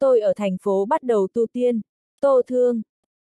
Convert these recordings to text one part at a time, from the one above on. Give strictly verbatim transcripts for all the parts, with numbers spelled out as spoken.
tôi ở thành phố bắt đầu tu tiên. Tô Thương.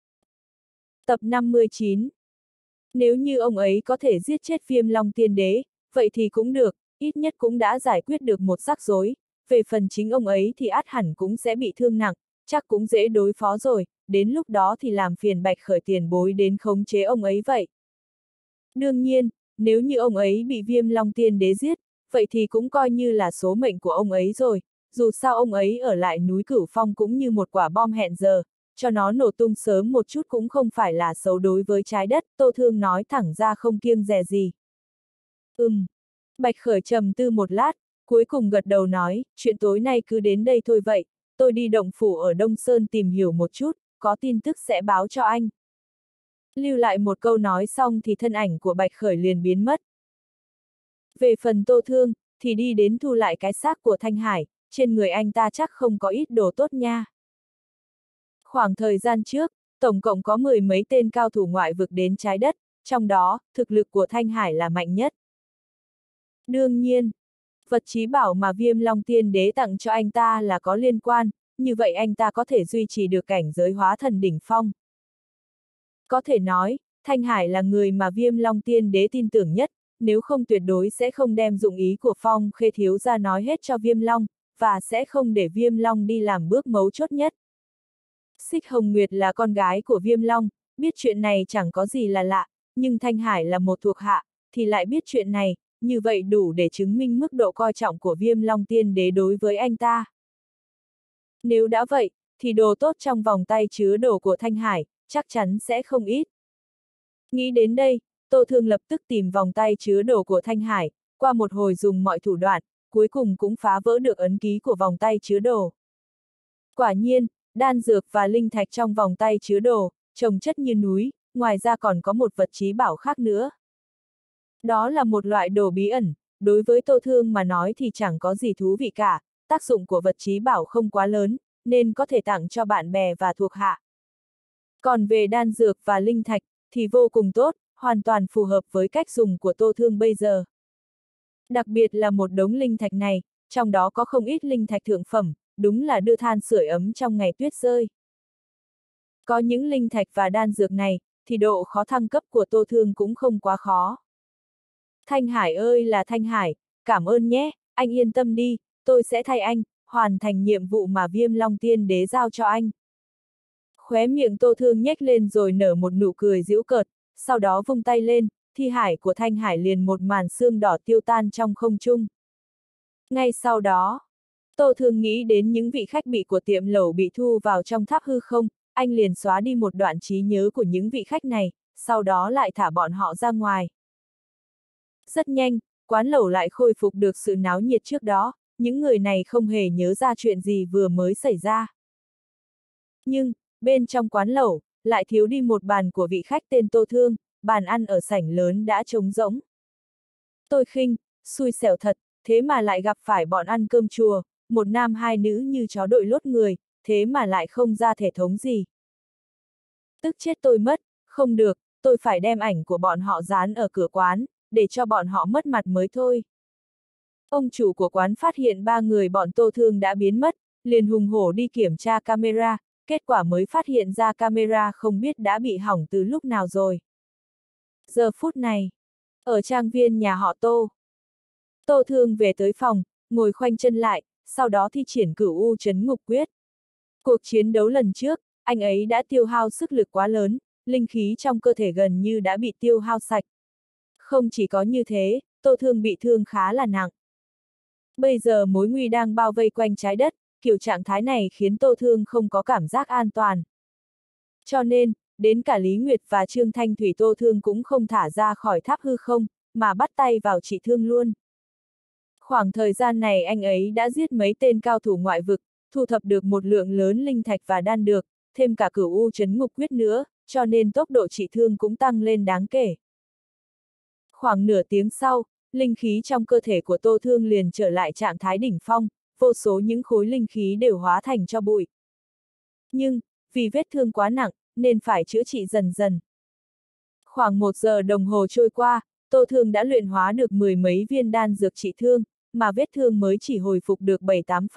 Tập năm mươi chín. Nếu như ông ấy có thể giết chết Viêm Long Tiên Đế, vậy thì cũng được, ít nhất cũng đã giải quyết được một rắc rối. Về phần chính ông ấy thì ắt hẳn cũng sẽ bị thương nặng, chắc cũng dễ đối phó rồi, đến lúc đó thì làm phiền Bạch Khởi tiền bối đến khống chế ông ấy vậy. Đương nhiên, nếu như ông ấy bị Viêm Long Tiên Đế giết, vậy thì cũng coi như là số mệnh của ông ấy rồi, dù sao ông ấy ở lại núi Cửu Phong cũng như một quả bom hẹn giờ, cho nó nổ tung sớm một chút cũng không phải là xấu đối với trái đất, Tô Thương nói thẳng ra không kiêng dè gì. Ừm. Bạch Khởi trầm tư một lát, cuối cùng gật đầu nói, chuyện tối nay cứ đến đây thôi vậy, tôi đi động phủ ở Đông Sơn tìm hiểu một chút, có tin tức sẽ báo cho anh. Lưu lại một câu nói xong thì thân ảnh của Bạch Khởi liền biến mất. Về phần Tô Thương, thì đi đến thu lại cái xác của Thanh Hải, trên người anh ta chắc không có ít đồ tốt nha. Khoảng thời gian trước, tổng cộng có mười mấy tên cao thủ ngoại vực đến trái đất, trong đó, thực lực của Thanh Hải là mạnh nhất. Đương nhiên, vật chí bảo mà Viêm Long Tiên Đế tặng cho anh ta là có liên quan, như vậy anh ta có thể duy trì được cảnh giới hóa thần đỉnh phong. Có thể nói, Thanh Hải là người mà Viêm Long Tiên Đế tin tưởng nhất, nếu không tuyệt đối sẽ không đem dụng ý của Phong Khê thiếu ra nói hết cho Viêm Long, và sẽ không để Viêm Long đi làm bước mấu chốt nhất. Xích Hồng Nguyệt là con gái của Viêm Long, biết chuyện này chẳng có gì là lạ, nhưng Thanh Hải là một thuộc hạ, thì lại biết chuyện này, như vậy đủ để chứng minh mức độ coi trọng của Viêm Long Tiên Đế đối với anh ta. Nếu đã vậy, thì đồ tốt trong vòng tay chứa đồ của Thanh Hải, chắc chắn sẽ không ít. Nghĩ đến đây, Tô Thương lập tức tìm vòng tay chứa đồ của Thanh Hải, qua một hồi dùng mọi thủ đoạn, cuối cùng cũng phá vỡ được ấn ký của vòng tay chứa đồ. Quả nhiên, đan dược và linh thạch trong vòng tay chứa đồ, trồng chất như núi, ngoài ra còn có một vật chí bảo khác nữa. Đó là một loại đồ bí ẩn, đối với Tô Thương mà nói thì chẳng có gì thú vị cả, tác dụng của vật chí bảo không quá lớn, nên có thể tặng cho bạn bè và thuộc hạ. Còn về đan dược và linh thạch, thì vô cùng tốt, hoàn toàn phù hợp với cách dùng của Tô Thương bây giờ. Đặc biệt là một đống linh thạch này, trong đó có không ít linh thạch thượng phẩm, đúng là đưa than sưởi ấm trong ngày tuyết rơi. Có những linh thạch và đan dược này, thì độ khó thăng cấp của Tô Thương cũng không quá khó. Thanh Hải ơi là Thanh Hải, cảm ơn nhé, anh yên tâm đi, tôi sẽ thay anh, hoàn thành nhiệm vụ mà Viêm Long Tiên Đế giao cho anh. Khóe miệng Tô Thương nhếch lên rồi nở một nụ cười giễu cợt, sau đó vung tay lên, thi hải của Thanh Hải liền một màn sương đỏ tiêu tan trong không trung. Ngay sau đó, Tô Thương nghĩ đến những vị khách bị của tiệm lẩu bị thu vào trong tháp hư không, anh liền xóa đi một đoạn trí nhớ của những vị khách này, sau đó lại thả bọn họ ra ngoài. Rất nhanh, quán lẩu lại khôi phục được sự náo nhiệt trước đó, những người này không hề nhớ ra chuyện gì vừa mới xảy ra. Nhưng, bên trong quán lẩu, lại thiếu đi một bàn của vị khách tên Tô Thương, bàn ăn ở sảnh lớn đã trống rỗng. Tôi khinh, xui xẻo thật, thế mà lại gặp phải bọn ăn cơm chùa, một nam hai nữ như chó đội lốt người, thế mà lại không ra thể thống gì. Tức chết tôi mất, không được, tôi phải đem ảnh của bọn họ dán ở cửa quán, để cho bọn họ mất mặt mới thôi. Ông chủ của quán phát hiện ba người bọn Tô Thương đã biến mất, liền hùng hổ đi kiểm tra camera, kết quả mới phát hiện ra camera không biết đã bị hỏng từ lúc nào rồi. Giờ phút này, ở trang viên nhà họ Tô, Tô Thương về tới phòng, ngồi khoanh chân lại, sau đó thi triển Cửu U Trấn Ngục Quyết. Cuộc chiến đấu lần trước, anh ấy đã tiêu hao sức lực quá lớn, linh khí trong cơ thể gần như đã bị tiêu hao sạch. Không chỉ có như thế, Tô Thương bị thương khá là nặng. Bây giờ mối nguy đang bao vây quanh trái đất, kiểu trạng thái này khiến Tô Thương không có cảm giác an toàn. Cho nên, đến cả Lý Nguyệt và Trương Thanh Thủy Tô Thương cũng không thả ra khỏi tháp hư không, mà bắt tay vào trị thương luôn. Khoảng thời gian này anh ấy đã giết mấy tên cao thủ ngoại vực, thu thập được một lượng lớn linh thạch và đan dược, thêm cả Cửu U Trấn Ngục Quyết nữa, cho nên tốc độ trị thương cũng tăng lên đáng kể. Khoảng nửa tiếng sau, linh khí trong cơ thể của Tô Thương liền trở lại trạng thái đỉnh phong, vô số những khối linh khí đều hóa thành cho bụi. Nhưng, vì vết thương quá nặng, nên phải chữa trị dần dần. Khoảng một giờ đồng hồ trôi qua, Tô Thương đã luyện hóa được mười mấy viên đan dược trị thương, mà vết thương mới chỉ hồi phục được bảy tám phần,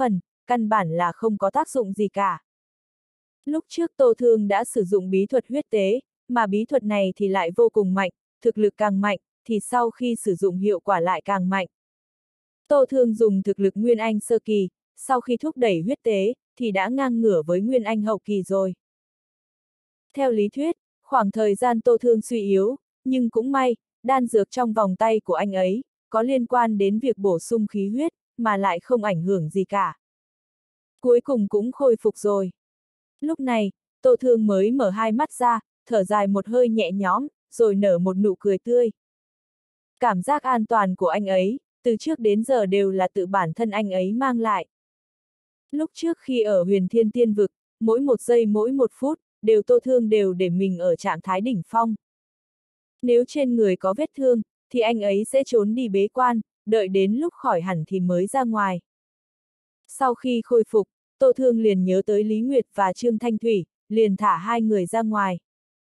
căn bản là không có tác dụng gì cả. Lúc trước Tô Thương đã sử dụng bí thuật huyết tế, mà bí thuật này thì lại vô cùng mạnh, thực lực càng mạnh, thì sau khi sử dụng hiệu quả lại càng mạnh. Tô Thương dùng thực lực Nguyên Anh sơ kỳ, sau khi thúc đẩy huyết tế, thì đã ngang ngửa với Nguyên Anh hậu kỳ rồi. Theo lý thuyết, khoảng thời gian Tô Thương suy yếu, nhưng cũng may, đan dược trong vòng tay của anh ấy, có liên quan đến việc bổ sung khí huyết, mà lại không ảnh hưởng gì cả. Cuối cùng cũng khôi phục rồi. Lúc này, Tô Thương mới mở hai mắt ra, thở dài một hơi nhẹ nhõm, rồi nở một nụ cười tươi. Cảm giác an toàn của anh ấy, từ trước đến giờ đều là tự bản thân anh ấy mang lại. Lúc trước khi ở Huyền Thiên Tiên Vực, mỗi một giây mỗi một phút, đều Tô Thương đều để mình ở trạng thái đỉnh phong. Nếu trên người có vết thương, thì anh ấy sẽ trốn đi bế quan, đợi đến lúc khỏi hẳn thì mới ra ngoài. Sau khi khôi phục, Tô Thương liền nhớ tới Lý Nguyệt và Trương Thanh Thủy, liền thả hai người ra ngoài.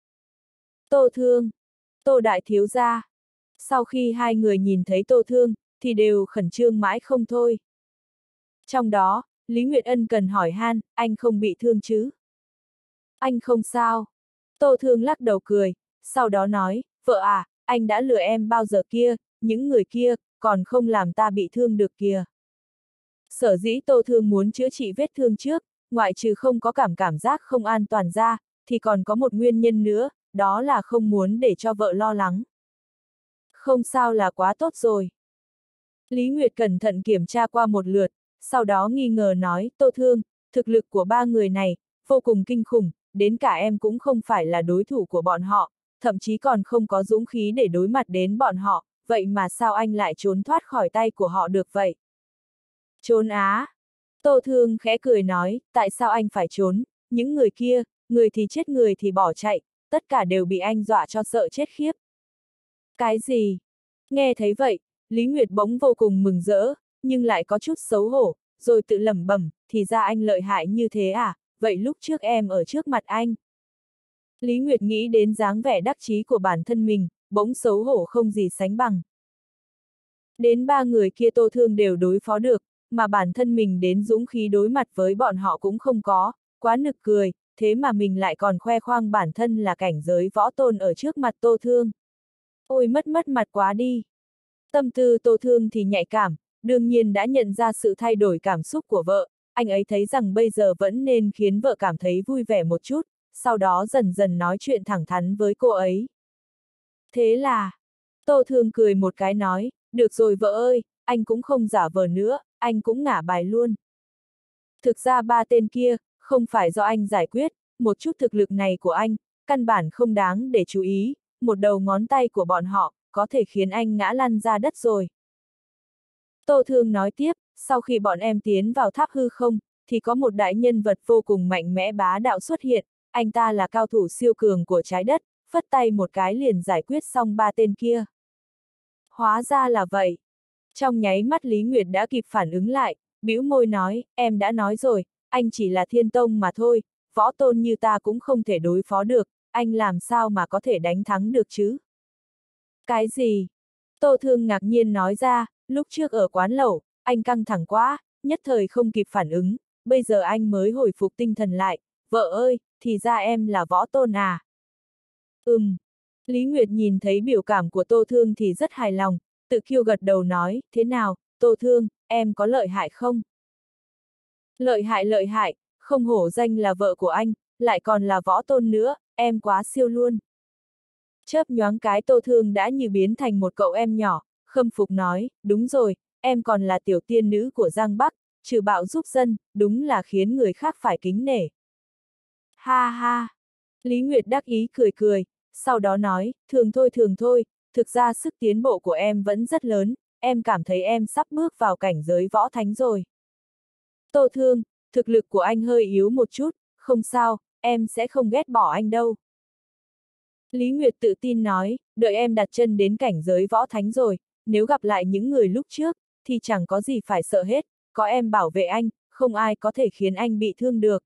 Tô Thương, Tô Đại Thiếu Gia. Sau khi hai người nhìn thấy Tô Thương, thì đều khẩn trương mãi không thôi. Trong đó, Lý Nguyệt ân cần hỏi han, anh không bị thương chứ? Anh không sao. Tô Thương lắc đầu cười, sau đó nói, vợ à, anh đã lừa em bao giờ kia, những người kia, còn không làm ta bị thương được kìa. Sở dĩ Tô Thương muốn chữa trị vết thương trước, ngoại trừ không có cảm cảm giác không an toàn ra, thì còn có một nguyên nhân nữa, đó là không muốn để cho vợ lo lắng. Không sao là quá tốt rồi. Lý Nguyệt cẩn thận kiểm tra qua một lượt, sau đó nghi ngờ nói, Tô Thương, thực lực của ba người này, vô cùng kinh khủng, đến cả em cũng không phải là đối thủ của bọn họ, thậm chí còn không có dũng khí để đối mặt đến bọn họ, vậy mà sao anh lại trốn thoát khỏi tay của họ được vậy? Trốn á? Tô Thương khẽ cười nói, tại sao anh phải trốn, những người kia, người thì chết người thì bỏ chạy, tất cả đều bị anh dọa cho sợ chết khiếp. Cái gì? Nghe thấy vậy, Lý Nguyệt bỗng vô cùng mừng rỡ, nhưng lại có chút xấu hổ, rồi tự lẩm bẩm, thì ra anh lợi hại như thế à, vậy lúc trước em ở trước mặt anh. Lý Nguyệt nghĩ đến dáng vẻ đắc chí của bản thân mình, bỗng xấu hổ không gì sánh bằng. Đến ba người kia Tô Thương đều đối phó được, mà bản thân mình đến dũng khí đối mặt với bọn họ cũng không có, quá nực cười, thế mà mình lại còn khoe khoang bản thân là cảnh giới võ tôn ở trước mặt Tô Thương. Ôi mất mất mặt quá đi. Tâm tư Tô Thương thì nhạy cảm, đương nhiên đã nhận ra sự thay đổi cảm xúc của vợ, anh ấy thấy rằng bây giờ vẫn nên khiến vợ cảm thấy vui vẻ một chút, sau đó dần dần nói chuyện thẳng thắn với cô ấy. Thế là, Tô Thương cười một cái nói, được rồi vợ ơi, anh cũng không giả vờ nữa, anh cũng ngả bài luôn. Thực ra ba tên kia, không phải do anh giải quyết, một chút thực lực này của anh, căn bản không đáng để chú ý, một đầu ngón tay của bọn họ, có thể khiến anh ngã lăn ra đất rồi. Tô Thương nói tiếp, sau khi bọn em tiến vào tháp hư không, thì có một đại nhân vật vô cùng mạnh mẽ bá đạo xuất hiện, anh ta là cao thủ siêu cường của trái đất, phất tay một cái liền giải quyết xong ba tên kia. Hóa ra là vậy. Trong nháy mắt Lý Nguyệt đã kịp phản ứng lại, bĩu môi nói, em đã nói rồi, anh chỉ là thiên tông mà thôi, võ tôn như ta cũng không thể đối phó được, anh làm sao mà có thể đánh thắng được chứ? Cái gì? Tô Thương ngạc nhiên nói ra, lúc trước ở quán lẩu, anh căng thẳng quá, nhất thời không kịp phản ứng, bây giờ anh mới hồi phục tinh thần lại, vợ ơi, thì ra em là võ tôn à? Ừm. Lý Nguyệt nhìn thấy biểu cảm của Tô Thương thì rất hài lòng, tự kiêu gật đầu nói, thế nào, Tô Thương, em có lợi hại không? Lợi hại lợi hại, không hổ danh là vợ của anh, lại còn là võ tôn nữa, em quá siêu luôn. Chớp nhoáng cái Tô Thương đã như biến thành một cậu em nhỏ, khâm phục nói, đúng rồi, em còn là tiểu tiên nữ của Giang Bắc, trừ bạo giúp dân, đúng là khiến người khác phải kính nể. Ha ha! Lý Nguyệt đắc ý cười cười, sau đó nói, thường thôi thường thôi, thực ra sức tiến bộ của em vẫn rất lớn, em cảm thấy em sắp bước vào cảnh giới võ thánh rồi. Tô Thương, thực lực của anh hơi yếu một chút, không sao, em sẽ không ghét bỏ anh đâu. Lý Nguyệt tự tin nói, đợi em đặt chân đến cảnh giới võ thánh rồi, nếu gặp lại những người lúc trước, thì chẳng có gì phải sợ hết, có em bảo vệ anh, không ai có thể khiến anh bị thương được.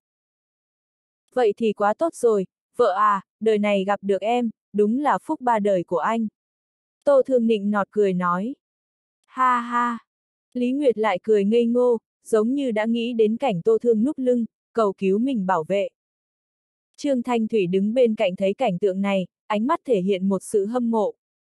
Vậy thì quá tốt rồi, vợ à, đời này gặp được em, đúng là phúc ba đời của anh. Tô Thương nịnh nọt cười nói. Ha ha! Lý Nguyệt lại cười ngây ngô, giống như đã nghĩ đến cảnh Tô Thương núp lưng, cầu cứu mình bảo vệ. Trương Thanh Thủy đứng bên cạnh thấy cảnh tượng này, ánh mắt thể hiện một sự hâm mộ.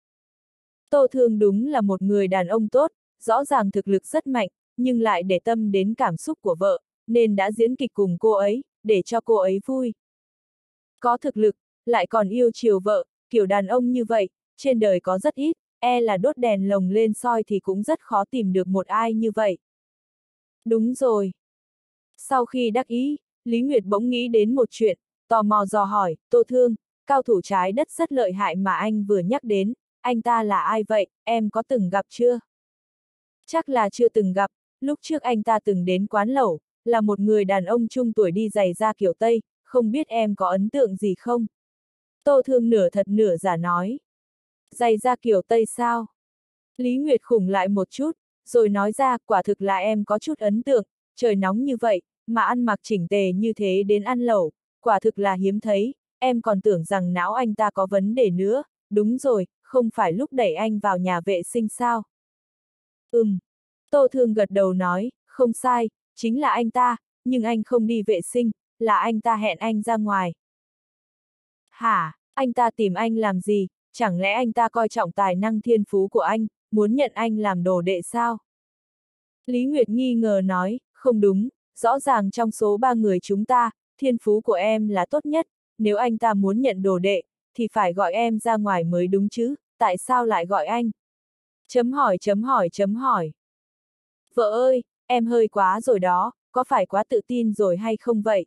Tô Thương đúng là một người đàn ông tốt, rõ ràng thực lực rất mạnh, nhưng lại để tâm đến cảm xúc của vợ, nên đã diễn kịch cùng cô ấy, để cho cô ấy vui. Có thực lực, lại còn yêu chiều vợ, kiểu đàn ông như vậy, trên đời có rất ít, e là đốt đèn lồng lên soi thì cũng rất khó tìm được một ai như vậy. Đúng rồi. Sau khi đắc ý, Lý Nguyệt bỗng nghĩ đến một chuyện, tò mò dò hỏi, Tô Thương, cao thủ trái đất rất lợi hại mà anh vừa nhắc đến, anh ta là ai vậy, em có từng gặp chưa? Chắc là chưa từng gặp, lúc trước anh ta từng đến quán lẩu, là một người đàn ông trung tuổi đi giày da kiểu Tây, không biết em có ấn tượng gì không? Tô Thương nửa thật nửa giả nói. Giày da kiểu Tây sao? Lý Nguyệt khủng lại một chút, rồi nói ra, quả thực là em có chút ấn tượng, trời nóng như vậy, mà ăn mặc chỉnh tề như thế đến ăn lẩu, quả thực là hiếm thấy, em còn tưởng rằng não anh ta có vấn đề nữa, đúng rồi, không phải lúc đẩy anh vào nhà vệ sinh sao? Ừm. Tô Thương gật đầu nói, không sai, chính là anh ta, nhưng anh không đi vệ sinh, là anh ta hẹn anh ra ngoài. Hả, anh ta tìm anh làm gì, chẳng lẽ anh ta coi trọng tài năng thiên phú của anh, muốn nhận anh làm đồ đệ sao? Lý Nguyệt nghi ngờ nói, không đúng, rõ ràng trong số ba người chúng ta, thiên phú của em là tốt nhất, nếu anh ta muốn nhận đồ đệ, thì phải gọi em ra ngoài mới đúng chứ, tại sao lại gọi anh? Chấm hỏi chấm hỏi chấm hỏi. Vợ ơi, em hơi quá rồi đó, có phải quá tự tin rồi hay không vậy?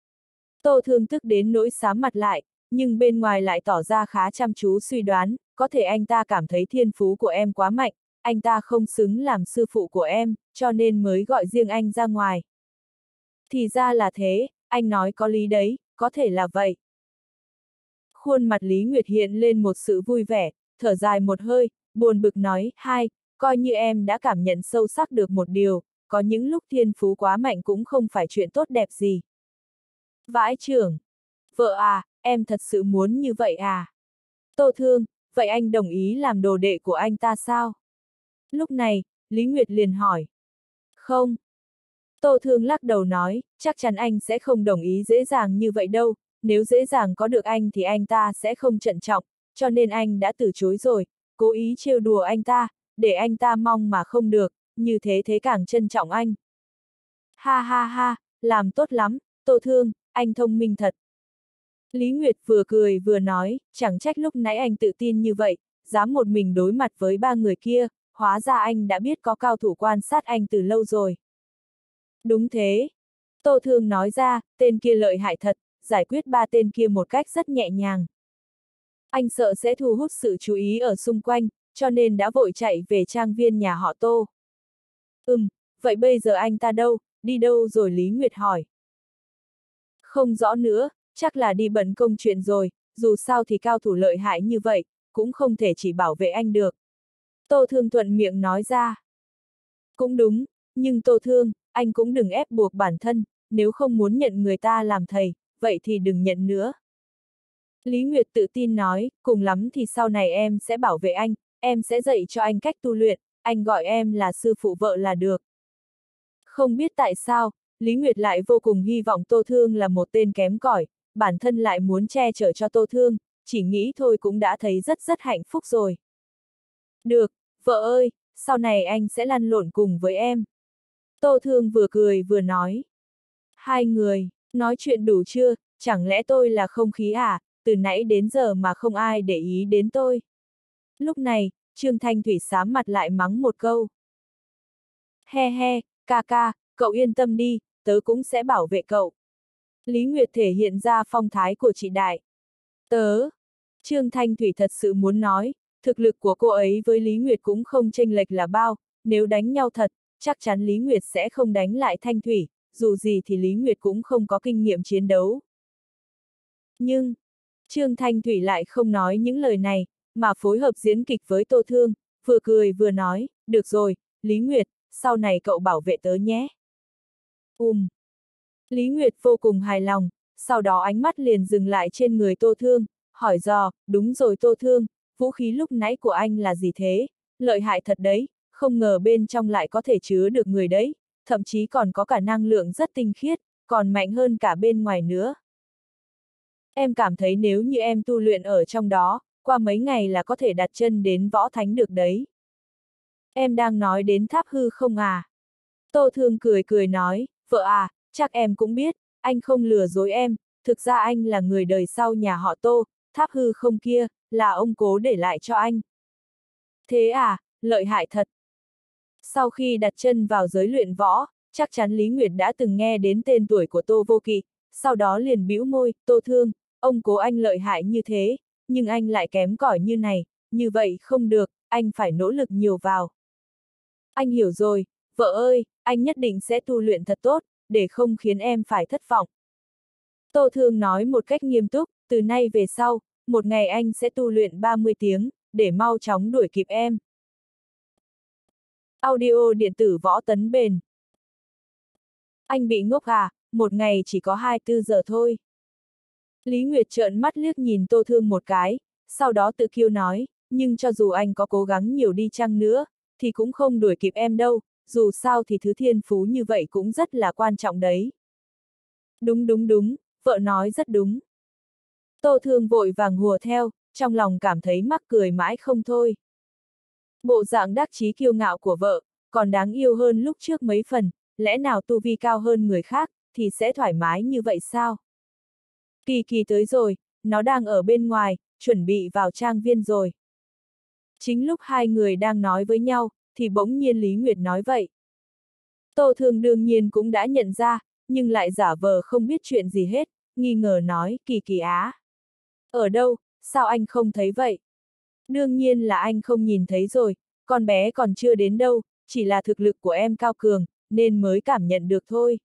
Tô Thương tức đến nỗi xám mặt lại, nhưng bên ngoài lại tỏ ra khá chăm chú suy đoán, có thể anh ta cảm thấy thiên phú của em quá mạnh, anh ta không xứng làm sư phụ của em, cho nên mới gọi riêng anh ra ngoài. Thì ra là thế, anh nói có lý đấy, có thể là vậy. Khuôn mặt Lý Nguyệt hiện lên một sự vui vẻ, thở dài một hơi, buồn bực nói, hai, coi như em đã cảm nhận sâu sắc được một điều, có những lúc thiên phú quá mạnh cũng không phải chuyện tốt đẹp gì. Vãi chưởng. Vợ à, em thật sự muốn như vậy à? Tô Thương, vậy anh đồng ý làm đồ đệ của anh ta sao? Lúc này, Lý Nguyệt liền hỏi. Không. Tô Thương lắc đầu nói, chắc chắn anh sẽ không đồng ý dễ dàng như vậy đâu, nếu dễ dàng có được anh thì anh ta sẽ không trân trọng, cho nên anh đã từ chối rồi, cố ý trêu đùa anh ta, để anh ta mong mà không được, như thế thế càng trân trọng anh. Ha ha ha, làm tốt lắm, Tô Thương, anh thông minh thật. Lý Nguyệt vừa cười vừa nói, chẳng trách lúc nãy anh tự tin như vậy, dám một mình đối mặt với ba người kia, hóa ra anh đã biết có cao thủ quan sát anh từ lâu rồi. Đúng thế. Tô Thương nói ra, tên kia lợi hại thật, giải quyết ba tên kia một cách rất nhẹ nhàng. Anh sợ sẽ thu hút sự chú ý ở xung quanh, cho nên đã vội chạy về trang viên nhà họ Tô. Ừm, vậy bây giờ anh ta đâu, đi đâu rồi Lý Nguyệt hỏi. Không rõ nữa, chắc là đi bận công chuyện rồi, dù sao thì cao thủ lợi hại như vậy, cũng không thể chỉ bảo vệ anh được. Tô Thương thuận miệng nói ra. Cũng đúng, nhưng Tô Thương, anh cũng đừng ép buộc bản thân, nếu không muốn nhận người ta làm thầy, vậy thì đừng nhận nữa. Lý Nguyệt tự tin nói, cùng lắm thì sau này em sẽ bảo vệ anh, em sẽ dạy cho anh cách tu luyện, anh gọi em là sư phụ vợ là được. Không biết tại sao, Lý Nguyệt lại vô cùng hy vọng Tô Thương là một tên kém cỏi, bản thân lại muốn che chở cho Tô Thương, chỉ nghĩ thôi cũng đã thấy rất rất hạnh phúc rồi. Được, vợ ơi, sau này anh sẽ lăn lộn cùng với em. Tô Thương vừa cười vừa nói. Hai người, nói chuyện đủ chưa, chẳng lẽ tôi là không khí à, từ nãy đến giờ mà không ai để ý đến tôi. Lúc này, Trương Thanh Thủy xám mặt lại mắng một câu. He he, ca ca, cậu yên tâm đi, tớ cũng sẽ bảo vệ cậu. Lý Nguyệt thể hiện ra phong thái của chị đại. Tớ, Trương Thanh Thủy thật sự muốn nói, thực lực của cô ấy với Lý Nguyệt cũng không chênh lệch là bao, nếu đánh nhau thật, chắc chắn Lý Nguyệt sẽ không đánh lại Thanh Thủy, dù gì thì Lý Nguyệt cũng không có kinh nghiệm chiến đấu. Nhưng, Trương Thanh Thủy lại không nói những lời này, mà phối hợp diễn kịch với Tô Thương, vừa cười vừa nói, được rồi, Lý Nguyệt, sau này cậu bảo vệ tớ nhé. Ùm. Lý Nguyệt vô cùng hài lòng, sau đó ánh mắt liền dừng lại trên người Tô Thương, hỏi dò, đúng rồi Tô Thương, vũ khí lúc nãy của anh là gì thế? Lợi hại thật đấy, không ngờ bên trong lại có thể chứa được người đấy, thậm chí còn có cả năng lượng rất tinh khiết, còn mạnh hơn cả bên ngoài nữa. Em cảm thấy nếu như em tu luyện ở trong đó, qua mấy ngày là có thể đặt chân đến võ thánh được đấy. Em đang nói đến tháp hư không à? Tô Thương cười cười nói, vợ à, chắc em cũng biết, anh không lừa dối em, thực ra anh là người đời sau nhà họ Tô, tháp hư không kia, là ông cố để lại cho anh. Thế à, lợi hại thật. Sau khi đặt chân vào giới luyện võ, chắc chắn Lý Nguyệt đã từng nghe đến tên tuổi của Tô Vô Kỵ, sau đó liền bĩu môi, Tô Thương, ông cố anh lợi hại như thế, nhưng anh lại kém cỏi như này, như vậy không được, anh phải nỗ lực nhiều vào. Anh hiểu rồi, vợ ơi, anh nhất định sẽ tu luyện thật tốt, để không khiến em phải thất vọng. Tô Thương nói một cách nghiêm túc, từ nay về sau, một ngày anh sẽ tu luyện ba mươi tiếng, để mau chóng đuổi kịp em. Audio điện tử Võ Tấn Bền. Anh bị ngốc à, một ngày chỉ có hai mươi tư giờ thôi. Lý Nguyệt trợn mắt liếc nhìn Tô Thương một cái, sau đó tự kiêu nói, nhưng cho dù anh có cố gắng nhiều đi chăng nữa, thì cũng không đuổi kịp em đâu, dù sao thì thứ thiên phú như vậy cũng rất là quan trọng đấy. Đúng đúng đúng, vợ nói rất đúng. Tô Thương vội vàng hùa theo, trong lòng cảm thấy mắc cười mãi không thôi. Bộ dạng đắc chí kiêu ngạo của vợ, còn đáng yêu hơn lúc trước mấy phần, lẽ nào tu vi cao hơn người khác, thì sẽ thoải mái như vậy sao? Kỳ Kỳ tới rồi, nó đang ở bên ngoài, chuẩn bị vào trang viên rồi. Chính lúc hai người đang nói với nhau, thì bỗng nhiên Lý Nguyệt nói vậy. Tô Thương đương nhiên cũng đã nhận ra, nhưng lại giả vờ không biết chuyện gì hết, nghi ngờ nói, Kỳ Kỳ á. Ở đâu, sao anh không thấy vậy? Đương nhiên là anh không nhìn thấy rồi, con bé còn chưa đến đâu, chỉ là thực lực của em cao cường, nên mới cảm nhận được thôi.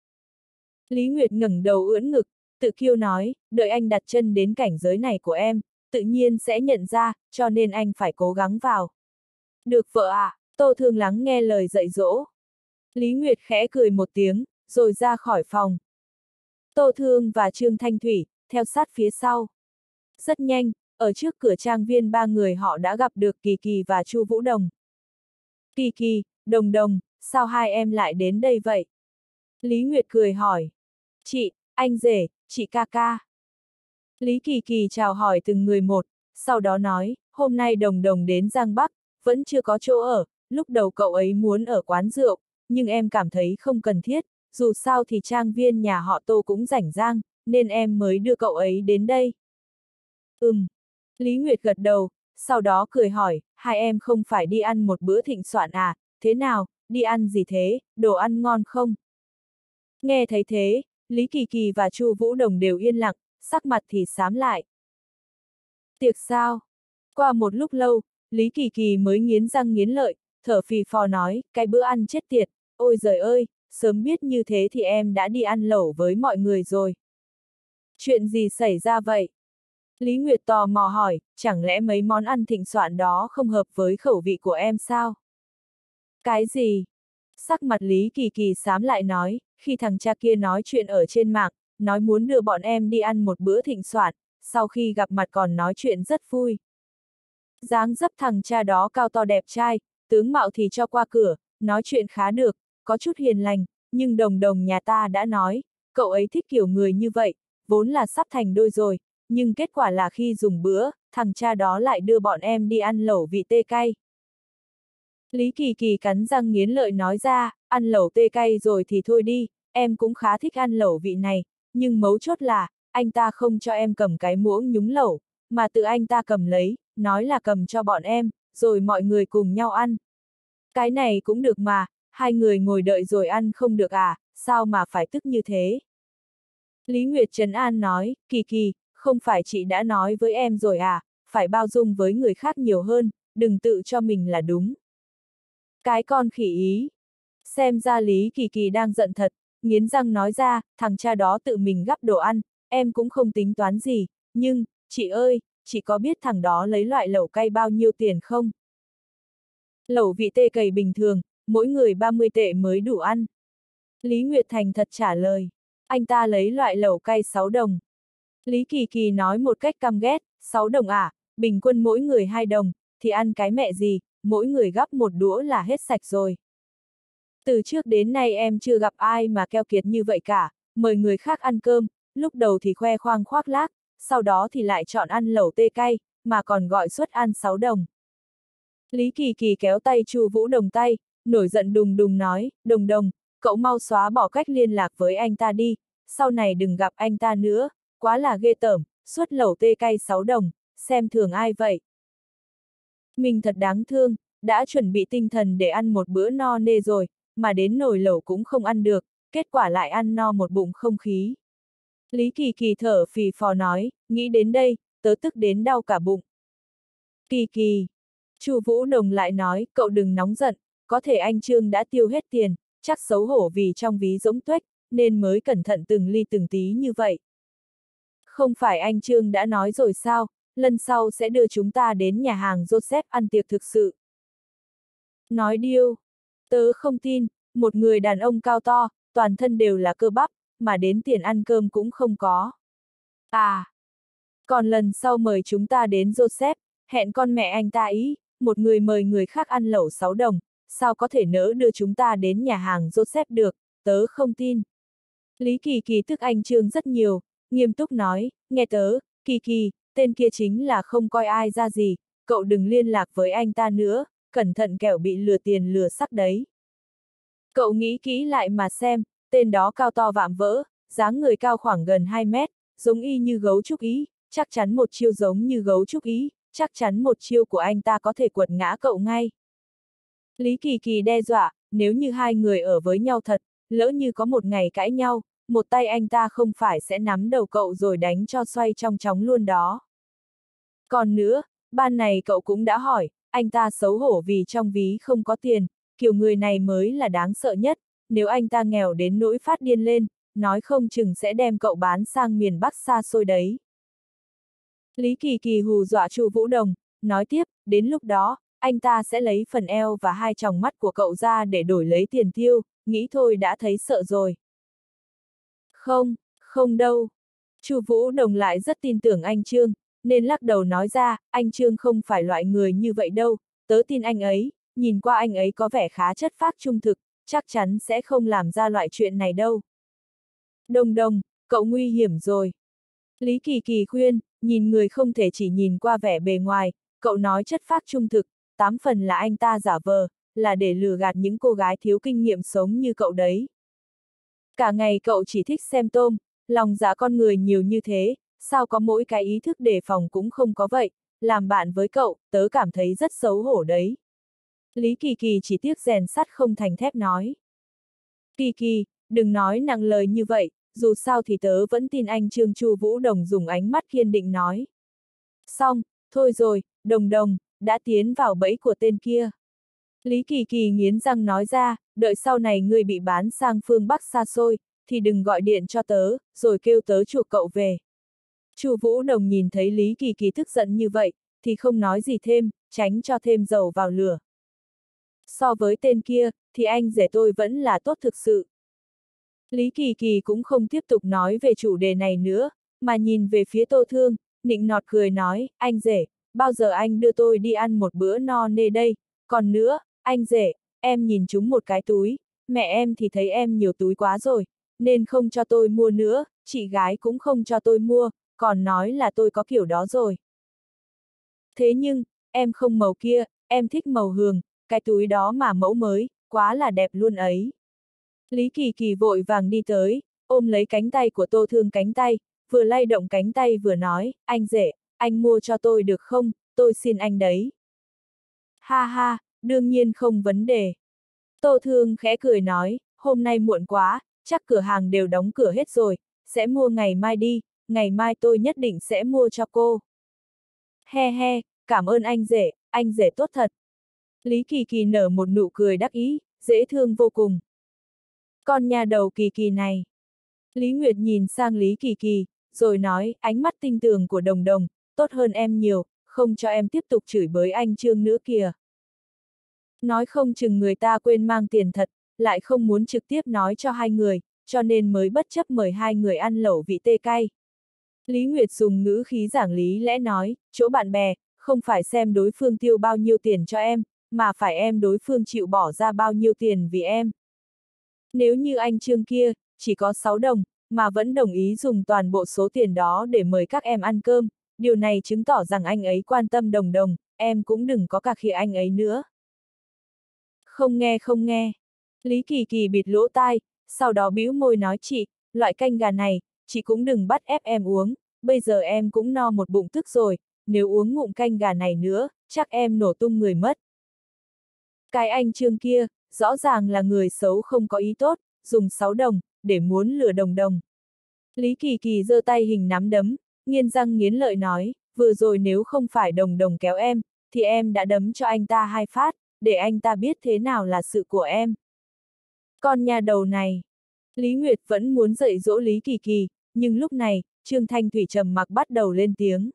Lý Nguyệt ngẩng đầu ưỡn ngực, tự kiêu nói, đợi anh đặt chân đến cảnh giới này của em, tự nhiên sẽ nhận ra, cho nên anh phải cố gắng vào. Được vợ ạ, à, Tô Thương lắng nghe lời dạy dỗ. Lý Nguyệt khẽ cười một tiếng, rồi ra khỏi phòng. Tô Thương và Trương Thanh Thủy, theo sát phía sau. Rất nhanh, ở trước cửa trang viên ba người họ đã gặp được Kỳ Kỳ và Chu Vũ Đồng. Kỳ Kỳ, Đồng Đồng, sao hai em lại đến đây vậy? Lý Nguyệt cười hỏi. Chị, anh rể, chị ca ca. Lý Kỳ Kỳ chào hỏi từng người một, sau đó nói, hôm nay Đồng Đồng đến Giang Bắc, vẫn chưa có chỗ ở, lúc đầu cậu ấy muốn ở quán rượu, nhưng em cảm thấy không cần thiết, dù sao thì trang viên nhà họ Tô cũng rảnh rang, nên em mới đưa cậu ấy đến đây. Ừm. Lý Nguyệt gật đầu, sau đó cười hỏi, hai em không phải đi ăn một bữa thịnh soạn à, thế nào, đi ăn gì thế, đồ ăn ngon không? Nghe thấy thế, Lý Kỳ Kỳ và Chu Vũ Đồng đều yên lặng, sắc mặt thì xám lại. Tiệc sao? Qua một lúc lâu, Lý Kỳ Kỳ mới nghiến răng nghiến lợi, thở phì phò nói, cái bữa ăn chết tiệt, ôi giời ơi, sớm biết như thế thì em đã đi ăn lẩu với mọi người rồi. Chuyện gì xảy ra vậy? Lý Nguyệt tò mò hỏi, chẳng lẽ mấy món ăn thịnh soạn đó không hợp với khẩu vị của em sao? Cái gì? Sắc mặt Lý Kỳ Kỳ xám lại nói, khi thằng cha kia nói chuyện ở trên mạng, nói muốn đưa bọn em đi ăn một bữa thịnh soạn, sau khi gặp mặt còn nói chuyện rất vui. Dáng dấp thằng cha đó cao to đẹp trai, tướng mạo thì cho qua cửa, nói chuyện khá được, có chút hiền lành, nhưng Đồng Đồng nhà ta đã nói, cậu ấy thích kiểu người như vậy, vốn là sắp thành đôi rồi, nhưng kết quả là khi dùng bữa, thằng cha đó lại đưa bọn em đi ăn lẩu vị tê cay. Lý Kỳ Kỳ cắn răng nghiến lợi nói ra, ăn lẩu tê cay rồi thì thôi đi, em cũng khá thích ăn lẩu vị này, nhưng mấu chốt là, anh ta không cho em cầm cái muỗng nhúng lẩu, mà tự anh ta cầm lấy, nói là cầm cho bọn em, rồi mọi người cùng nhau ăn. Cái này cũng được mà, hai người ngồi đợi rồi ăn không được à, sao mà phải tức như thế? Lý Nguyệt trấn an nói, Kỳ Kỳ, không phải chị đã nói với em rồi à, phải bao dung với người khác nhiều hơn, đừng tự cho mình là đúng. Cái con khỉ ý. Xem ra Lý Kỳ Kỳ đang giận thật, nghiến răng nói ra, thằng cha đó tự mình gắp đồ ăn, em cũng không tính toán gì, nhưng, chị ơi, chị có biết thằng đó lấy loại lẩu cay bao nhiêu tiền không? Lẩu vị tê cay bình thường, mỗi người ba mươi tệ mới đủ ăn. Lý Nguyệt thành thật trả lời, anh ta lấy loại lẩu cay sáu đồng. Lý Kỳ Kỳ nói một cách căm ghét, sáu đồng à, bình quân mỗi người hai đồng, thì ăn cái mẹ gì, mỗi người gắp một đũa là hết sạch rồi. Từ trước đến nay em chưa gặp ai mà keo kiệt như vậy cả, mời người khác ăn cơm, lúc đầu thì khoe khoang khoác lác, sau đó thì lại chọn ăn lẩu tê cay, mà còn gọi suất ăn sáu đồng. Lý Kỳ Kỳ kéo tay Chu Vũ Đồng tay, nổi giận đùng đùng nói, Đồng Đồng, cậu mau xóa bỏ cách liên lạc với anh ta đi, sau này đừng gặp anh ta nữa, quá là ghê tởm, suất lẩu tê cay sáu đồng, xem thường ai vậy. Mình thật đáng thương, đã chuẩn bị tinh thần để ăn một bữa no nê rồi, mà đến nồi lẩu cũng không ăn được, kết quả lại ăn no một bụng không khí. Lý Kỳ Kỳ thở phì phò nói, nghĩ đến đây, tớ tức đến đau cả bụng. Kỳ Kỳ. Chu Vũ Đồng lại nói, cậu đừng nóng giận, có thể anh Trương đã tiêu hết tiền, chắc xấu hổ vì trong ví rỗng tuếch, nên mới cẩn thận từng ly từng tí như vậy. Không phải anh Trương đã nói rồi sao, lần sau sẽ đưa chúng ta đến nhà hàng Joseph ăn tiệc thực sự. Nói điêu, tớ không tin, một người đàn ông cao to, toàn thân đều là cơ bắp, mà đến tiền ăn cơm cũng không có. À, còn lần sau mời chúng ta đến Joseph, hẹn con mẹ anh ta ý, một người mời người khác ăn lẩu sáu đồng, sao có thể nỡ đưa chúng ta đến nhà hàng Joseph được, tớ không tin. Lý Kỳ Kỳ tức anh Trương rất nhiều, nghiêm túc nói, nghe tớ, Kỳ Kỳ, tên kia chính là không coi ai ra gì, cậu đừng liên lạc với anh ta nữa, cẩn thận kẻo bị lừa tiền lừa sắc đấy. Cậu nghĩ kỹ lại mà xem, tên đó cao to vạm vỡ, dáng người cao khoảng gần hai mét, giống y như gấu trúc Ý, chắc chắn một chiêu giống như gấu trúc Ý, chắc chắn một chiêu của anh ta có thể quật ngã cậu ngay. Lý Kỳ Kỳ đe dọa, nếu như hai người ở với nhau thật, lỡ như có một ngày cãi nhau, một tay anh ta không phải sẽ nắm đầu cậu rồi đánh cho xoay trong chóng luôn đó. Còn nữa, ban này cậu cũng đã hỏi, anh ta xấu hổ vì trong ví không có tiền, kiểu người này mới là đáng sợ nhất, nếu anh ta nghèo đến nỗi phát điên lên, nói không chừng sẽ đem cậu bán sang miền Bắc xa xôi đấy. Lý Kỳ Kỳ hù dọa Chu Vũ Đồng, nói tiếp, đến lúc đó, anh ta sẽ lấy phần eo và hai tròng mắt của cậu ra để đổi lấy tiền tiêu, nghĩ thôi đã thấy sợ rồi. Không, không đâu. Chu Vũ Đồng lại rất tin tưởng anh Trương, nên lắc đầu nói ra, anh Trương không phải loại người như vậy đâu, tớ tin anh ấy, nhìn qua anh ấy có vẻ khá chất phác trung thực, chắc chắn sẽ không làm ra loại chuyện này đâu. Đồng Đồng, cậu nguy hiểm rồi. Lý Kỳ Kỳ khuyên, nhìn người không thể chỉ nhìn qua vẻ bề ngoài, cậu nói chất phác trung thực, tám phần là anh ta giả vờ, là để lừa gạt những cô gái thiếu kinh nghiệm sống như cậu đấy. Cả ngày cậu chỉ thích xem tôm, lòng dạ con người nhiều như thế, sao có mỗi cái ý thức đề phòng cũng không có vậy, làm bạn với cậu, tớ cảm thấy rất xấu hổ đấy. Lý Kỳ Kỳ chỉ tiếc rèn sắt không thành thép nói. Kỳ Kỳ, đừng nói nặng lời như vậy, dù sao thì tớ vẫn tin anh Trương. Chu Vũ Đồng dùng ánh mắt kiên định nói. Xong, thôi rồi, Đồng Đồng, đã tiến vào bẫy của tên kia. Lý Kỳ Kỳ nghiến răng nói ra, đợi sau này ngươi bị bán sang phương Bắc xa xôi, thì đừng gọi điện cho tớ, rồi kêu tớ chuộc cậu về. Chu Vũ Đồng nhìn thấy Lý Kỳ Kỳ tức giận như vậy, thì không nói gì thêm, tránh cho thêm dầu vào lửa. So với tên kia, thì anh rể tôi vẫn là tốt thực sự. Lý Kỳ Kỳ cũng không tiếp tục nói về chủ đề này nữa, mà nhìn về phía Tô Thương, nịnh nọt cười nói, anh rể, bao giờ anh đưa tôi đi ăn một bữa no nê đây, còn nữa, anh rể, em nhìn chúng một cái túi, mẹ em thì thấy em nhiều túi quá rồi, nên không cho tôi mua nữa, chị gái cũng không cho tôi mua, còn nói là tôi có kiểu đó rồi. Thế nhưng, em không màu kia, em thích màu hường, cái túi đó mà mẫu mới, quá là đẹp luôn ấy. Lý Kỳ Kỳ vội vàng đi tới, ôm lấy cánh tay của Tô Thương cánh tay, vừa lay động cánh tay vừa nói, anh rể, anh mua cho tôi được không, tôi xin anh đấy. Ha ha, đương nhiên không vấn đề. Tô Thương khẽ cười nói, hôm nay muộn quá, chắc cửa hàng đều đóng cửa hết rồi, sẽ mua ngày mai đi, ngày mai tôi nhất định sẽ mua cho cô. He he, cảm ơn anh rể, anh rể tốt thật. Lý Kỳ Kỳ nở một nụ cười đắc ý, dễ thương vô cùng. Con nhà đầu Kỳ Kỳ này. Lý Nguyệt nhìn sang Lý Kỳ Kỳ, rồi nói, ánh mắt tinh tường của Đồng Đồng, tốt hơn em nhiều, không cho em tiếp tục chửi bới anh Trương nữa kìa. Nói không chừng người ta quên mang tiền thật, lại không muốn trực tiếp nói cho hai người, cho nên mới bất chấp mời hai người ăn lẩu vị tê cay. Lý Nguyệt dùng ngữ khí giảng lý lẽ nói, chỗ bạn bè, không phải xem đối phương tiêu bao nhiêu tiền cho em, mà phải em đối phương chịu bỏ ra bao nhiêu tiền vì em. Nếu như anh Trương kia, chỉ có sáu đồng, mà vẫn đồng ý dùng toàn bộ số tiền đó để mời các em ăn cơm, điều này chứng tỏ rằng anh ấy quan tâm Đồng Đồng, em cũng đừng có cà khịa anh ấy nữa. Không nghe không nghe. Lý Kỳ Kỳ bịt lỗ tai, sau đó bĩu môi nói chị, loại canh gà này, chị cũng đừng bắt ép em uống, bây giờ em cũng no một bụng tức rồi, nếu uống ngụm canh gà này nữa, chắc em nổ tung người mất. Cái anh Trương kia, rõ ràng là người xấu không có ý tốt, dùng sáu đồng, để muốn lừa Đồng Đồng. Lý Kỳ Kỳ giơ tay hình nắm đấm, nghiến răng nghiến lợi nói, vừa rồi nếu không phải Đồng Đồng kéo em, thì em đã đấm cho anh ta hai phát, để anh ta biết thế nào là sự của em. Con nhà đầu này. Lý Nguyệt vẫn muốn dạy dỗ Lý Kỳ Kỳ, nhưng lúc này, Trương Thanh Thủy trầm mặc bắt đầu lên tiếng.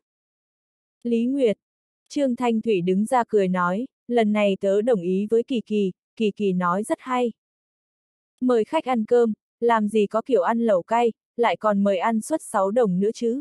Lý Nguyệt. Trương Thanh Thủy đứng ra cười nói, lần này tớ đồng ý với Kỳ Kỳ, Kỳ Kỳ nói rất hay. Mời khách ăn cơm, làm gì có kiểu ăn lẩu cay, lại còn mời ăn suất sáu đồng nữa chứ.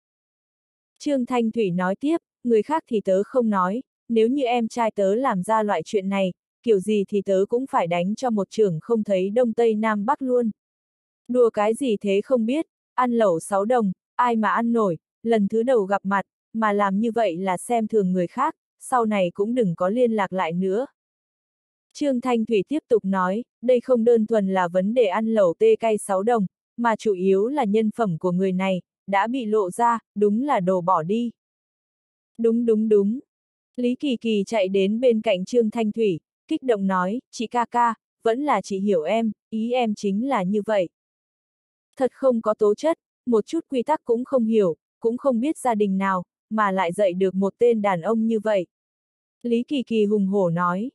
Trương Thanh Thủy nói tiếp, người khác thì tớ không nói, nếu như em trai tớ làm ra loại chuyện này, kiểu gì thì tớ cũng phải đánh cho một chưởng không thấy đông tây nam bắc luôn. Đùa cái gì thế không biết, ăn lẩu sáu đồng, ai mà ăn nổi, lần thứ đầu gặp mặt, mà làm như vậy là xem thường người khác, sau này cũng đừng có liên lạc lại nữa. Trương Thanh Thủy tiếp tục nói, đây không đơn thuần là vấn đề ăn lẩu tê cay sáu đồng, mà chủ yếu là nhân phẩm của người này, đã bị lộ ra, đúng là đồ bỏ đi. Đúng đúng đúng. Lý Kỳ Kỳ chạy đến bên cạnh Trương Thanh Thủy, kích động nói, chị ca ca, vẫn là chị hiểu em, ý em chính là như vậy. Thật không có tố chất, một chút quy tắc cũng không hiểu, cũng không biết gia đình nào, mà lại dạy được một tên đàn ông như vậy. Lý Kỳ Kỳ hùng hổ nói.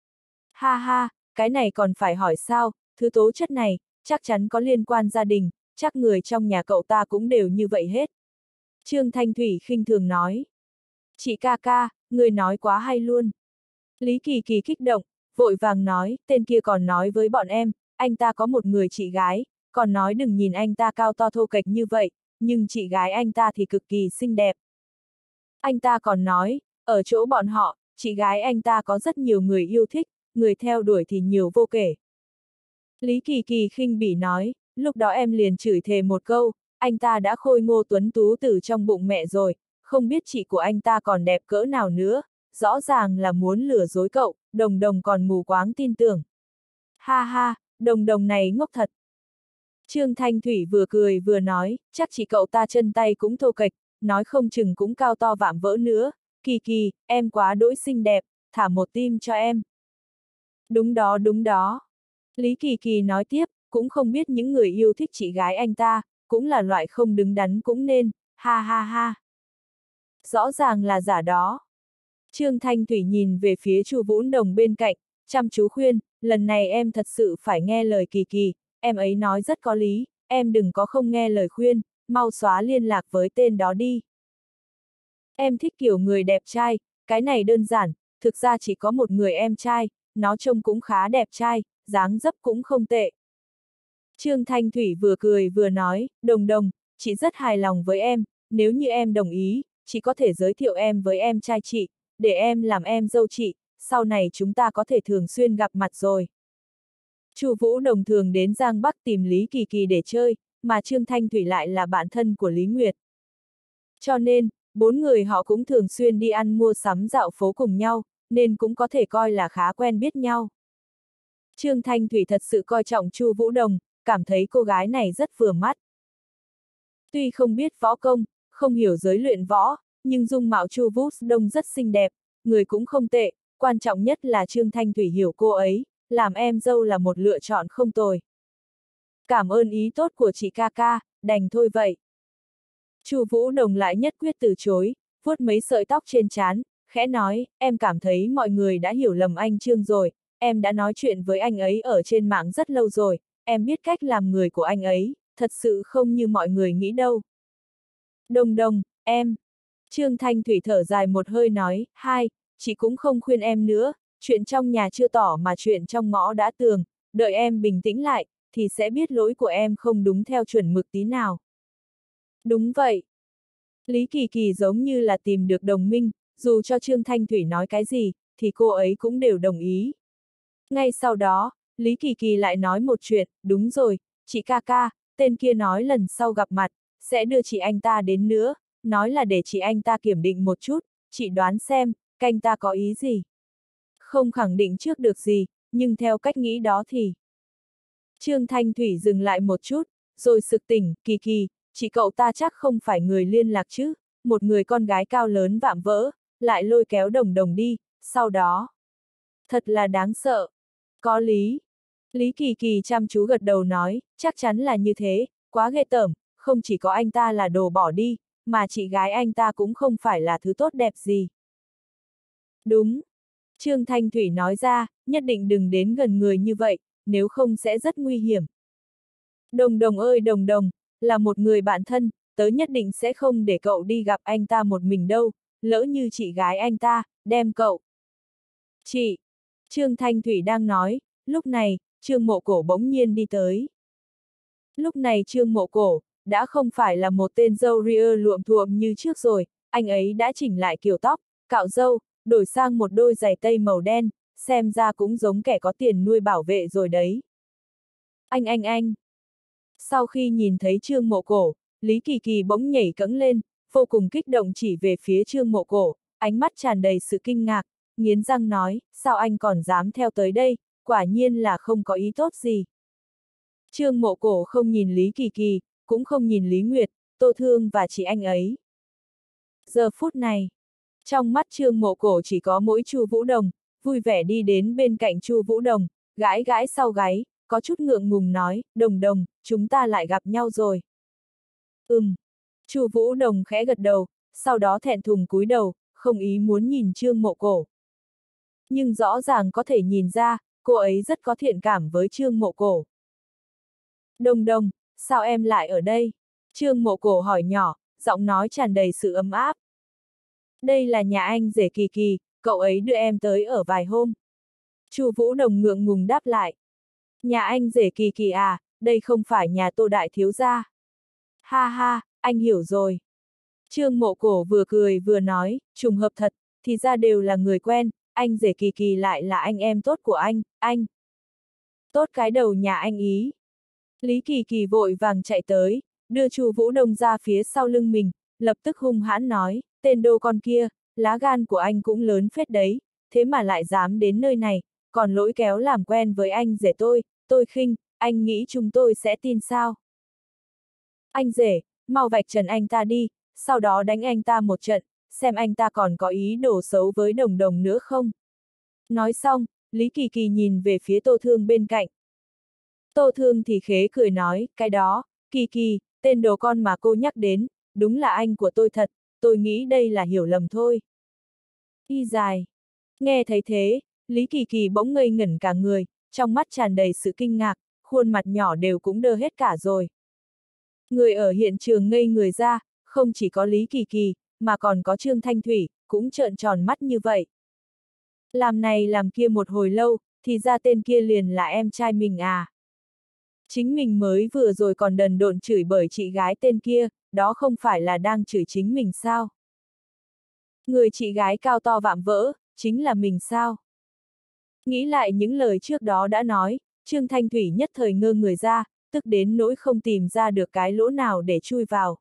Ha ha, cái này còn phải hỏi sao, thứ tố chất này, chắc chắn có liên quan gia đình, chắc người trong nhà cậu ta cũng đều như vậy hết. Trương Thanh Thủy khinh thường nói. Chị ca ca, người nói quá hay luôn. Lý Kỳ Kỳ kích động, vội vàng nói, tên kia còn nói với bọn em, anh ta có một người chị gái, còn nói đừng nhìn anh ta cao to thô kệch như vậy, nhưng chị gái anh ta thì cực kỳ xinh đẹp. Anh ta còn nói, ở chỗ bọn họ, chị gái anh ta có rất nhiều người yêu thích, người theo đuổi thì nhiều vô kể. Lý Kỳ Kỳ khinh bỉ nói, lúc đó em liền chửi thề một câu, anh ta đã khôi ngô tuấn tú từ trong bụng mẹ rồi, không biết chị của anh ta còn đẹp cỡ nào nữa, rõ ràng là muốn lừa dối cậu, Đồng Đồng còn mù quáng tin tưởng. Ha ha, Đồng Đồng này ngốc thật. Trương Thanh Thủy vừa cười vừa nói, chắc chỉ cậu ta chân tay cũng thô kệch, nói không chừng cũng cao to vạm vỡ nữa, Kỳ Kỳ, em quá đỗi xinh đẹp, thả một tim cho em. Đúng đó đúng đó. Lý Kỳ Kỳ nói tiếp, cũng không biết những người yêu thích chị gái anh ta, cũng là loại không đứng đắn cũng nên, ha ha ha. Rõ ràng là giả đó. Trương Thanh Thủy nhìn về phía Chu Vũ Đồng bên cạnh, chăm chú khuyên, lần này em thật sự phải nghe lời Kỳ Kỳ, em ấy nói rất có lý, em đừng có không nghe lời khuyên, mau xóa liên lạc với tên đó đi. Em thích kiểu người đẹp trai, cái này đơn giản, thực ra chỉ có một người em trai, nó trông cũng khá đẹp trai, dáng dấp cũng không tệ. Trương Thanh Thủy vừa cười vừa nói, Đồng Đồng, chị rất hài lòng với em, nếu như em đồng ý, chị có thể giới thiệu em với em trai chị, để em làm em dâu chị, sau này chúng ta có thể thường xuyên gặp mặt rồi. Chu Vũ Đồng thường đến Giang Bắc tìm Lý Kỳ Kỳ để chơi, mà Trương Thanh Thủy lại là bạn thân của Lý Nguyệt. Cho nên, bốn người họ cũng thường xuyên đi ăn mua sắm dạo phố cùng nhau, nên cũng có thể coi là khá quen biết nhau. Trương Thanh Thủy thật sự coi trọng Chu Vũ Đồng, cảm thấy cô gái này rất vừa mắt. Tuy không biết võ công, không hiểu giới luyện võ, nhưng dung mạo Chu Vũ Đông rất xinh đẹp, người cũng không tệ, quan trọng nhất là Trương Thanh Thủy hiểu cô ấy, làm em dâu là một lựa chọn không tồi. Cảm ơn ý tốt của chị ca ca, đành thôi vậy. Chu Vũ Đồng lại nhất quyết từ chối, vuốt mấy sợi tóc trên trán, khẽ nói, em cảm thấy mọi người đã hiểu lầm anh Trương rồi, em đã nói chuyện với anh ấy ở trên mạng rất lâu rồi, em biết cách làm người của anh ấy, thật sự không như mọi người nghĩ đâu. Đồng Đồng, em. Trương Thanh Thủy thở dài một hơi nói, hai, chị cũng không khuyên em nữa, chuyện trong nhà chưa tỏ mà chuyện trong ngõ đã tường, đợi em bình tĩnh lại, thì sẽ biết lỗi của em không đúng theo chuẩn mực tí nào. Đúng vậy. Lý Kỳ Kỳ giống như là tìm được đồng minh, dù cho Trương Thanh Thủy nói cái gì, thì cô ấy cũng đều đồng ý. Ngay sau đó, Lý Kỳ Kỳ lại nói một chuyện, đúng rồi, chị ca ca, tên kia nói lần sau gặp mặt, sẽ đưa chị anh ta đến nữa, nói là để chị anh ta kiểm định một chút, chị đoán xem, canh ta có ý gì. Không khẳng định trước được gì, nhưng theo cách nghĩ đó thì... Trương Thanh Thủy dừng lại một chút, rồi sực tỉnh, Kỳ Kỳ, chị cậu ta chắc không phải người liên lạc chứ, một người con gái cao lớn vạm vỡ, lại lôi kéo Đồng Đồng đi, sau đó... Thật là đáng sợ. Có lý. Lý Kỳ Kỳ chăm chú gật đầu nói, chắc chắn là như thế, quá ghê tởm, không chỉ có anh ta là đồ bỏ đi, mà chị gái anh ta cũng không phải là thứ tốt đẹp gì. Đúng. Trương Thanh Thủy nói ra, nhất định đừng đến gần người như vậy, nếu không sẽ rất nguy hiểm. Đồng Đồng ơi Đồng Đồng, là một người bạn thân, tớ nhất định sẽ không để cậu đi gặp anh ta một mình đâu, lỡ như chị gái anh ta, đem cậu. Chị! Trương Thanh Thủy đang nói, lúc này, Trương Mộ Cổ bỗng nhiên đi tới. Lúc này Trương Mộ Cổ, đã không phải là một tên râu ria luộm thuộm như trước rồi, anh ấy đã chỉnh lại kiểu tóc, cạo râu, đổi sang một đôi giày tây màu đen, xem ra cũng giống kẻ có tiền nuôi bảo vệ rồi đấy. Anh anh anh! Sau khi nhìn thấy Trương Mộ Cổ, Lý Kỳ Kỳ bỗng nhảy cẫng lên, vô cùng kích động chỉ về phía Trương Mộ Cổ, ánh mắt tràn đầy sự kinh ngạc, nghiến răng nói, sao anh còn dám theo tới đây, quả nhiên là không có ý tốt gì. Trương Mộ Cổ không nhìn Lý Kỳ Kỳ, cũng không nhìn Lý Nguyệt, Tô Thương và chị anh ấy. Giờ phút này, trong mắt Trương Mộ Cổ chỉ có mỗi Chu Vũ Đồng, vui vẻ đi đến bên cạnh Chu Vũ Đồng, gãi gãi sau gáy, có chút ngượng ngùng nói, Đồng Đồng, chúng ta lại gặp nhau rồi. Ừm. Chu Vũ Đồng khẽ gật đầu, sau đó thẹn thùng cúi đầu, không ý muốn nhìn Trương Mộ Cổ. Nhưng rõ ràng có thể nhìn ra, cô ấy rất có thiện cảm với Trương Mộ Cổ. Đồng Đồng, sao em lại ở đây? Trương Mộ Cổ hỏi nhỏ, giọng nói tràn đầy sự ấm áp. Đây là nhà anh rể Kỳ Kỳ, cậu ấy đưa em tới ở vài hôm. Chu Vũ Đồng ngượng ngùng đáp lại. Nhà anh rể Kỳ Kỳ à, đây không phải nhà Tô đại thiếu gia. Ha ha, anh hiểu rồi. Trương Mộ Cổ vừa cười vừa nói, trùng hợp thật, thì ra đều là người quen, anh rể Kỳ Kỳ lại là anh em tốt của anh, anh. Tốt cái đầu nhà anh ý. Lý Kỳ Kỳ vội vàng chạy tới, đưa Chu Vũ Đông ra phía sau lưng mình, lập tức hung hãn nói, tên đô con kia, lá gan của anh cũng lớn phết đấy, thế mà lại dám đến nơi này, còn lỗi kéo làm quen với anh rể tôi, tôi khinh, anh nghĩ chúng tôi sẽ tin sao? Anh rể, mau vạch trần anh ta đi, sau đó đánh anh ta một trận, xem anh ta còn có ý đồ xấu với Đồng Đồng nữa không? Nói xong, Lý Kỳ Kỳ nhìn về phía Tô Thương bên cạnh. Tô Thương thì khế cười nói, cái đó, Kỳ Kỳ, tên đồ con mà cô nhắc đến, đúng là anh của tôi thật, tôi nghĩ đây là hiểu lầm thôi. Y dài. Nghe thấy thế, Lý Kỳ Kỳ bỗng ngây ngẩn cả người, trong mắt tràn đầy sự kinh ngạc, khuôn mặt nhỏ đều cũng đơ hết cả rồi. Người ở hiện trường ngây người ra, không chỉ có Lý Kỳ Kỳ, mà còn có Trương Thanh Thủy, cũng trợn tròn mắt như vậy. Làm này làm kia một hồi lâu, thì ra tên kia liền là em trai mình à. Chính mình mới vừa rồi còn đần độn chửi bởi chị gái tên kia, đó không phải là đang chửi chính mình sao? Người chị gái cao to vạm vỡ, chính là mình sao? Nghĩ lại những lời trước đó đã nói, Trương Thanh Thủy nhất thời ngơ người ra, tức đến nỗi không tìm ra được cái lỗ nào để chui vào.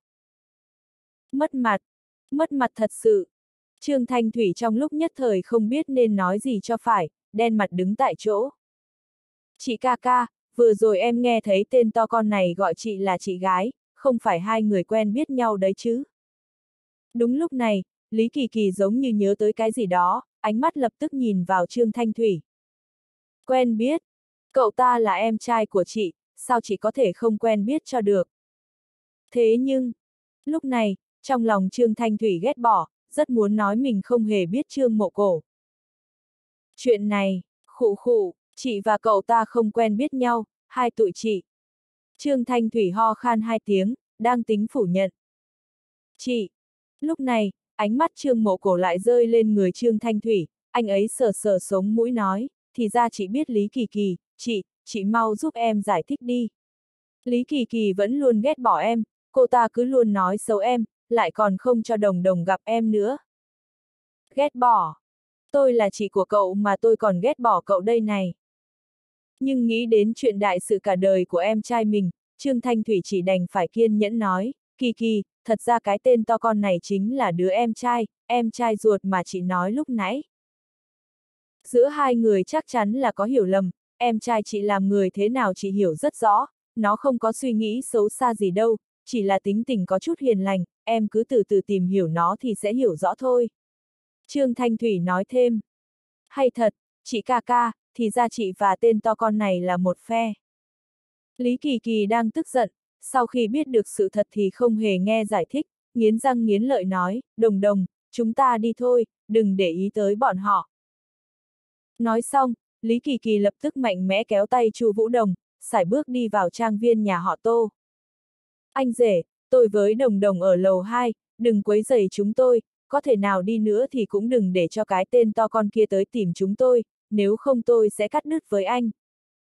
Mất mặt, mất mặt thật sự. Trương Thanh Thủy trong lúc nhất thời không biết nên nói gì cho phải, đen mặt đứng tại chỗ. Chị ca ca, vừa rồi em nghe thấy tên to con này gọi chị là chị gái, không phải hai người quen biết nhau đấy chứ. Đúng lúc này, Lý Kỳ Kỳ giống như nhớ tới cái gì đó, ánh mắt lập tức nhìn vào Trương Thanh Thủy. Quen biết, cậu ta là em trai của chị, sao chị có thể không quen biết cho được. Thế nhưng, lúc này, trong lòng Trương Thanh Thủy ghét bỏ, rất muốn nói mình không hề biết Trương Mộ Cổ. Chuyện này, khụ khụ, chị và cậu ta không quen biết nhau, hai tụi chị. Trương Thanh Thủy ho khan hai tiếng, đang tính phủ nhận. Chị! Lúc này, ánh mắt Trương Mộ Cổ lại rơi lên người Trương Thanh Thủy, anh ấy sờ sờ sống mũi nói, thì ra chị biết Lý Kỳ Kỳ, chị, chị mau giúp em giải thích đi. Lý Kỳ Kỳ vẫn luôn ghét bỏ em, cô ta cứ luôn nói xấu em, lại còn không cho Đồng Đồng gặp em nữa. Ghét bỏ. Tôi là chị của cậu mà tôi còn ghét bỏ cậu đây này. Nhưng nghĩ đến chuyện đại sự cả đời của em trai mình, Trương Thanh Thủy chỉ đành phải kiên nhẫn nói, Kỳ Kỳ, thật ra cái tên to con này chính là đứa em trai, em trai ruột mà chị nói lúc nãy. Giữa hai người chắc chắn là có hiểu lầm, em trai chị làm người thế nào chị hiểu rất rõ, nó không có suy nghĩ xấu xa gì đâu, chỉ là tính tình có chút hiền lành, em cứ từ từ tìm hiểu nó thì sẽ hiểu rõ thôi. Trương Thanh Thủy nói thêm, hay thật, chị ca ca, thì ra chị và tên to con này là một phe. Lý Kỳ Kỳ đang tức giận, sau khi biết được sự thật thì không hề nghe giải thích, nghiến răng nghiến lợi nói, Đồng Đồng, chúng ta đi thôi, đừng để ý tới bọn họ. Nói xong, Lý Kỳ Kỳ lập tức mạnh mẽ kéo tay Chu Vũ Đồng, sải bước đi vào trang viên nhà họ Tô. Anh rể, tôi với Đồng Đồng ở lầu hai, đừng quấy rầy chúng tôi, có thể nào đi nữa thì cũng đừng để cho cái tên to con kia tới tìm chúng tôi, nếu không tôi sẽ cắt đứt với anh.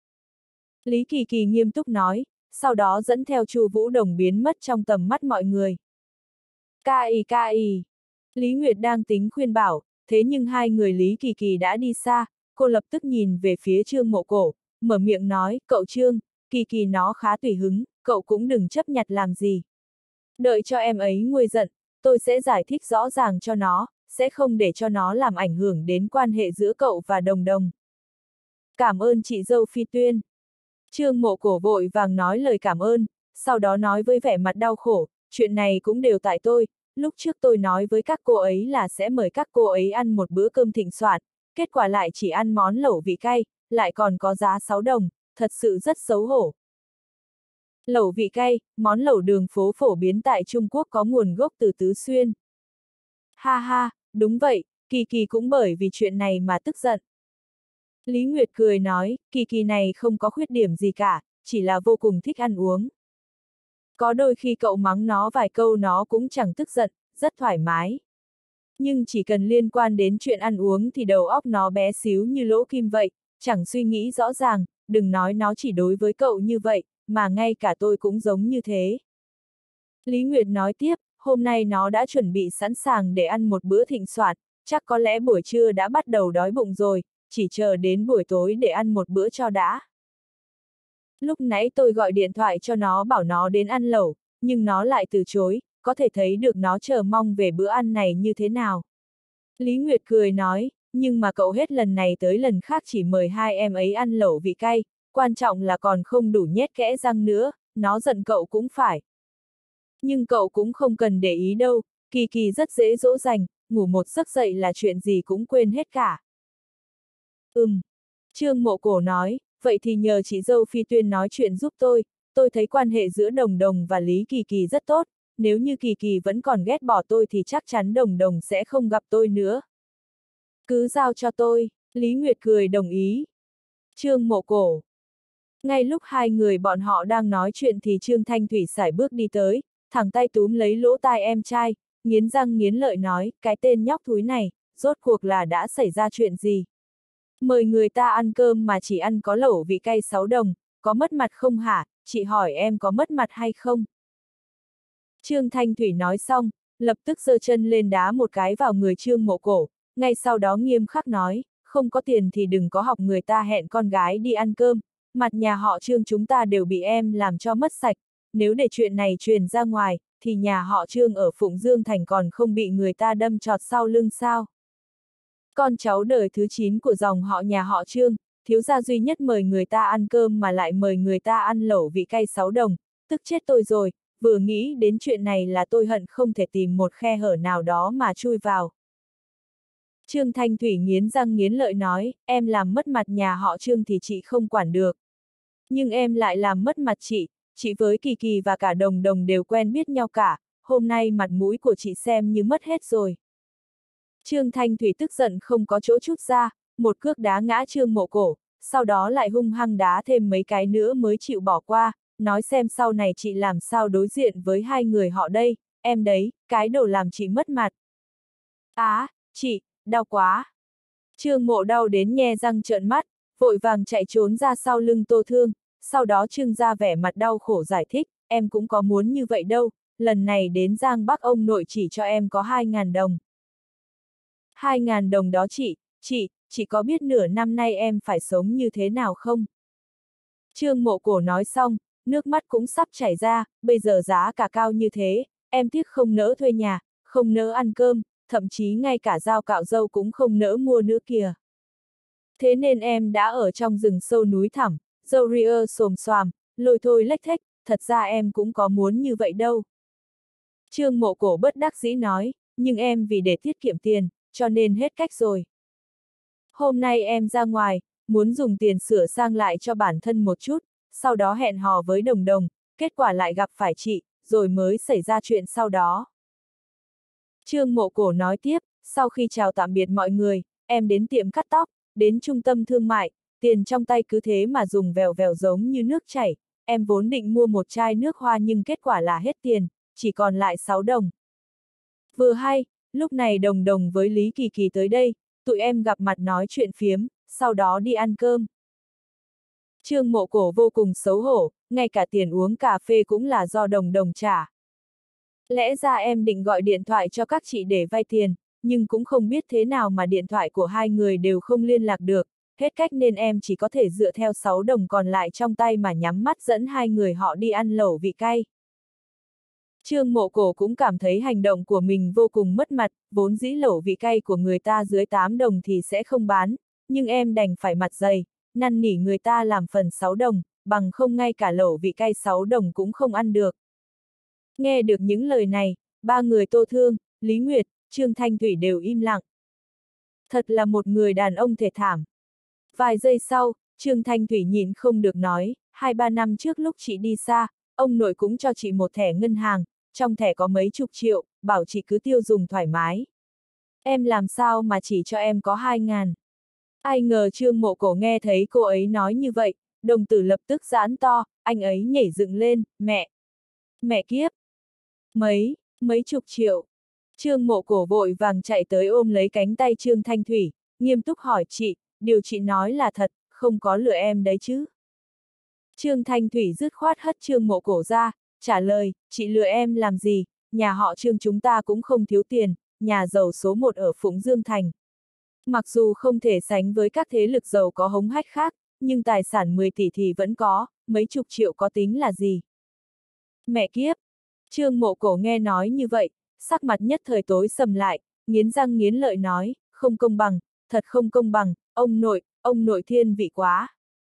Lý Kỳ Kỳ nghiêm túc nói, sau đó dẫn theo Chu Vũ Đồng biến mất trong tầm mắt mọi người. Ca y ca y. Lý Nguyệt đang tính khuyên bảo, thế nhưng hai người Lý Kỳ Kỳ đã đi xa, cô lập tức nhìn về phía Trương Mộ Cổ, mở miệng nói, cậu Trương, Kỳ Kỳ nó khá tùy hứng, cậu cũng đừng chấp nhặt làm gì. Đợi cho em ấy nguôi giận, tôi sẽ giải thích rõ ràng cho nó, sẽ không để cho nó làm ảnh hưởng đến quan hệ giữa cậu và Đồng Đồng. Cảm ơn chị dâu Phi Tuyên. Trương Mộ Cổ vội vàng nói lời cảm ơn, sau đó nói với vẻ mặt đau khổ, chuyện này cũng đều tại tôi, lúc trước tôi nói với các cô ấy là sẽ mời các cô ấy ăn một bữa cơm thịnh soạn, kết quả lại chỉ ăn món lẩu vị cay, lại còn có giá sáu đồng, thật sự rất xấu hổ. Lẩu vị cay, món lẩu đường phố phổ biến tại Trung Quốc có nguồn gốc từ Tứ Xuyên. Ha ha, đúng vậy, Kỳ Kỳ cũng bởi vì chuyện này mà tức giận. Lý Nguyệt cười nói, Kỳ Kỳ này không có khuyết điểm gì cả, chỉ là vô cùng thích ăn uống. Có đôi khi cậu mắng nó vài câu nó cũng chẳng tức giận, rất thoải mái. Nhưng chỉ cần liên quan đến chuyện ăn uống thì đầu óc nó bé xíu như lỗ kim vậy, chẳng suy nghĩ rõ ràng, đừng nói nó chỉ đối với cậu như vậy, mà ngay cả tôi cũng giống như thế. Lý Nguyệt nói tiếp, hôm nay nó đã chuẩn bị sẵn sàng để ăn một bữa thịnh soạn, chắc có lẽ buổi trưa đã bắt đầu đói bụng rồi, chỉ chờ đến buổi tối để ăn một bữa cho đã. Lúc nãy tôi gọi điện thoại cho nó bảo nó đến ăn lẩu, nhưng nó lại từ chối, có thể thấy được nó chờ mong về bữa ăn này như thế nào. Lý Nguyệt cười nói, nhưng mà cậu hết lần này tới lần khác chỉ mời hai em ấy ăn lẩu vị cay, quan trọng là còn không đủ nhét kẽ răng nữa, nó giận cậu cũng phải. Nhưng cậu cũng không cần để ý đâu, Kỳ Kỳ rất dễ dỗ dành, ngủ một giấc dậy là chuyện gì cũng quên hết cả. Ừm. Trương Mộ Cổ nói, vậy thì nhờ chị dâu Phi Tuyên nói chuyện giúp tôi, tôi thấy quan hệ giữa Đồng Đồng và Lý Kỳ Kỳ rất tốt, nếu như Kỳ Kỳ vẫn còn ghét bỏ tôi thì chắc chắn Đồng Đồng sẽ không gặp tôi nữa. Cứ giao cho tôi, Lý Nguyệt cười đồng ý. Trương Mộ Cổ. Ngay lúc hai người bọn họ đang nói chuyện thì Trương Thanh Thủy sải bước đi tới, thẳng tay túm lấy lỗ tai em trai, nghiến răng nghiến lợi nói, cái tên nhóc thúi này, rốt cuộc là đã xảy ra chuyện gì? Mời người ta ăn cơm mà chỉ ăn có lẩu vị cay sáu đồng, có mất mặt không hả, chị hỏi em có mất mặt hay không? Trương Thanh Thủy nói xong, lập tức giơ chân lên đá một cái vào người Trương Mộ Cổ, ngay sau đó nghiêm khắc nói, không có tiền thì đừng có học người ta hẹn con gái đi ăn cơm, mặt nhà họ Trương chúng ta đều bị em làm cho mất sạch, nếu để chuyện này truyền ra ngoài, thì nhà họ Trương ở Phụng Dương Thành còn không bị người ta đâm chọt sau lưng sao? Con cháu đời thứ chín của dòng họ nhà họ Trương, thiếu gia duy nhất mời người ta ăn cơm mà lại mời người ta ăn lẩu vị cay sáu đồng, tức chết tôi rồi, vừa nghĩ đến chuyện này là tôi hận không thể tìm một khe hở nào đó mà chui vào. Trương Thanh Thủy nghiến răng nghiến lợi nói, em làm mất mặt nhà họ Trương thì chị không quản được. Nhưng em lại làm mất mặt chị, chị với Kỳ Kỳ và cả Đồng Đồng đều quen biết nhau cả, hôm nay mặt mũi của chị xem như mất hết rồi. Trương Thanh Thủy tức giận không có chỗ chút ra, một cước đá ngã Trương Mộ Cổ, sau đó lại hung hăng đá thêm mấy cái nữa mới chịu bỏ qua, nói xem sau này chị làm sao đối diện với hai người họ đây, em đấy, cái đồ làm chị mất mặt. Á, à, chị, đau quá. Trương Mộ đau đến nhe răng trợn mắt, vội vàng chạy trốn ra sau lưng Tô Thương, sau đó Trương ra vẻ mặt đau khổ giải thích, em cũng có muốn như vậy đâu, lần này đến Giang Bắc ông nội chỉ cho em có hai ngàn đồng. Hai ngàn đồng đó chị, chị, chị có biết nửa năm nay em phải sống như thế nào không? Trương Mộ Cổ nói xong, nước mắt cũng sắp chảy ra, bây giờ giá cả cao như thế, em tiếc không nỡ thuê nhà, không nỡ ăn cơm, thậm chí ngay cả dao cạo râu cũng không nỡ mua nữa kìa. Thế nên em đã ở trong rừng sâu núi thẳm, râu ria xồm xoàm, lôi thôi lếch thếch, thật ra em cũng có muốn như vậy đâu. Trương Mộ Cổ bất đắc dĩ nói, nhưng em vì để tiết kiệm tiền, cho nên hết cách rồi. Hôm nay em ra ngoài, muốn dùng tiền sửa sang lại cho bản thân một chút, sau đó hẹn hò với Đồng Đồng, kết quả lại gặp phải chị, rồi mới xảy ra chuyện sau đó. Trương Mộ Cổ nói tiếp, sau khi chào tạm biệt mọi người, em đến tiệm cắt tóc, đến trung tâm thương mại, tiền trong tay cứ thế mà dùng vèo vèo giống như nước chảy, em vốn định mua một chai nước hoa nhưng kết quả là hết tiền, chỉ còn lại sáu đồng. Vừa hay, lúc này Đồng Đồng với Lý Kỳ Kỳ tới đây, tụi em gặp mặt nói chuyện phiếm, sau đó đi ăn cơm. Trương Mộ Cổ vô cùng xấu hổ, ngay cả tiền uống cà phê cũng là do Đồng Đồng trả. Lẽ ra em định gọi điện thoại cho các chị để vay tiền, nhưng cũng không biết thế nào mà điện thoại của hai người đều không liên lạc được, hết cách nên em chỉ có thể dựa theo sáu đồng còn lại trong tay mà nhắm mắt dẫn hai người họ đi ăn lẩu vị cay. Trương Mộ Cổ cũng cảm thấy hành động của mình vô cùng mất mặt, vốn dĩ lẩu vị cay của người ta dưới tám đồng thì sẽ không bán, nhưng em đành phải mặt dày, năn nỉ người ta làm phần sáu đồng, bằng không ngay cả lẩu vị cay sáu đồng cũng không ăn được. Nghe được những lời này, ba người Tô Thương, Lý Nguyệt, Trương Thanh Thủy đều im lặng. Thật là một người đàn ông thể thảm. Vài giây sau, Trương Thanh Thủy nhịn không được nói, hai ba năm trước lúc chị đi xa, ông nội cũng cho chị một thẻ ngân hàng, trong thẻ có mấy chục triệu, bảo chị cứ tiêu dùng thoải mái. Em làm sao mà chỉ cho em có hai ngàn. Ai ngờ Trương Mộ Cổ nghe thấy cô ấy nói như vậy, đồng tử lập tức giãn to, anh ấy nhảy dựng lên, mẹ. Mẹ kiếp. Mấy, mấy chục triệu. Trương Mộ Cổ vội vàng chạy tới ôm lấy cánh tay Trương Thanh Thủy, nghiêm túc hỏi chị, điều chị nói là thật, không có lừa em đấy chứ. Trương Thanh Thủy dứt khoát hất Trương Mộ Cổ ra, trả lời, chị lừa em làm gì, nhà họ Trương chúng ta cũng không thiếu tiền, nhà giàu số một ở Phụng Dương Thành. Mặc dù không thể sánh với các thế lực giàu có hống hách khác, nhưng tài sản mười tỷ thì vẫn có, mấy chục triệu có tính là gì. Mẹ kiếp! Trương Mộ Cổ nghe nói như vậy, sắc mặt nhất thời tối sầm lại, nghiến răng nghiến lợi nói, không công bằng, thật không công bằng, ông nội, ông nội thiên vị quá.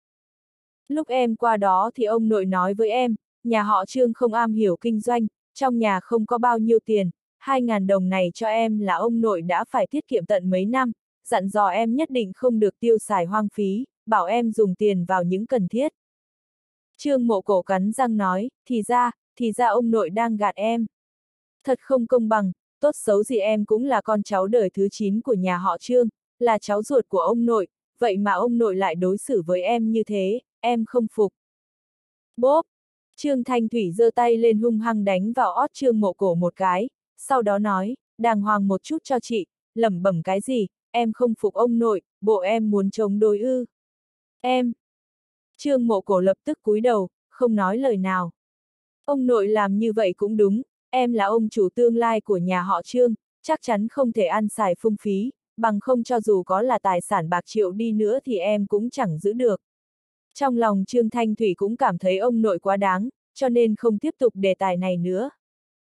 Lúc em qua đó thì ông nội nói với em, nhà họ Trương không am hiểu kinh doanh, trong nhà không có bao nhiêu tiền, hai ngàn đồng này cho em là ông nội đã phải tiết kiệm tận mấy năm, dặn dò em nhất định không được tiêu xài hoang phí, bảo em dùng tiền vào những cần thiết. Trương Mộ Cổ cắn răng nói, thì ra, thì ra ông nội đang gạt em. Thật không công bằng, tốt xấu gì em cũng là con cháu đời thứ chín của nhà họ Trương, là cháu ruột của ông nội, vậy mà ông nội lại đối xử với em như thế, em không phục. Bốp! Trương Thanh Thủy giơ tay lên hung hăng đánh vào ót Trương Mộ Cổ một cái, sau đó nói, đàng hoàng một chút cho chị, lẩm bẩm cái gì, em không phục ông nội, bộ em muốn chống đối ư. Em! Trương Mộ Cổ lập tức cúi đầu, không nói lời nào. Ông nội làm như vậy cũng đúng, em là ông chủ tương lai của nhà họ Trương, chắc chắn không thể ăn xài phung phí, bằng không cho dù có là tài sản bạc triệu đi nữa thì em cũng chẳng giữ được. Trong lòng Trương Thanh Thủy cũng cảm thấy ông nội quá đáng, cho nên không tiếp tục đề tài này nữa.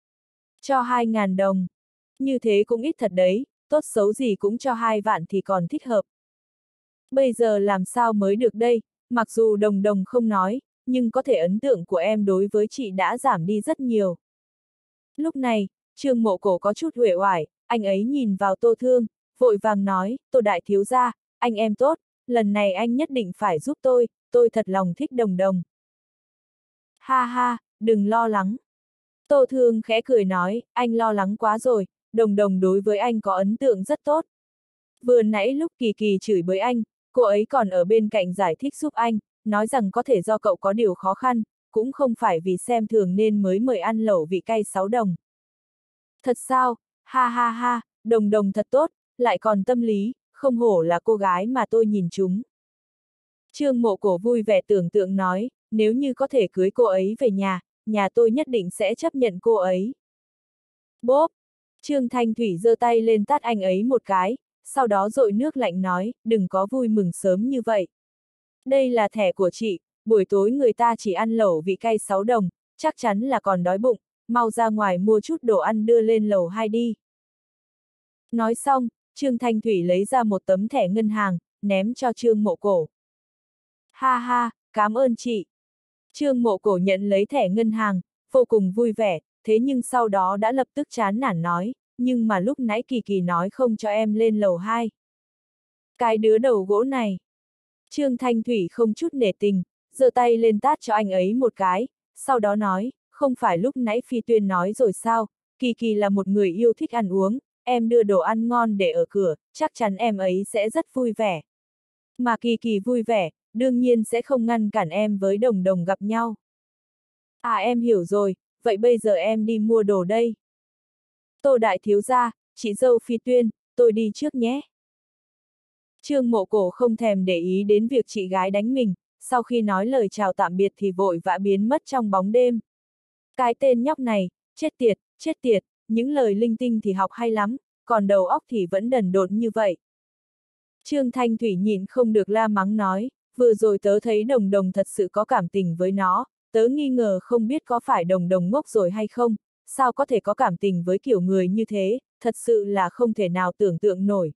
Cho hai ngàn đồng. Như thế cũng ít thật đấy, tốt xấu gì cũng cho hai vạn thì còn thích hợp. Bây giờ làm sao mới được đây, mặc dù Đồng Đồng không nói, nhưng có thể ấn tượng của em đối với chị đã giảm đi rất nhiều. Lúc này, Trương Mộ Cổ có chút uể oải, anh ấy nhìn vào Tô Thương, vội vàng nói, Tô đại thiếu gia, anh em tốt, lần này anh nhất định phải giúp tôi, tôi thật lòng thích Đồng Đồng. Ha ha, đừng lo lắng. Tô Thương khẽ cười nói, anh lo lắng quá rồi, Đồng Đồng đối với anh có ấn tượng rất tốt. Vừa nãy lúc Kỳ Kỳ chửi bới anh, cô ấy còn ở bên cạnh giải thích giúp anh, nói rằng có thể do cậu có điều khó khăn, cũng không phải vì xem thường nên mới mời ăn lẩu vị cay sáu đồng. Thật sao, ha ha ha, Đồng Đồng thật tốt, lại còn tâm lý, không hổ là cô gái mà tôi nhìn chúng. Trương Mộ Cổ vui vẻ tưởng tượng nói, nếu như có thể cưới cô ấy về nhà, nhà tôi nhất định sẽ chấp nhận cô ấy. Bốp! Trương Thanh Thủy giơ tay lên tát anh ấy một cái, sau đó dội nước lạnh nói, đừng có vui mừng sớm như vậy. Đây là thẻ của chị, buổi tối người ta chỉ ăn lẩu vị cay sáu đồng, chắc chắn là còn đói bụng, mau ra ngoài mua chút đồ ăn đưa lên lầu hai đi. Nói xong, Trương Thanh Thủy lấy ra một tấm thẻ ngân hàng, ném cho Trương Mộ Cổ. Ha ha, cảm ơn chị. Trương Mộ Cổ nhận lấy thẻ ngân hàng, vô cùng vui vẻ, thế nhưng sau đó đã lập tức chán nản nói, nhưng mà lúc nãy Kỳ Kỳ nói không cho em lên lầu hai. Cái đứa đầu gỗ này. Trương Thanh Thủy không chút nể tình, giơ tay lên tát cho anh ấy một cái, sau đó nói, không phải lúc nãy Phi Tuyên nói rồi sao, Kỳ Kỳ là một người yêu thích ăn uống, em đưa đồ ăn ngon để ở cửa, chắc chắn em ấy sẽ rất vui vẻ. Mà Kỳ Kỳ vui vẻ, đương nhiên sẽ không ngăn cản em với Đồng Đồng gặp nhau. À em hiểu rồi, vậy bây giờ em đi mua đồ đây. Tô đại thiếu gia, chị dâu Phi Tuyên, tôi đi trước nhé. Trương Mộ Cổ không thèm để ý đến việc chị gái đánh mình, sau khi nói lời chào tạm biệt thì vội vã biến mất trong bóng đêm. Cái tên nhóc này, chết tiệt, chết tiệt, những lời linh tinh thì học hay lắm, còn đầu óc thì vẫn đần độn như vậy. Trương Thanh Thủy nhịn không được la mắng nói, vừa rồi tớ thấy Đồng Đồng thật sự có cảm tình với nó, tớ nghi ngờ không biết có phải Đồng Đồng ngốc rồi hay không, sao có thể có cảm tình với kiểu người như thế, thật sự là không thể nào tưởng tượng nổi.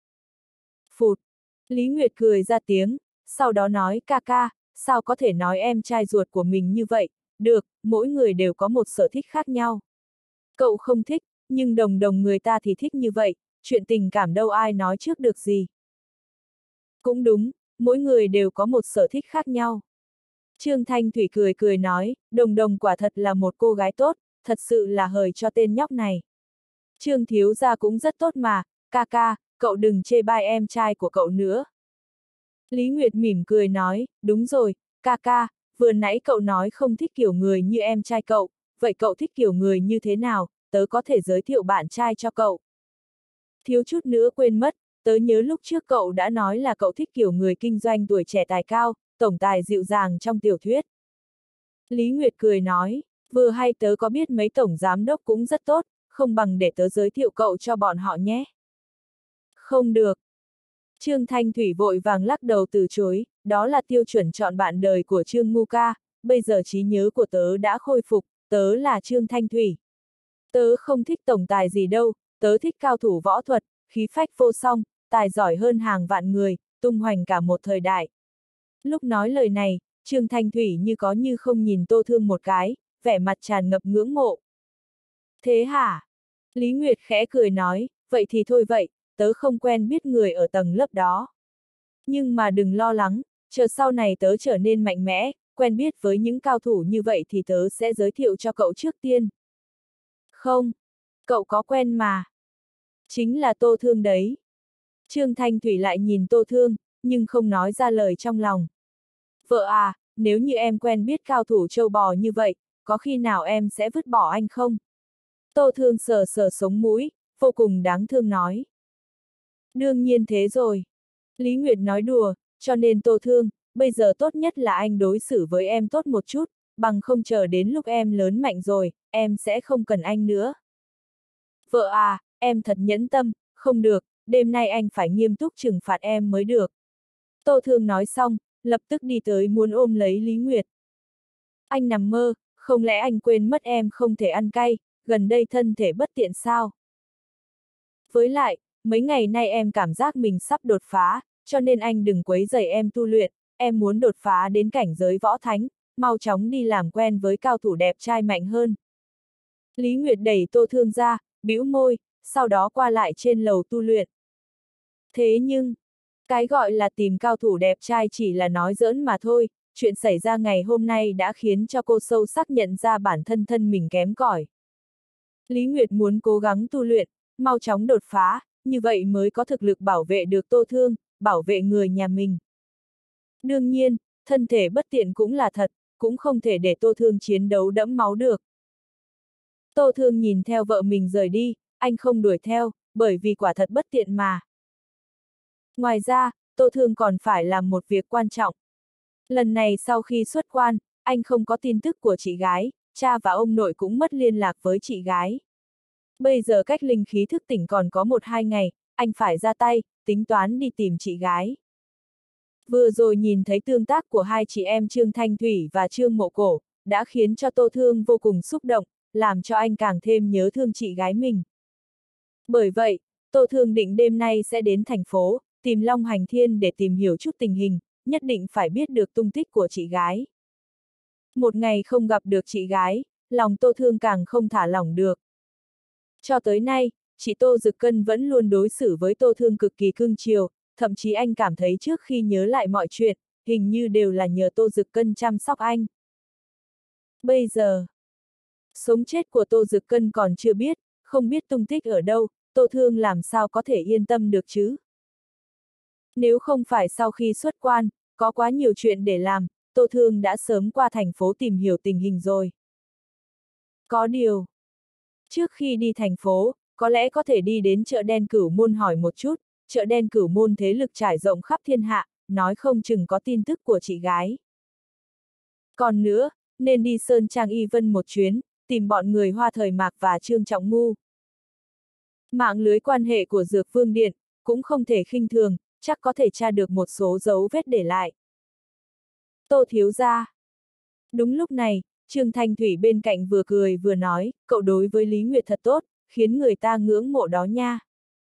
Phụt! Lý Nguyệt cười ra tiếng, sau đó nói ca ca, sao có thể nói em trai ruột của mình như vậy, được, mỗi người đều có một sở thích khác nhau. Cậu không thích, nhưng Đồng Đồng người ta thì thích như vậy, chuyện tình cảm đâu ai nói trước được gì. Cũng đúng, mỗi người đều có một sở thích khác nhau. Trương Thanh Thủy cười cười nói, Đồng Đồng quả thật là một cô gái tốt, thật sự là hời cho tên nhóc này. Trương thiếu gia cũng rất tốt mà, ca ca, cậu đừng chê bai em trai của cậu nữa. Lý Nguyệt mỉm cười nói, đúng rồi, ca ca, vừa nãy cậu nói không thích kiểu người như em trai cậu, vậy cậu thích kiểu người như thế nào, tớ có thể giới thiệu bạn trai cho cậu. Thiếu chút nữa quên mất, tớ nhớ lúc trước cậu đã nói là cậu thích kiểu người kinh doanh tuổi trẻ tài cao, tổng tài dịu dàng trong tiểu thuyết. Lý Nguyệt cười nói, vừa hay tớ có biết mấy tổng giám đốc cũng rất tốt, không bằng để tớ giới thiệu cậu cho bọn họ nhé. Không được. Trương Thanh Thủy vội vàng lắc đầu từ chối, đó là tiêu chuẩn chọn bạn đời của Trương Ngu ca, bây giờ trí nhớ của tớ đã khôi phục, tớ là Trương Thanh Thủy. Tớ không thích tổng tài gì đâu, tớ thích cao thủ võ thuật, khí phách vô song, tài giỏi hơn hàng vạn người, tung hoành cả một thời đại. Lúc nói lời này, Trương Thanh Thủy như có như không nhìn Tô Thương một cái, vẻ mặt tràn ngập ngưỡng mộ. Thế hả? Lý Nguyệt khẽ cười nói, vậy thì thôi vậy, tớ không quen biết người ở tầng lớp đó. Nhưng mà đừng lo lắng, chờ sau này tớ trở nên mạnh mẽ, quen biết với những cao thủ như vậy thì tớ sẽ giới thiệu cho cậu trước tiên. Không, cậu có quen mà. Chính là Tô Thương đấy. Trương Thanh Thủy lại nhìn Tô Thương, nhưng không nói ra lời trong lòng. Vợ à, nếu như em quen biết cao thủ châu bò như vậy, có khi nào em sẽ vứt bỏ anh không? Tô Thương sờ sờ sống mũi, vô cùng đáng thương nói. Đương nhiên thế rồi. Lý Nguyệt nói đùa, cho nên Tô Thương, bây giờ tốt nhất là anh đối xử với em tốt một chút, bằng không chờ đến lúc em lớn mạnh rồi, em sẽ không cần anh nữa. Vợ à, em thật nhẫn tâm, không được, đêm nay anh phải nghiêm túc trừng phạt em mới được. Tô Thương nói xong, lập tức đi tới muốn ôm lấy Lý Nguyệt. Anh nằm mơ, không lẽ anh quên mất em không thể ăn cay, gần đây thân thể bất tiện sao? Với lại, mấy ngày nay em cảm giác mình sắp đột phá, cho nên anh đừng quấy rầy em tu luyện, em muốn đột phá đến cảnh giới võ thánh, mau chóng đi làm quen với cao thủ đẹp trai mạnh hơn. Lý Nguyệt đẩy Tô Thương ra, bĩu môi, sau đó qua lại trên lầu tu luyện. Thế nhưng, cái gọi là tìm cao thủ đẹp trai chỉ là nói giỡn mà thôi, chuyện xảy ra ngày hôm nay đã khiến cho cô sâu sắc nhận ra bản thân thân mình kém cỏi. Lý Nguyệt muốn cố gắng tu luyện, mau chóng đột phá, như vậy mới có thực lực bảo vệ được Tô Thương, bảo vệ người nhà mình. Đương nhiên, thân thể bất tiện cũng là thật, cũng không thể để Tô Thương chiến đấu đẫm máu được. Tô Thương nhìn theo vợ mình rời đi, anh không đuổi theo, bởi vì quả thật bất tiện mà. Ngoài ra, Tô Thương còn phải làm một việc quan trọng. Lần này sau khi xuất quan, anh không có tin tức của chị gái, cha và ông nội cũng mất liên lạc với chị gái. Bây giờ cách linh khí thức tỉnh còn có một hai ngày, anh phải ra tay, tính toán đi tìm chị gái. Vừa rồi nhìn thấy tương tác của hai chị em Trương Thanh Thủy và Trương Mộ Cổ, đã khiến cho Tô Thương vô cùng xúc động, làm cho anh càng thêm nhớ thương chị gái mình. Bởi vậy, Tô Thương định đêm nay sẽ đến thành phố, tìm Long Hành Thiên để tìm hiểu chút tình hình, nhất định phải biết được tung tích của chị gái. Một ngày không gặp được chị gái, lòng Tô Thương càng không thả lỏng được. Cho tới nay, chị Tô Dực Cân vẫn luôn đối xử với Tô Thương cực kỳ cưng chiều, thậm chí anh cảm thấy trước khi nhớ lại mọi chuyện, hình như đều là nhờ Tô Dực Cân chăm sóc anh. Bây giờ, sống chết của Tô Dực Cân còn chưa biết, không biết tung tích ở đâu, Tô Thương làm sao có thể yên tâm được chứ? Nếu không phải sau khi xuất quan, có quá nhiều chuyện để làm, Tô Thương đã sớm qua thành phố tìm hiểu tình hình rồi. Có điều, trước khi đi thành phố, có lẽ có thể đi đến chợ đen Cửu Môn hỏi một chút, chợ đen Cửu Môn thế lực trải rộng khắp thiên hạ, nói không chừng có tin tức của chị gái. Còn nữa, nên đi Sơn Trang Y Vân một chuyến, tìm bọn người Hoa Thời Mạc và Trương Trọng Ngu. Mạng lưới quan hệ của Dược Vương Điện, cũng không thể khinh thường, chắc có thể tra được một số dấu vết để lại. Tô thiếu gia. Đúng lúc này, Trương Thanh Thủy bên cạnh vừa cười vừa nói, cậu đối với Lý Nguyệt thật tốt, khiến người ta ngưỡng mộ đó nha.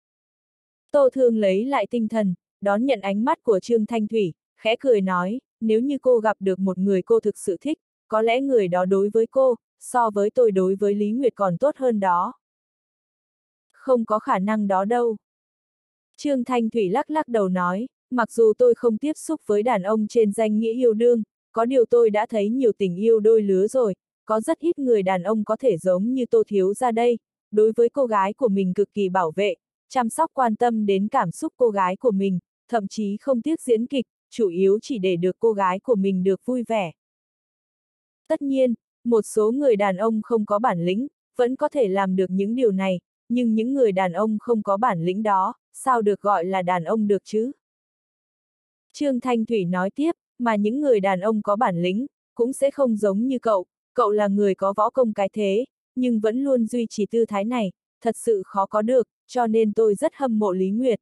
Tô Thương lấy lại tinh thần, đón nhận ánh mắt của Trương Thanh Thủy, khẽ cười nói, nếu như cô gặp được một người cô thực sự thích, có lẽ người đó đối với cô, so với tôi đối với Lý Nguyệt còn tốt hơn đó. Không có khả năng đó đâu. Trương Thanh Thủy lắc lắc đầu nói, mặc dù tôi không tiếp xúc với đàn ông trên danh nghĩa yêu đương, có điều tôi đã thấy nhiều tình yêu đôi lứa rồi, có rất ít người đàn ông có thể giống như Tô thiếu gia đây, đối với cô gái của mình cực kỳ bảo vệ, chăm sóc quan tâm đến cảm xúc cô gái của mình, thậm chí không tiếc diễn kịch, chủ yếu chỉ để được cô gái của mình được vui vẻ. Tất nhiên, một số người đàn ông không có bản lĩnh, vẫn có thể làm được những điều này, nhưng những người đàn ông không có bản lĩnh đó, sao được gọi là đàn ông được chứ? Trương Thanh Thủy nói tiếp, mà những người đàn ông có bản lĩnh, cũng sẽ không giống như cậu, cậu là người có võ công cái thế, nhưng vẫn luôn duy trì tư thái này, thật sự khó có được, cho nên tôi rất hâm mộ Lý Nguyệt.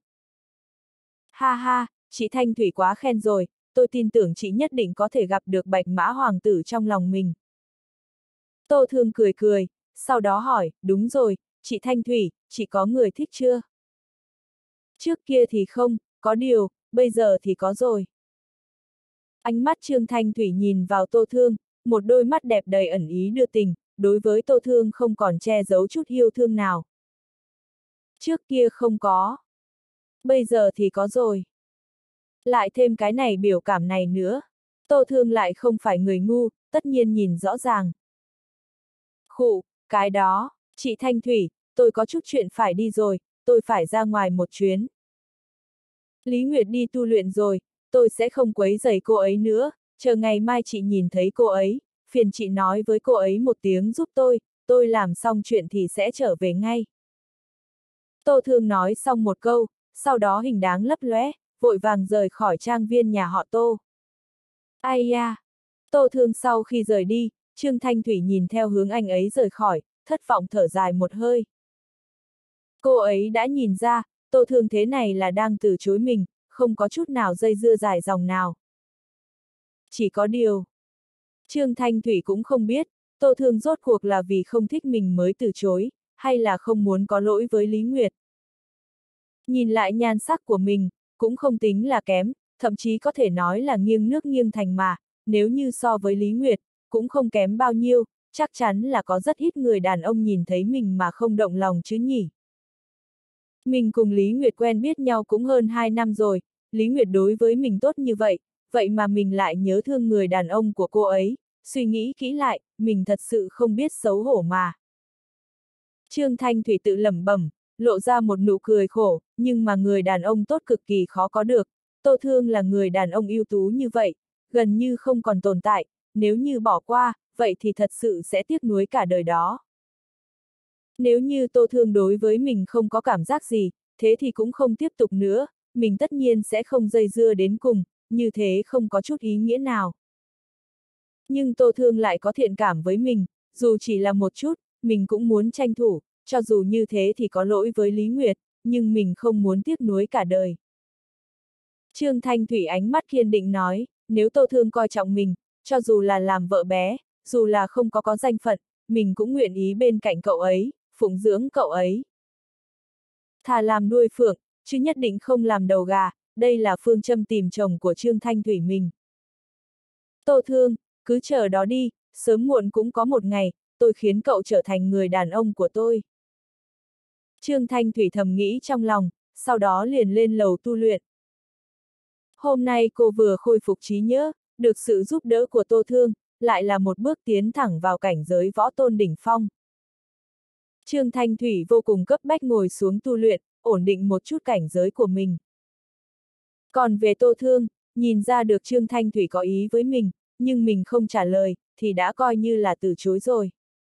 Ha ha, chị Thanh Thủy quá khen rồi, tôi tin tưởng chị nhất định có thể gặp được Bạch Mã Hoàng tử trong lòng mình. Tô Thương cười cười, sau đó hỏi, đúng rồi, chị Thanh Thủy, chị có người thích chưa? Trước kia thì không, có điều, bây giờ thì có rồi. Ánh mắt Trương Thanh Thủy nhìn vào Tô Thương, một đôi mắt đẹp đầy ẩn ý đưa tình, đối với Tô Thương không còn che giấu chút yêu thương nào. Trước kia không có. Bây giờ thì có rồi. Lại thêm cái này biểu cảm này nữa. Tô Thương lại không phải người ngu, tất nhiên nhìn rõ ràng. Khụ, cái đó, chị Thanh Thủy, tôi có chút chuyện phải đi rồi, tôi phải ra ngoài một chuyến. Lý Nguyệt đi tu luyện rồi, tôi sẽ không quấy rầy cô ấy nữa, chờ ngày mai chị nhìn thấy cô ấy, phiền chị nói với cô ấy một tiếng giúp tôi, tôi làm xong chuyện thì sẽ trở về ngay. Tô Thương nói xong một câu, sau đó hình dáng lấp lóe, vội vàng rời khỏi trang viên nhà họ Tô. Ai da! Tô Thương sau khi rời đi, Trương Thanh Thủy nhìn theo hướng anh ấy rời khỏi, thất vọng thở dài một hơi. Cô ấy đã nhìn ra, Tô Thương thế này là đang từ chối mình, không có chút nào dây dưa dài dòng nào. Chỉ có điều, Trương Thanh Thủy cũng không biết, Tô Thương rốt cuộc là vì không thích mình mới từ chối, hay là không muốn có lỗi với Lý Nguyệt. Nhìn lại nhan sắc của mình, cũng không tính là kém, thậm chí có thể nói là nghiêng nước nghiêng thành mà, nếu như so với Lý Nguyệt, cũng không kém bao nhiêu, chắc chắn là có rất ít người đàn ông nhìn thấy mình mà không động lòng chứ nhỉ. Mình cùng Lý Nguyệt quen biết nhau cũng hơn hai năm rồi, Lý Nguyệt đối với mình tốt như vậy, vậy mà mình lại nhớ thương người đàn ông của cô ấy, suy nghĩ kỹ lại, mình thật sự không biết xấu hổ mà. Trương Thanh Thủy tự lẩm bẩm, lộ ra một nụ cười khổ, nhưng mà người đàn ông tốt cực kỳ khó có được, Tô Thương là người đàn ông ưu tú như vậy, gần như không còn tồn tại, nếu như bỏ qua, vậy thì thật sự sẽ tiếc nuối cả đời đó. Nếu như Tô Thương đối với mình không có cảm giác gì, thế thì cũng không tiếp tục nữa, mình tất nhiên sẽ không dây dưa đến cùng, như thế không có chút ý nghĩa nào. Nhưng Tô Thương lại có thiện cảm với mình, dù chỉ là một chút, mình cũng muốn tranh thủ, cho dù như thế thì có lỗi với Lý Nguyệt, nhưng mình không muốn tiếc nuối cả đời. Trương Thanh Thủy ánh mắt kiên định nói, nếu Tô Thương coi trọng mình, cho dù là làm vợ bé, dù là không có có danh phận, mình cũng nguyện ý bên cạnh cậu ấy, phụng dưỡng cậu ấy. Thà làm nuôi phượng, chứ nhất định không làm đầu gà, đây là phương châm tìm chồng của Trương Thanh Thủy mình. Tô Thương, cứ chờ đó đi, sớm muộn cũng có một ngày, tôi khiến cậu trở thành người đàn ông của tôi. Trương Thanh Thủy thầm nghĩ trong lòng, sau đó liền lên lầu tu luyện. Hôm nay cô vừa khôi phục trí nhớ, được sự giúp đỡ của Tô Thương, lại là một bước tiến thẳng vào cảnh giới võ tôn đỉnh phong. Trương Thanh Thủy vô cùng cấp bách ngồi xuống tu luyện, ổn định một chút cảnh giới của mình. Còn về Tô Thương, nhìn ra được Trương Thanh Thủy có ý với mình, nhưng mình không trả lời, thì đã coi như là từ chối rồi.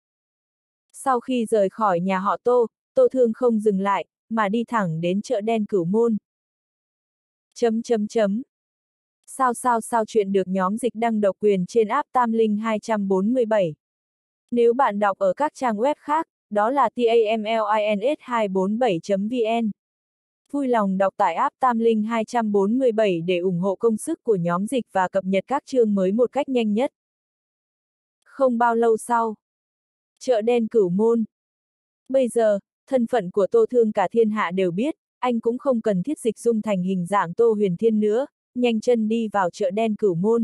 Sau khi rời khỏi nhà họ Tô, Tô Thương không dừng lại, mà đi thẳng đến chợ đen Cửu Môn. Chấm chấm chấm. Sao sao sao chuyện được nhóm dịch đăng độc quyền trên app Tam Linh hai bốn bảy. Nếu bạn đọc ở các trang web khác, đó là tamlins hai bốn bảy chấm vn. Vui lòng đọc tải app Tam Linh hai bốn bảy để ủng hộ công sức của nhóm dịch và cập nhật các chương mới một cách nhanh nhất. Không bao lâu sau, chợ đen Cửu Môn. Bây giờ, thân phận của Tô Thương cả thiên hạ đều biết, anh cũng không cần thiết dịch dung thành hình dạng Tô Huyền Thiên nữa, nhanh chân đi vào chợ đen Cửu Môn.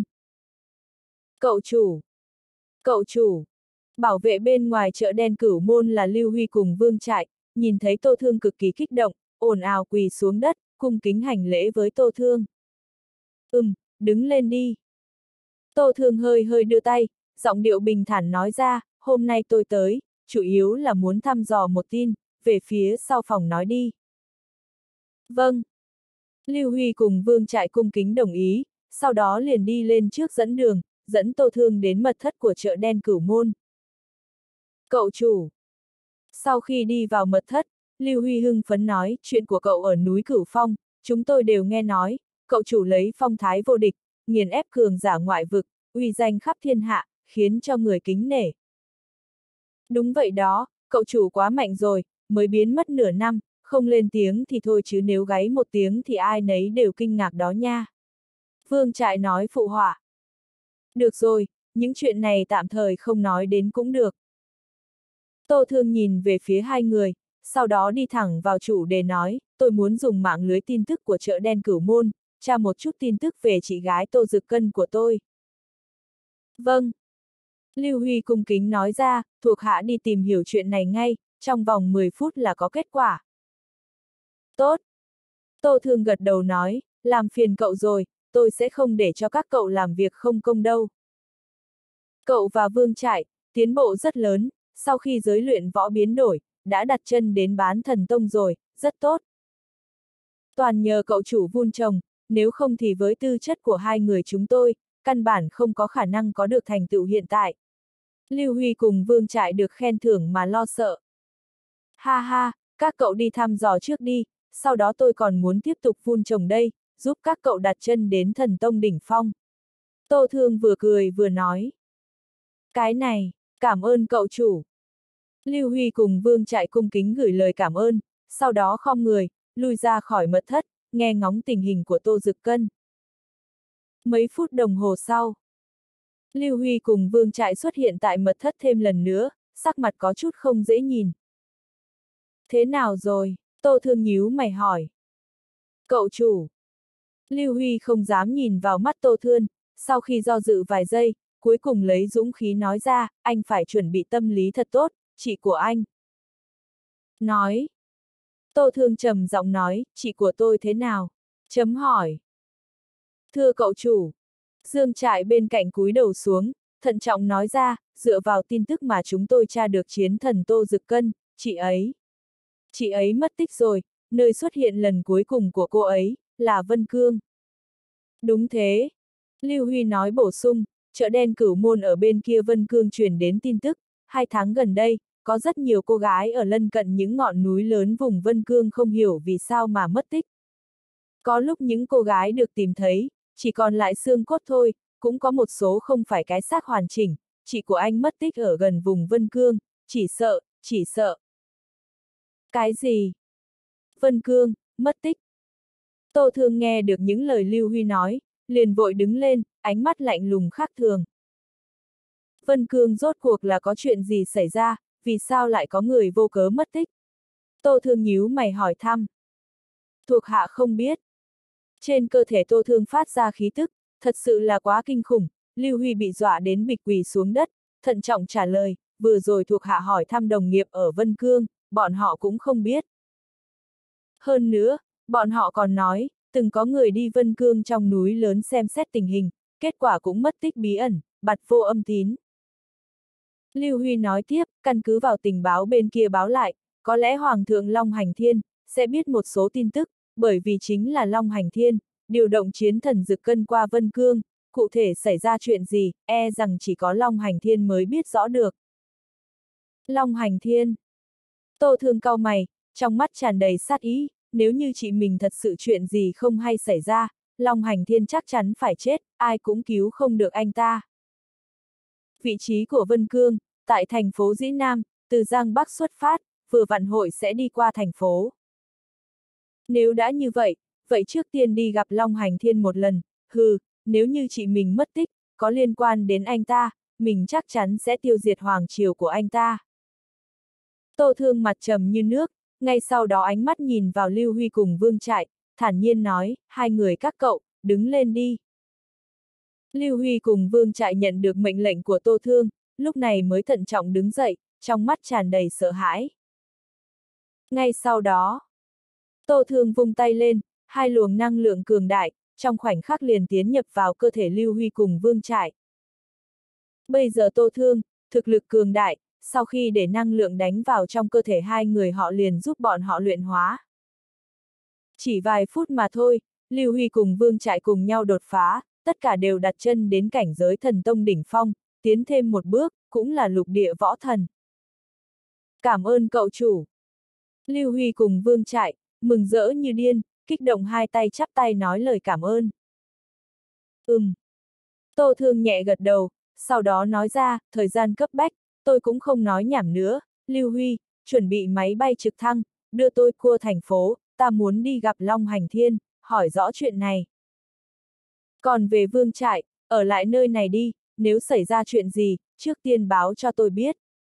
Cậu chủ! Cậu chủ! Bảo vệ bên ngoài chợ đen Cửu Môn là Lưu Huy cùng Vương Trại, nhìn thấy Tô Thương cực kỳ kích động, ồn ào quỳ xuống đất, cung kính hành lễ với Tô Thương. Ừm, đứng lên đi. Tô Thương hơi hơi đưa tay, giọng điệu bình thản nói ra, hôm nay tôi tới, chủ yếu là muốn thăm dò một tin, về phía sau phòng nói đi. Vâng. Lưu Huy cùng Vương Trại cung kính đồng ý, sau đó liền đi lên trước dẫn đường, dẫn Tô Thương đến mật thất của chợ đen Cửu Môn. Cậu chủ! Sau khi đi vào mật thất, Lưu Huy hưng phấn nói, chuyện của cậu ở núi Cửu Phong, chúng tôi đều nghe nói, cậu chủ lấy phong thái vô địch, nghiền ép cường giả ngoại vực, uy danh khắp thiên hạ, khiến cho người kính nể. Đúng vậy đó, cậu chủ quá mạnh rồi, mới biến mất nửa năm, không lên tiếng thì thôi chứ nếu gáy một tiếng thì ai nấy đều kinh ngạc đó nha. Vương Trại nói phụ họa. Được rồi, những chuyện này tạm thời không nói đến cũng được. Tô Thương nhìn về phía hai người, sau đó đi thẳng vào chủ đề nói, tôi muốn dùng mạng lưới tin tức của chợ đen Cửu Môn, tra một chút tin tức về chị gái Tô Dực Cân của tôi. Vâng. Lưu Huy cung kính nói ra, thuộc hạ đi tìm hiểu chuyện này ngay, trong vòng mười phút là có kết quả. Tốt. Tô Thương gật đầu nói, làm phiền cậu rồi, tôi sẽ không để cho các cậu làm việc không công đâu. Cậu và Vương Trại, tiến bộ rất lớn, sau khi giới luyện võ biến đổi, đã đặt chân đến bán thần tông rồi, rất tốt. Toàn nhờ cậu chủ vun trồng, nếu không thì với tư chất của hai người chúng tôi, căn bản không có khả năng có được thành tựu hiện tại. Lưu Huy cùng Vương Trại được khen thưởng mà lo sợ. Ha ha, các cậu đi thăm dò trước đi, sau đó tôi còn muốn tiếp tục vun trồng đây, giúp các cậu đặt chân đến thần tông đỉnh phong. Tô Thương vừa cười vừa nói. Cái này, cảm ơn cậu chủ. Lưu Huy cùng Vương Trại cung kính gửi lời cảm ơn, sau đó khom người, lui ra khỏi mật thất, nghe ngóng tình hình của Tô Dực Cân. Mấy phút đồng hồ sau, Lưu Huy cùng Vương Trại xuất hiện tại mật thất thêm lần nữa, sắc mặt có chút không dễ nhìn. Thế nào rồi? Tô Thương nhíu mày hỏi. Cậu chủ. Lưu Huy không dám nhìn vào mắt Tô Thương, sau khi do dự vài giây, cuối cùng lấy dũng khí nói ra, anh phải chuẩn bị tâm lý thật tốt, chị của anh. Nói. Tô Thương trầm giọng nói, chị của tôi thế nào? Chấm hỏi. Thưa cậu chủ. Dương Trại bên cạnh cúi đầu xuống, thận trọng nói ra, dựa vào tin tức mà chúng tôi tra được chiến thần Tô Dực Cân, chị ấy. Chị ấy mất tích rồi, nơi xuất hiện lần cuối cùng của cô ấy, là Vân Cương. Đúng thế. Lưu Huy nói bổ sung, chợ đen Cửu Môn ở bên kia Vân Cương truyền đến tin tức, hai tháng gần đây, có rất nhiều cô gái ở lân cận những ngọn núi lớn vùng Vân Cương không hiểu vì sao mà mất tích. Có lúc những cô gái được tìm thấy, chỉ còn lại xương cốt thôi, cũng có một số không phải cái xác hoàn chỉnh, chị của anh mất tích ở gần vùng Vân Cương, chỉ sợ, chỉ sợ. Cái gì? Vân Cương, mất tích. Tô Thương nghe được những lời Lưu Huy nói, liền vội đứng lên, ánh mắt lạnh lùng khác thường. Vân Cương rốt cuộc là có chuyện gì xảy ra, vì sao lại có người vô cớ mất tích? Tô Thương nhíu mày hỏi thăm. Thuộc hạ không biết. Trên cơ thể Tô Thương phát ra khí tức, thật sự là quá kinh khủng, Lưu Huy bị dọa đến bịch quỳ xuống đất, thận trọng trả lời, vừa rồi thuộc hạ hỏi thăm đồng nghiệp ở Vân Cương, bọn họ cũng không biết. Hơn nữa, bọn họ còn nói, từng có người đi Vân Cương trong núi lớn xem xét tình hình, kết quả cũng mất tích bí ẩn, bặt vô âm tín. Lưu Huy nói tiếp, căn cứ vào tình báo bên kia báo lại, có lẽ Hoàng thượng Long Hành Thiên sẽ biết một số tin tức, bởi vì chính là Long Hành Thiên điều động chiến thần Dực Cân qua Vân Cương, cụ thể xảy ra chuyện gì, e rằng chỉ có Long Hành Thiên mới biết rõ được. Long Hành Thiên. Tô Thương cau mày, trong mắt tràn đầy sát ý, nếu như chị mình thật sự chuyện gì không hay xảy ra, Long Hành Thiên chắc chắn phải chết, ai cũng cứu không được anh ta. Vị trí của Vân Cương, tại thành phố Dĩ Nam, từ Giang Bắc xuất phát, vừa vặn hội sẽ đi qua thành phố. Nếu đã như vậy, vậy trước tiên đi gặp Long Hành Thiên một lần, hừ, nếu như chị mình mất tích, có liên quan đến anh ta, mình chắc chắn sẽ tiêu diệt hoàng triều của anh ta. Tô Thương mặt trầm như nước, ngay sau đó ánh mắt nhìn vào Lưu Huy cùng Vương Trại, thản nhiên nói, hai người các cậu, đứng lên đi. Lưu Huy cùng Vương Trại nhận được mệnh lệnh của Tô Thương, lúc này mới thận trọng đứng dậy, trong mắt tràn đầy sợ hãi. Ngay sau đó, Tô Thương vung tay lên, hai luồng năng lượng cường đại, trong khoảnh khắc liền tiến nhập vào cơ thể Lưu Huy cùng Vương Trại. Bây giờ Tô Thương, thực lực cường đại, sau khi để năng lượng đánh vào trong cơ thể hai người họ liền giúp bọn họ luyện hóa. Chỉ vài phút mà thôi, Lưu Huy cùng Vương Trại cùng nhau đột phá, tất cả đều đặt chân đến cảnh giới thần tông đỉnh phong, tiến thêm một bước, cũng là lục địa võ thần. Cảm ơn cậu chủ. Lưu Huy cùng Vương Trại, mừng rỡ như điên, kích động hai tay chắp tay nói lời cảm ơn. Ừm. Tô Thương nhẹ gật đầu, sau đó nói ra, thời gian cấp bách, tôi cũng không nói nhảm nữa, Lưu Huy, chuẩn bị máy bay trực thăng, đưa tôi qua thành phố, ta muốn đi gặp Long Hành Thiên, hỏi rõ chuyện này. Còn về Vương Trại, ở lại nơi này đi, nếu xảy ra chuyện gì, trước tiên báo cho tôi biết.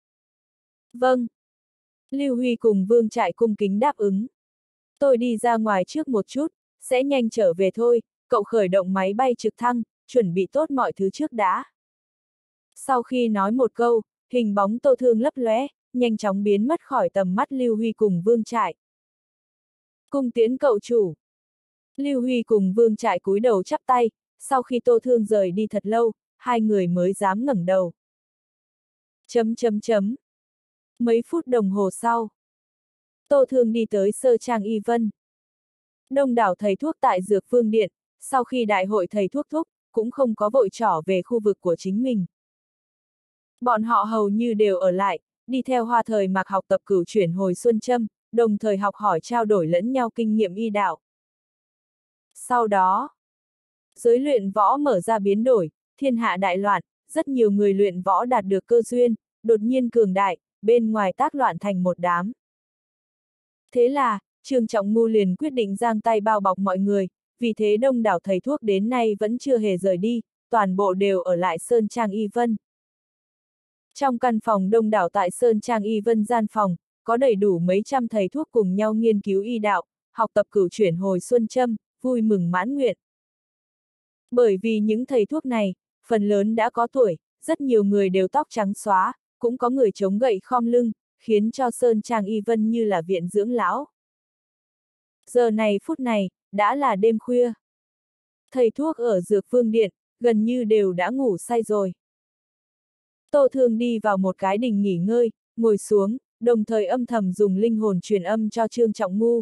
Vâng. Lưu Huy cùng Vương Trại cung kính đáp ứng. Tôi đi ra ngoài trước một chút, sẽ nhanh trở về thôi, cậu khởi động máy bay trực thăng, chuẩn bị tốt mọi thứ trước đã. Sau khi nói một câu, hình bóng Tô Thương lấp lóe, nhanh chóng biến mất khỏi tầm mắt Lưu Huy cùng Vương Trại. Cung tiễn cậu chủ. Lưu Huy cùng Vương Trại cúi đầu chắp tay, sau khi Tô Thương rời đi thật lâu, hai người mới dám ngẩng đầu. Chấm chấm chấm. Mấy phút đồng hồ sau, Tô Thương đi tới Sơ Trang Y Vân. Đông đảo thầy thuốc tại Dược Phương Điện, sau khi đại hội thầy thuốc thúc, cũng không có vội trỏ về khu vực của chính mình. Bọn họ hầu như đều ở lại, đi theo Hoa Thời Mạc học tập cửu chuyển hồi xuân châm, đồng thời học hỏi trao đổi lẫn nhau kinh nghiệm y đạo. Sau đó, giới luyện võ mở ra biến đổi, thiên hạ đại loạn, rất nhiều người luyện võ đạt được cơ duyên, đột nhiên cường đại, bên ngoài tác loạn thành một đám. Thế là, Trương Trọng Ngu liền quyết định giang tay bao bọc mọi người, vì thế đông đảo thầy thuốc đến nay vẫn chưa hề rời đi, toàn bộ đều ở lại Sơn Trang Y Vân. Trong căn phòng đông đảo tại Sơn Trang Y Vân gian phòng, có đầy đủ mấy trăm thầy thuốc cùng nhau nghiên cứu y đạo, học tập cửu chuyển hồi xuân châm, vui mừng mãn nguyện. Bởi vì những thầy thuốc này, phần lớn đã có tuổi, rất nhiều người đều tóc trắng xóa, cũng có người chống gậy khom lưng, khiến cho Sơn Trang Y Vân như là viện dưỡng lão. Giờ này phút này, đã là đêm khuya. Thầy thuốc ở Dược Phương Điện, gần như đều đã ngủ say rồi. Tô Thương đi vào một cái đình nghỉ ngơi, ngồi xuống, đồng thời âm thầm dùng linh hồn truyền âm cho Trương Trọng Ngu.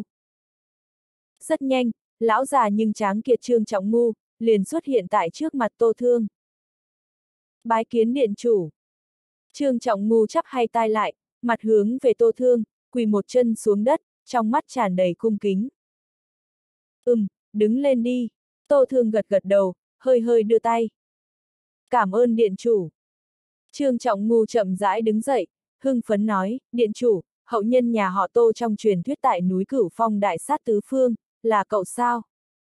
Rất nhanh, lão già nhưng tráng kiệt Trương Trọng Ngu, liền xuất hiện tại trước mặt Tô Thương. Bái kiến điện chủ. Trương Trọng Ngu chắp hai tay lại, mặt hướng về Tô Thương, quỳ một chân xuống đất, trong mắt tràn đầy cung kính. Ừm, đứng lên đi. Tô Thương gật gật đầu, hơi hơi đưa tay. Cảm ơn điện chủ. Trương Trọng Ngu chậm rãi đứng dậy, hưng phấn nói, điện chủ, hậu nhân nhà họ Tô trong truyền thuyết tại núi Cửu Phong đại sát tứ phương, là cậu sao?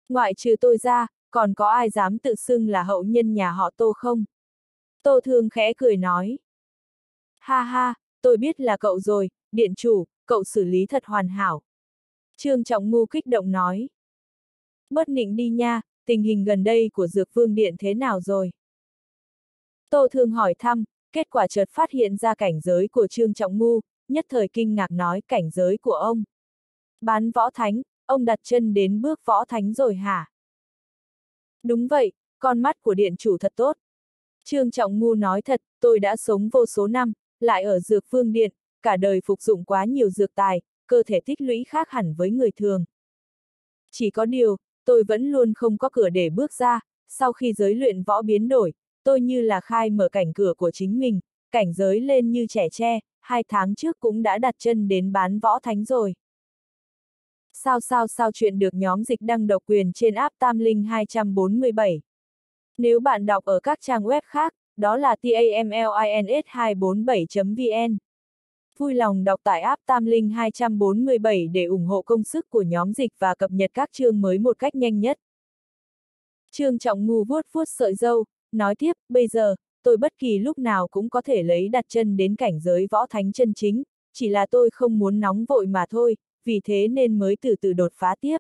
Ngoại trừ tôi ra, còn có ai dám tự xưng là hậu nhân nhà họ Tô không? Tô Thương khẽ cười nói. Ha ha, tôi biết là cậu rồi, điện chủ, cậu xử lý thật hoàn hảo. Trương Trọng Ngu kích động nói. Bớt nịnh đi nha, tình hình gần đây của Dược Vương Điện thế nào rồi? Tô Thương hỏi thăm, kết quả chợt phát hiện ra cảnh giới của Trương Trọng Ngu, nhất thời kinh ngạc nói cảnh giới của ông. Bán võ thánh, ông đặt chân đến bước võ thánh rồi hả? Đúng vậy, con mắt của điện chủ thật tốt. Trương Trọng Ngu nói thật, tôi đã sống vô số năm, lại ở Dược Vương Điện, cả đời phục dụng quá nhiều dược tài, cơ thể tích lũy khác hẳn với người thường. Chỉ có điều, tôi vẫn luôn không có cửa để bước ra, sau khi giới luyện võ biến đổi, tôi như là khai mở cảnh cửa của chính mình, cảnh giới lên như trẻ tre, hai tháng trước cũng đã đặt chân đến bán võ thánh rồi. Sao sao sao chuyện được nhóm dịch đăng độc quyền trên app Tam Linh hai bốn bảy. Nếu bạn đọc ở các trang web khác, đó là tamlins hai bốn bảy chấm vn. Vui lòng đọc tải app Tam Linh hai bốn bảy để ủng hộ công sức của nhóm dịch và cập nhật các chương mới một cách nhanh nhất. Trương Trọng Ngu vuốt vuốt sợi râu, nói tiếp, bây giờ, tôi bất kỳ lúc nào cũng có thể lấy đặt chân đến cảnh giới võ thánh chân chính, chỉ là tôi không muốn nóng vội mà thôi, vì thế nên mới từ từ đột phá tiếp.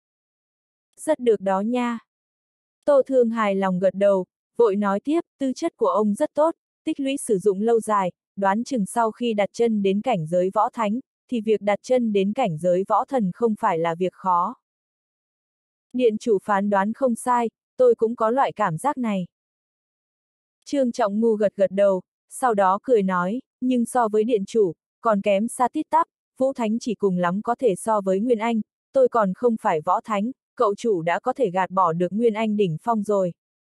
Rất được đó nha. Tô Thương hài lòng gật đầu, vội nói tiếp, tư chất của ông rất tốt, tích lũy sử dụng lâu dài, đoán chừng sau khi đặt chân đến cảnh giới võ thánh, thì việc đặt chân đến cảnh giới võ thần không phải là việc khó. Điện chủ phán đoán không sai, tôi cũng có loại cảm giác này. Trương Trọng Ngu gật gật đầu, sau đó cười nói, nhưng so với điện chủ, còn kém xa tít tắp, Vũ Thánh chỉ cùng lắm có thể so với Nguyên Anh, tôi còn không phải võ thánh, cậu chủ đã có thể gạt bỏ được Nguyên Anh đỉnh phong rồi.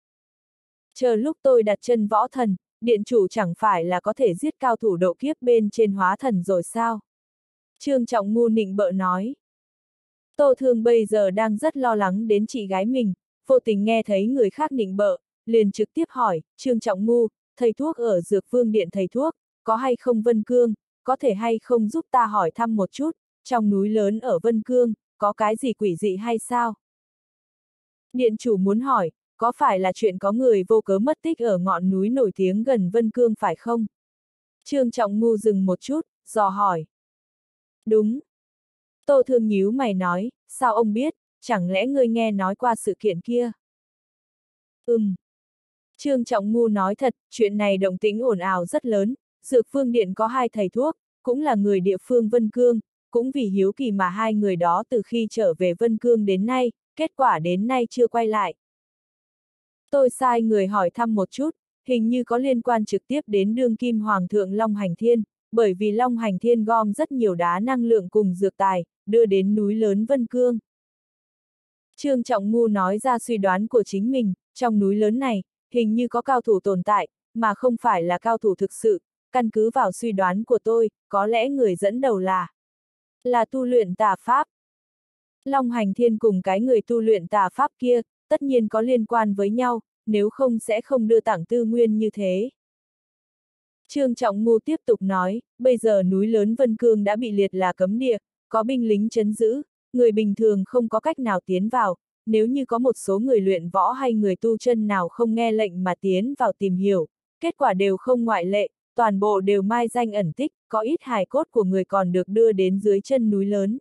Chờ lúc tôi đặt chân võ thần, điện chủ chẳng phải là có thể giết cao thủ độ kiếp bên trên hóa thần rồi sao? Trương Trọng Ngu nịnh bợ nói. Tô Thương bây giờ đang rất lo lắng đến chị gái mình, vô tình nghe thấy người khác nịnh bợ, liền trực tiếp hỏi, Trương Trọng Ngu, thầy thuốc ở Dược Vương Điện thầy thuốc, có hay không Vân Cương, có thể hay không giúp ta hỏi thăm một chút, trong núi lớn ở Vân Cương, có cái gì quỷ dị hay sao? Điện chủ muốn hỏi, có phải là chuyện có người vô cớ mất tích ở ngọn núi nổi tiếng gần Vân Cương phải không? Trương Trọng Ngu dừng một chút, dò hỏi. Đúng. Tô Thương nhíu mày nói, sao ông biết, chẳng lẽ ngươi nghe nói qua sự kiện kia? Ừm. Trương Trọng Ngu nói thật, chuyện này động tĩnh ồn ào rất lớn, Dược Vương Điện có hai thầy thuốc, cũng là người địa phương Vân Cương, cũng vì hiếu kỳ mà hai người đó từ khi trở về Vân Cương đến nay, kết quả đến nay chưa quay lại. Tôi sai người hỏi thăm một chút, hình như có liên quan trực tiếp đến đương kim Hoàng thượng Long Hành Thiên, bởi vì Long Hành Thiên gom rất nhiều đá năng lượng cùng dược tài, đưa đến núi lớn Vân Cương. Trương Trọng Ngu nói ra suy đoán của chính mình, trong núi lớn này, hình như có cao thủ tồn tại, mà không phải là cao thủ thực sự, căn cứ vào suy đoán của tôi, có lẽ người dẫn đầu là là tu luyện tà pháp. Long Hành Thiên cùng cái người tu luyện tà pháp kia, tất nhiên có liên quan với nhau, nếu không sẽ không đưa tặng tư nguyên như thế. Trương Trọng Ngu tiếp tục nói, bây giờ núi lớn Vân Cương đã bị liệt là cấm địa, có binh lính trấn giữ, người bình thường không có cách nào tiến vào, nếu như có một số người luyện võ hay người tu chân nào không nghe lệnh mà tiến vào tìm hiểu, kết quả đều không ngoại lệ, toàn bộ đều mai danh ẩn tích, có ít hài cốt của người còn được đưa đến dưới chân núi lớn.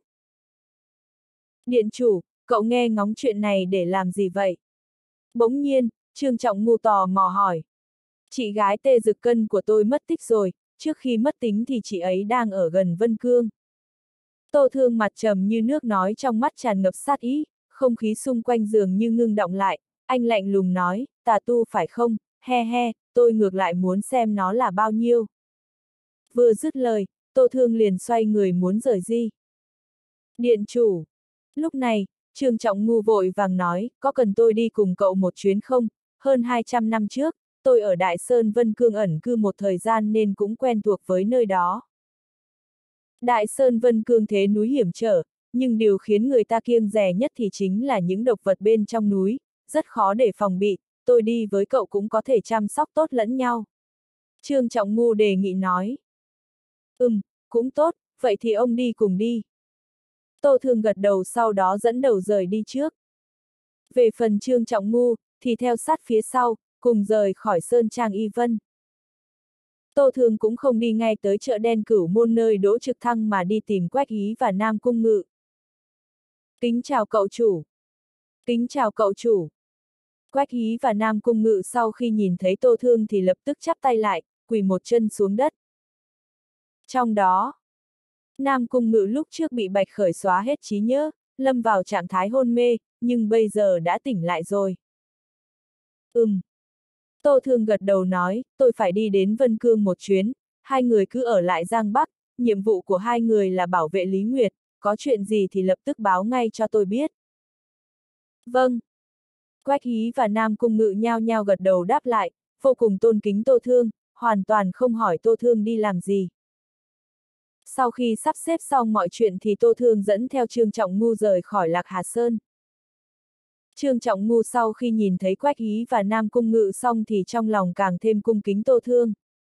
Điện chủ, cậu nghe ngóng chuyện này để làm gì vậy? Bỗng nhiên, Trương Trọng Ngu tò mò hỏi. Chị gái Tê Dực Cân của tôi mất tích rồi, trước khi mất tính thì chị ấy đang ở gần Vân Cương. Tô Thương mặt trầm như nước nói trong mắt tràn ngập sát ý, không khí xung quanh dường như ngưng động lại, anh lạnh lùng nói, tà tu phải không, he he, tôi ngược lại muốn xem nó là bao nhiêu. Vừa dứt lời, Tô Thương liền xoay người muốn rời đi. Điện chủ. Lúc này, Trương Trọng Ngu vội vàng nói, có cần tôi đi cùng cậu một chuyến không? Hơn hai trăm năm trước, tôi ở Đại Sơn Vân Cương ẩn cư một thời gian nên cũng quen thuộc với nơi đó. Đại Sơn Vân Cương thế núi hiểm trở, nhưng điều khiến người ta kiêng dè nhất thì chính là những độc vật bên trong núi, rất khó để phòng bị, tôi đi với cậu cũng có thể chăm sóc tốt lẫn nhau. Trương Trọng Ngu đề nghị nói. Ừm, cũng tốt, vậy thì ông đi cùng đi. Tô Thương gật đầu sau đó dẫn đầu rời đi trước. Về phần Trương Trọng Ngu, thì theo sát phía sau, cùng rời khỏi Sơn Trang Y Vân. Tô Thương cũng không đi ngay tới chợ đen Cửu Môn nơi Đỗ Trực Thăng mà đi tìm Quách Hí và Nam Cung Ngự. Kính chào cậu chủ. Kính chào cậu chủ. Quách Hí và Nam Cung Ngự sau khi nhìn thấy Tô Thương thì lập tức chắp tay lại, quỳ một chân xuống đất. Trong đó, Nam Cung Ngự lúc trước bị Bạch Khởi xóa hết trí nhớ, lâm vào trạng thái hôn mê, nhưng bây giờ đã tỉnh lại rồi. Ừm. Tô Thương gật đầu nói, tôi phải đi đến Vân Cương một chuyến, hai người cứ ở lại Giang Bắc, nhiệm vụ của hai người là bảo vệ Lý Nguyệt, có chuyện gì thì lập tức báo ngay cho tôi biết. Vâng. Quách Hí và Nam Cung Ngự nhao nhao gật đầu đáp lại, vô cùng tôn kính Tô Thương, hoàn toàn không hỏi Tô Thương đi làm gì. Sau khi sắp xếp xong mọi chuyện thì Tô Thương dẫn theo Trương Trọng Ngu rời khỏi Lạc Hà Sơn. Trương Trọng Ngu sau khi nhìn thấy Quách Hí và Nam Cung Ngự xong thì trong lòng càng thêm cung kính Tô Thương.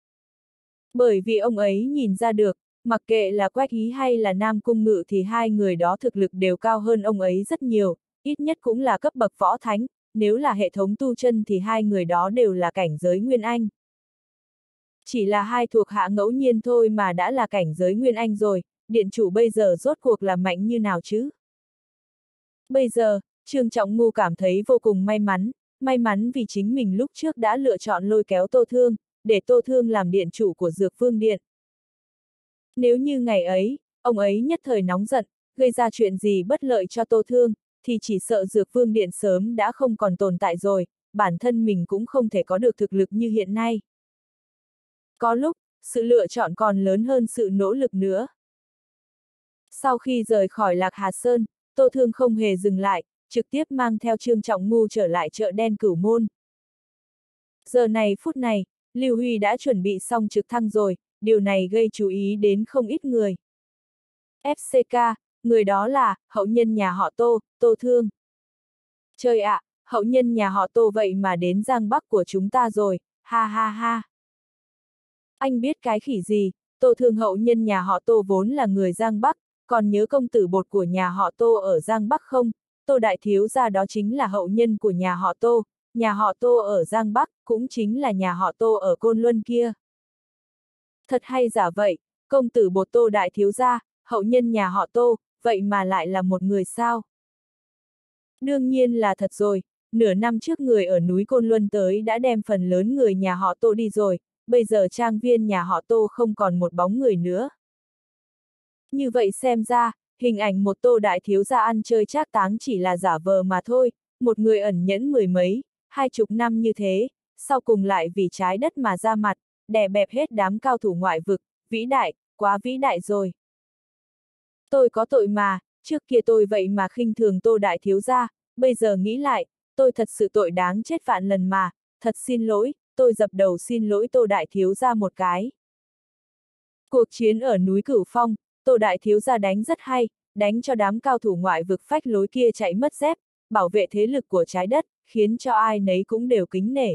Bởi vì ông ấy nhìn ra được, mặc kệ là Quách Hí hay là Nam Cung Ngự thì hai người đó thực lực đều cao hơn ông ấy rất nhiều, ít nhất cũng là cấp bậc võ thánh, nếu là hệ thống tu chân thì hai người đó đều là cảnh giới Nguyên Anh. Chỉ là hai thuộc hạ ngẫu nhiên thôi mà đã là cảnh giới Nguyên Anh rồi, điện chủ bây giờ rốt cuộc là mạnh như nào chứ? Bây giờ, Trương Trọng Ngu cảm thấy vô cùng may mắn, may mắn vì chính mình lúc trước đã lựa chọn lôi kéo Tô Thương, để Tô Thương làm điện chủ của Dược Vương Điện. Nếu như ngày ấy, ông ấy nhất thời nóng giận, gây ra chuyện gì bất lợi cho Tô Thương, thì chỉ sợ Dược Vương Điện sớm đã không còn tồn tại rồi, bản thân mình cũng không thể có được thực lực như hiện nay. Có lúc, sự lựa chọn còn lớn hơn sự nỗ lực nữa. Sau khi rời khỏi Lạc Hà Sơn, Tô Thương không hề dừng lại, trực tiếp mang theo Trương Trọng Ngu trở lại chợ đen Cửu Môn. Giờ này phút này, Lưu Huy đã chuẩn bị xong trực thăng rồi, điều này gây chú ý đến không ít người. ép xê ca, người đó là hậu nhân nhà họ Tô, Tô Thương. Trời ạ, à, hậu nhân nhà họ Tô vậy mà đến Giang Bắc của chúng ta rồi, ha ha ha. Anh biết cái khỉ gì, Tô Thương hậu nhân nhà họ Tô vốn là người Giang Bắc, còn nhớ công tử bột của nhà họ Tô ở Giang Bắc không? Tô đại thiếu gia đó chính là hậu nhân của nhà họ Tô, nhà họ Tô ở Giang Bắc cũng chính là nhà họ Tô ở Côn Luân kia. Thật hay giả vậy, công tử bột Tô đại thiếu gia, hậu nhân nhà họ Tô, vậy mà lại là một người sao? Đương nhiên là thật rồi, nửa năm trước người ở núi Côn Luân tới đã đem phần lớn người nhà họ Tô đi rồi, bây giờ trang viên nhà họ Tô không còn một bóng người nữa. Như vậy xem ra, hình ảnh một Tô đại thiếu gia ăn chơi trác táng chỉ là giả vờ mà thôi, một người ẩn nhẫn mười mấy, hai chục năm như thế, sau cùng lại vì trái đất mà ra mặt, đè bẹp hết đám cao thủ ngoại vực, vĩ đại, quá vĩ đại rồi. Tôi có tội mà, trước kia tôi vậy mà khinh thường Tô đại thiếu gia, bây giờ nghĩ lại, tôi thật sự tội đáng chết vạn lần mà, thật xin lỗi, tôi dập đầu xin lỗi Tô đại thiếu gia một cái. Cuộc chiến ở núi Cửu Phong, Tô đại thiếu gia đánh rất hay, đánh cho đám cao thủ ngoại vực phách lối kia chạy mất dép, bảo vệ thế lực của trái đất, khiến cho ai nấy cũng đều kính nể.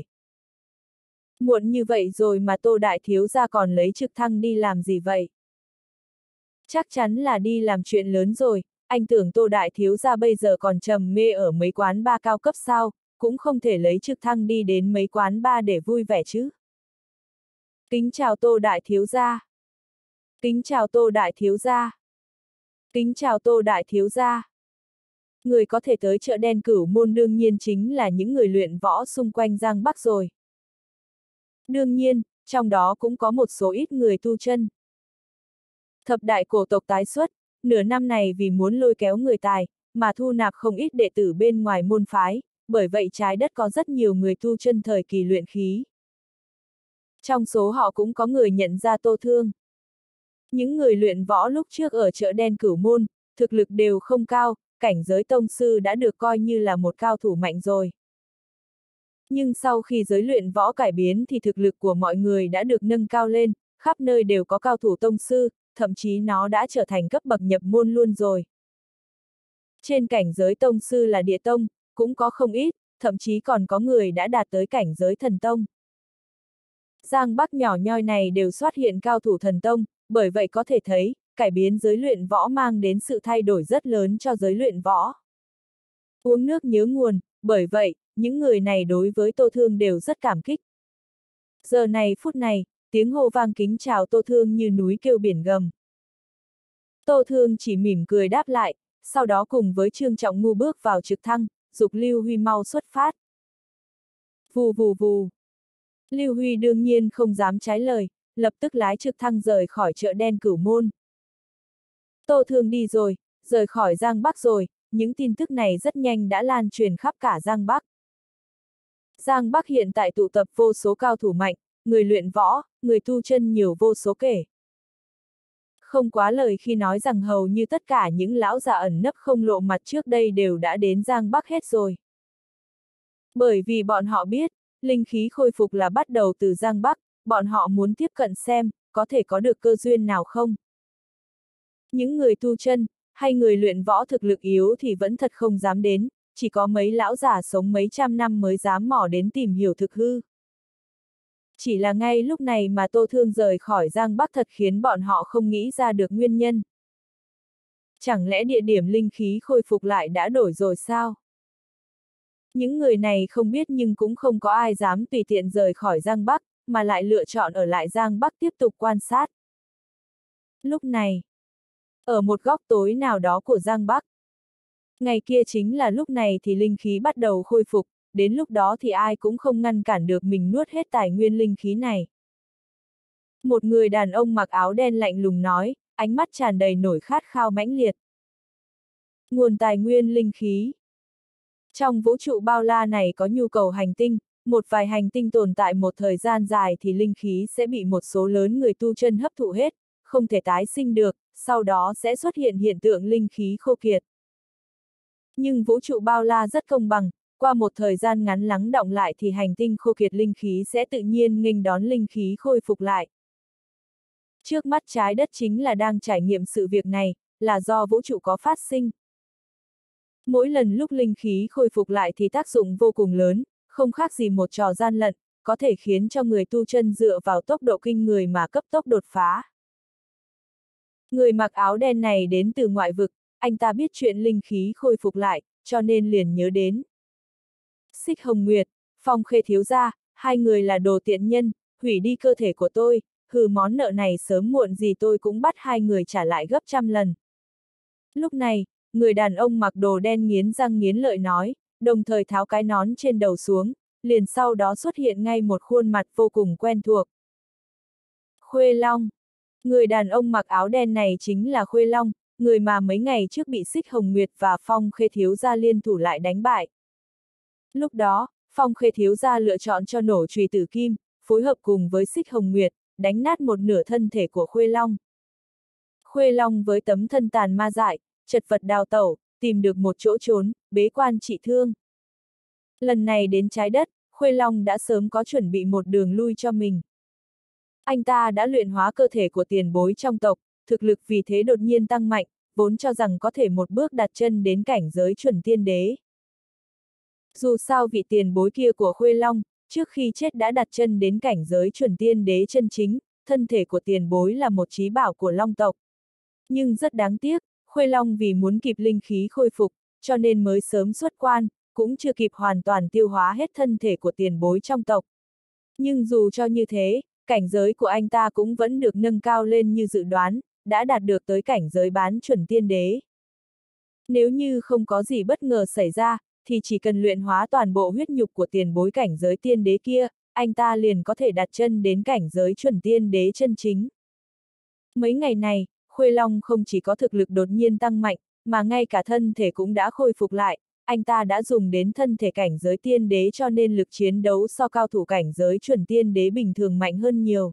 Muộn như vậy rồi mà Tô đại thiếu gia còn lấy trực thăng đi làm gì vậy? Chắc chắn là đi làm chuyện lớn rồi, anh tưởng Tô đại thiếu gia bây giờ còn trầm mê ở mấy quán bar cao cấp sao, cũng không thể lấy trực thăng đi đến mấy quán bar để vui vẻ chứ. Kính chào Tô đại thiếu gia. Kính chào Tô đại thiếu gia. Kính chào Tô đại thiếu gia. Người có thể tới chợ đen Cửu Môn đương nhiên chính là những người luyện võ xung quanh Giang Bắc rồi. Đương nhiên, trong đó cũng có một số ít người tu chân. Thập đại cổ tộc tái xuất, nửa năm này vì muốn lôi kéo người tài, mà thu nạp không ít đệ tử bên ngoài môn phái, bởi vậy trái đất có rất nhiều người tu chân thời kỳ luyện khí. Trong số họ cũng có người nhận ra Tô Thương. Những người luyện võ lúc trước ở chợ đen Cửu Môn, thực lực đều không cao, cảnh giới tông sư đã được coi như là một cao thủ mạnh rồi. Nhưng sau khi giới luyện võ cải biến thì thực lực của mọi người đã được nâng cao lên, khắp nơi đều có cao thủ tông sư, thậm chí nó đã trở thành cấp bậc nhập môn luôn rồi. Trên cảnh giới tông sư là địa tông, cũng có không ít, thậm chí còn có người đã đạt tới cảnh giới thần tông. Giang Bắc nhỏ nhoi này đều xuất hiện cao thủ thần tông, bởi vậy có thể thấy, cải biến giới luyện võ mang đến sự thay đổi rất lớn cho giới luyện võ. Uống nước nhớ nguồn, bởi vậy, những người này đối với Tô Thương đều rất cảm kích. Giờ này phút này, tiếng hô vang kính chào Tô Thương như núi kêu biển gầm. Tô Thương chỉ mỉm cười đáp lại, sau đó cùng với Trương Trọng Ngu bước vào trực thăng, giục Lưu Huy mau xuất phát. Vù vù vù. Lưu Huy đương nhiên không dám trái lời, lập tức lái trực thăng rời khỏi chợ đen Cửu Môn. Tô Thương đi rồi, rời khỏi Giang Bắc rồi, những tin tức này rất nhanh đã lan truyền khắp cả Giang Bắc. Giang Bắc hiện tại tụ tập vô số cao thủ mạnh, người luyện võ, người tu chân nhiều vô số kể. Không quá lời khi nói rằng hầu như tất cả những lão già ẩn nấp không lộ mặt trước đây đều đã đến Giang Bắc hết rồi. Bởi vì bọn họ biết, linh khí khôi phục là bắt đầu từ Giang Bắc, bọn họ muốn tiếp cận xem, có thể có được cơ duyên nào không. Những người tu chân, hay người luyện võ thực lực yếu thì vẫn thật không dám đến, chỉ có mấy lão già sống mấy trăm năm mới dám mò đến tìm hiểu thực hư. Chỉ là ngay lúc này mà Tô Thương rời khỏi Giang Bắc thật khiến bọn họ không nghĩ ra được nguyên nhân. Chẳng lẽ địa điểm linh khí khôi phục lại đã đổi rồi sao? Những người này không biết nhưng cũng không có ai dám tùy tiện rời khỏi Giang Bắc, mà lại lựa chọn ở lại Giang Bắc tiếp tục quan sát. Lúc này, ở một góc tối nào đó của Giang Bắc, ngày kia chính là lúc này thì linh khí bắt đầu khôi phục, đến lúc đó thì ai cũng không ngăn cản được mình nuốt hết tài nguyên linh khí này. Một người đàn ông mặc áo đen lạnh lùng nói, ánh mắt tràn đầy nổi khát khao mãnh liệt. Nguồn tài nguyên linh khí. Trong vũ trụ bao la này có nhu cầu hành tinh, một vài hành tinh tồn tại một thời gian dài thì linh khí sẽ bị một số lớn người tu chân hấp thụ hết, không thể tái sinh được, sau đó sẽ xuất hiện hiện tượng linh khí khô kiệt. Nhưng vũ trụ bao la rất công bằng, qua một thời gian ngắn lắng đọng lại thì hành tinh khô kiệt linh khí sẽ tự nhiên nghênh đón linh khí khôi phục lại. Trước mắt trái đất chính là đang trải nghiệm sự việc này, là do vũ trụ có phát sinh. Mỗi lần lúc linh khí khôi phục lại thì tác dụng vô cùng lớn, không khác gì một trò gian lận, có thể khiến cho người tu chân dựa vào tốc độ kinh người mà cấp tốc đột phá. Người mặc áo đen này đến từ ngoại vực, anh ta biết chuyện linh khí khôi phục lại, cho nên liền nhớ đến. Xích Hồng Nguyệt, Phong Khê thiếu gia, hai người là đồ tiện nhân, hủy đi cơ thể của tôi, hừ món nợ này sớm muộn gì tôi cũng bắt hai người trả lại gấp trăm lần. Lúc này, người đàn ông mặc đồ đen nghiến răng nghiến lợi nói, đồng thời tháo cái nón trên đầu xuống, liền sau đó xuất hiện ngay một khuôn mặt vô cùng quen thuộc. Khuê Long. Người đàn ông mặc áo đen này chính là Khuê Long, người mà mấy ngày trước bị Xích Hồng Nguyệt và Phong Khê thiếu gia liên thủ lại đánh bại. Lúc đó, Phong Khê thiếu gia lựa chọn cho nổ chùy tử kim, phối hợp cùng với Xích Hồng Nguyệt, đánh nát một nửa thân thể của Khuê Long. Khuê Long với tấm thân tàn ma dại, chật vật đào tẩu, tìm được một chỗ trốn, bế quan trị thương. Lần này đến trái đất, Khuê Long đã sớm có chuẩn bị một đường lui cho mình. Anh ta đã luyện hóa cơ thể của tiền bối trong tộc, thực lực vì thế đột nhiên tăng mạnh, vốn cho rằng có thể một bước đặt chân đến cảnh giới chuẩn tiên đế. Dù sao vị tiền bối kia của Khuê Long, trước khi chết đã đặt chân đến cảnh giới chuẩn tiên đế chân chính, thân thể của tiền bối là một trí bảo của Long tộc. Nhưng rất đáng tiếc, Khuê Long vì muốn kịp linh khí khôi phục, cho nên mới sớm xuất quan, cũng chưa kịp hoàn toàn tiêu hóa hết thân thể của tiền bối trong tộc. Nhưng dù cho như thế, cảnh giới của anh ta cũng vẫn được nâng cao lên như dự đoán, đã đạt được tới cảnh giới bán chuẩn tiên đế. Nếu như không có gì bất ngờ xảy ra, thì chỉ cần luyện hóa toàn bộ huyết nhục của tiền bối cảnh giới tiên đế kia, anh ta liền có thể đặt chân đến cảnh giới chuẩn tiên đế chân chính. Mấy ngày này, Khuê Long không chỉ có thực lực đột nhiên tăng mạnh, mà ngay cả thân thể cũng đã khôi phục lại, anh ta đã dùng đến thân thể cảnh giới tiên đế cho nên lực chiến đấu so cao thủ cảnh giới chuẩn tiên đế bình thường mạnh hơn nhiều.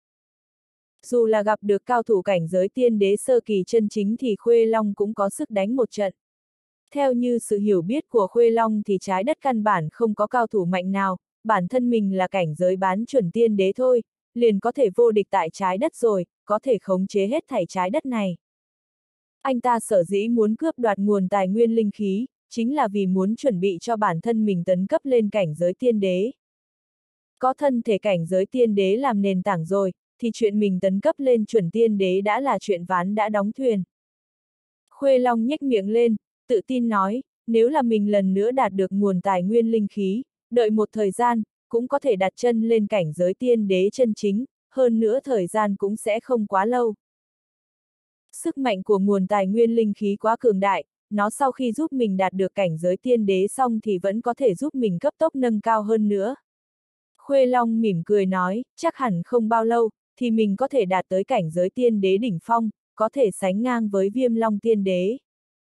Dù là gặp được cao thủ cảnh giới tiên đế sơ kỳ chân chính thì Khuê Long cũng có sức đánh một trận. Theo như sự hiểu biết của Khuê Long thì trái đất căn bản không có cao thủ mạnh nào, bản thân mình là cảnh giới bán chuẩn tiên đế thôi, liền có thể vô địch tại trái đất rồi, có thể khống chế hết thảy trái đất này. Anh ta sở dĩ muốn cướp đoạt nguồn tài nguyên linh khí, chính là vì muốn chuẩn bị cho bản thân mình tấn cấp lên cảnh giới tiên đế. Có thân thể cảnh giới tiên đế làm nền tảng rồi, thì chuyện mình tấn cấp lên chuẩn tiên đế đã là chuyện ván đã đóng thuyền. Khuê Long nhếch miệng lên, tự tin nói, nếu là mình lần nữa đạt được nguồn tài nguyên linh khí, đợi một thời gian, cũng có thể đặt chân lên cảnh giới tiên đế chân chính, hơn nữa thời gian cũng sẽ không quá lâu. Sức mạnh của nguồn tài nguyên linh khí quá cường đại, nó sau khi giúp mình đạt được cảnh giới tiên đế xong thì vẫn có thể giúp mình cấp tốc nâng cao hơn nữa. Khuê Long mỉm cười nói, chắc hẳn không bao lâu, thì mình có thể đạt tới cảnh giới tiên đế đỉnh phong, có thể sánh ngang với Viêm Long tiên đế.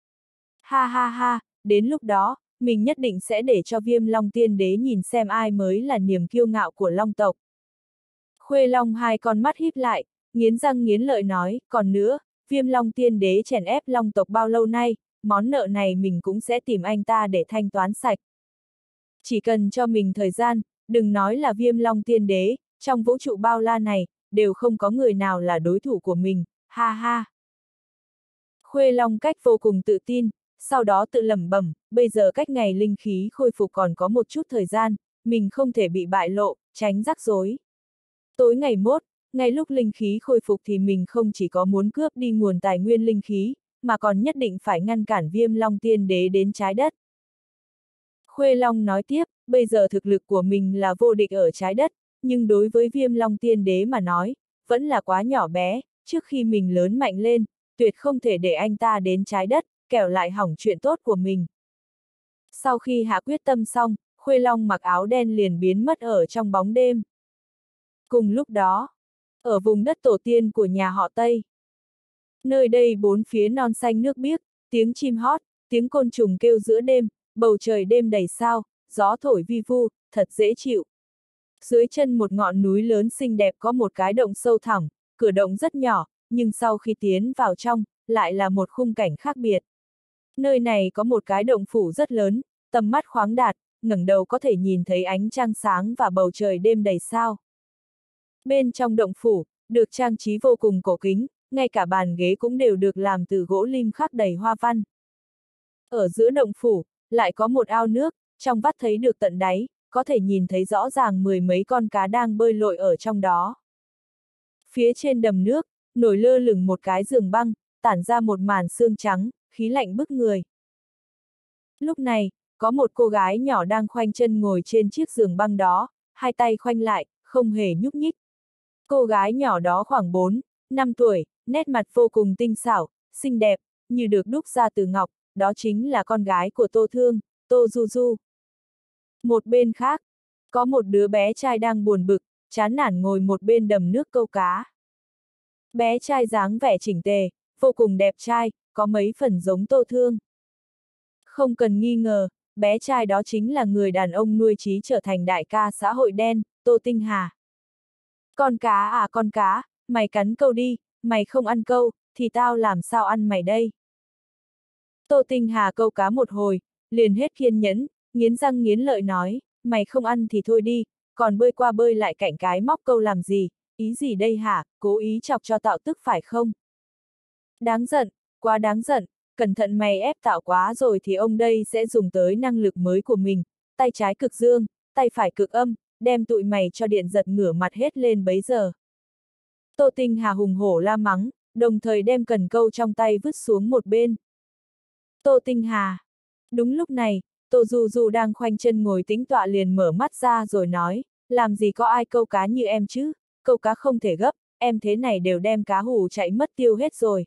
Ha ha ha, đến lúc đó, mình nhất định sẽ để cho Viêm Long tiên đế nhìn xem ai mới là niềm kiêu ngạo của Long tộc. Khuê Long hai con mắt híp lại, nghiến răng nghiến lợi nói, còn nữa, Viêm Long tiên đế chèn ép Long tộc bao lâu nay, món nợ này mình cũng sẽ tìm anh ta để thanh toán sạch. Chỉ cần cho mình thời gian, đừng nói là Viêm Long tiên đế, trong vũ trụ bao la này, đều không có người nào là đối thủ của mình, ha ha. Khuê Long cách vô cùng tự tin, sau đó tự lẩm bẩm, bây giờ cách ngày linh khí khôi phục còn có một chút thời gian, mình không thể bị bại lộ, tránh rắc rối. Tối ngày mốt, ngay lúc linh khí khôi phục thì mình không chỉ có muốn cướp đi nguồn tài nguyên linh khí, mà còn nhất định phải ngăn cản Viêm Long tiên đế đến trái đất. Khuê Long nói tiếp, bây giờ thực lực của mình là vô địch ở trái đất, nhưng đối với Viêm Long tiên đế mà nói, vẫn là quá nhỏ bé, trước khi mình lớn mạnh lên, tuyệt không thể để anh ta đến trái đất, kẻo lại hỏng chuyện tốt của mình. Sau khi hạ quyết tâm xong, Khuê Long mặc áo đen liền biến mất ở trong bóng đêm. Cùng lúc đó, ở vùng đất tổ tiên của nhà họ Tây, nơi đây bốn phía non xanh nước biếc, tiếng chim hót, tiếng côn trùng kêu giữa đêm, bầu trời đêm đầy sao, gió thổi vi vu, thật dễ chịu. Dưới chân một ngọn núi lớn xinh đẹp có một cái động sâu thẳm, cửa động rất nhỏ, nhưng sau khi tiến vào trong, lại là một khung cảnh khác biệt. Nơi này có một cái động phủ rất lớn, tầm mắt khoáng đạt, ngẩng đầu có thể nhìn thấy ánh trăng sáng và bầu trời đêm đầy sao. Bên trong động phủ, được trang trí vô cùng cổ kính, ngay cả bàn ghế cũng đều được làm từ gỗ lim khắc đầy hoa văn. Ở giữa động phủ, lại có một ao nước, trong vắt thấy được tận đáy, có thể nhìn thấy rõ ràng mười mấy con cá đang bơi lội ở trong đó. Phía trên đầm nước, nổi lơ lửng một cái giường băng, tản ra một màn sương trắng, khí lạnh bức người. Lúc này, có một cô gái nhỏ đang khoanh chân ngồi trên chiếc giường băng đó, hai tay khoanh lại, không hề nhúc nhích. Cô gái nhỏ đó khoảng bốn, năm tuổi, nét mặt vô cùng tinh xảo, xinh đẹp, như được đúc ra từ ngọc, đó chính là con gái của Tô Thương, Tô Du Du. Một bên khác, có một đứa bé trai đang buồn bực, chán nản ngồi một bên đầm nước câu cá. Bé trai dáng vẻ chỉnh tề, vô cùng đẹp trai, có mấy phần giống Tô Thương. Không cần nghi ngờ, bé trai đó chính là người đàn ông nuôi trí trở thành đại ca xã hội đen, Tô Tinh Hà. Con cá à con cá, mày cắn câu đi, mày không ăn câu, thì tao làm sao ăn mày đây? Tô Tinh Hà câu cá một hồi, liền hết kiên nhẫn, nghiến răng nghiến lợi nói, mày không ăn thì thôi đi, còn bơi qua bơi lại cạnh cái móc câu làm gì, ý gì đây hả, cố ý chọc cho Tạo tức phải không? Đáng giận, quá đáng giận, cẩn thận mày ép Tạo quá rồi thì ông đây sẽ dùng tới năng lực mới của mình, tay trái cực dương, tay phải cực âm, đem tụi mày cho điện giật ngửa mặt hết lên bấy giờ. Tô Tinh Hà hùng hổ la mắng, đồng thời đem cần câu trong tay vứt xuống một bên. Tô Tinh Hà. Đúng lúc này, Tô Du Du đang khoanh chân ngồi tĩnh tọa liền mở mắt ra rồi nói, làm gì có ai câu cá như em chứ, câu cá không thể gấp, em thế này đều đem cá hù chạy mất tiêu hết rồi.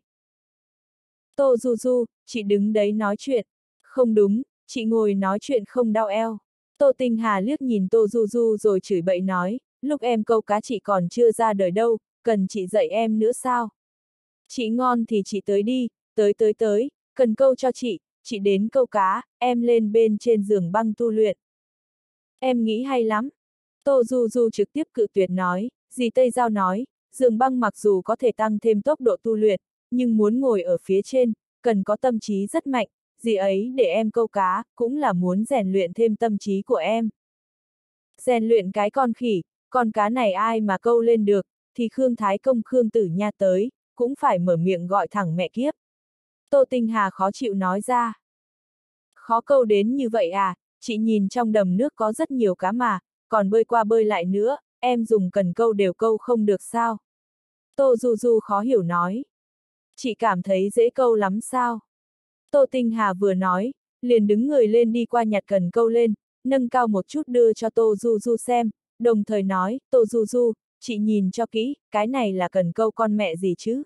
Tô Du Du, chị đứng đấy nói chuyện. Không đúng, chị ngồi nói chuyện không đau eo. Tô Tinh Hà liếc nhìn Tô Du Du rồi chửi bậy nói, lúc em câu cá chị còn chưa ra đời đâu, cần chị dạy em nữa sao? Chị ngon thì chị tới đi, tới tới tới, cần câu cho chị, chị đến câu cá, em lên bên trên giường băng tu luyện. Em nghĩ hay lắm. Tô Du Du trực tiếp cự tuyệt nói, dì Tây Giao nói, giường băng mặc dù có thể tăng thêm tốc độ tu luyện, nhưng muốn ngồi ở phía trên, cần có tâm trí rất mạnh, dì ấy để em câu cá, cũng là muốn rèn luyện thêm tâm trí của em. Rèn luyện cái con khỉ, con cá này ai mà câu lên được, thì Khương Thái Công Khương Tử Nha tới, cũng phải mở miệng gọi thẳng mẹ kiếp. Tô Tinh Hà khó chịu nói ra. Khó câu đến như vậy à, chị nhìn trong đầm nước có rất nhiều cá mà, còn bơi qua bơi lại nữa, em dùng cần câu đều câu không được sao? Tô Du Du khó hiểu nói. Chị cảm thấy dễ câu lắm sao? Tô Tinh Hà vừa nói, liền đứng người lên đi qua nhặt cần câu lên, nâng cao một chút đưa cho Tô Du Du xem, đồng thời nói, Tô Du Du, chị nhìn cho kỹ, cái này là cần câu con mẹ gì chứ?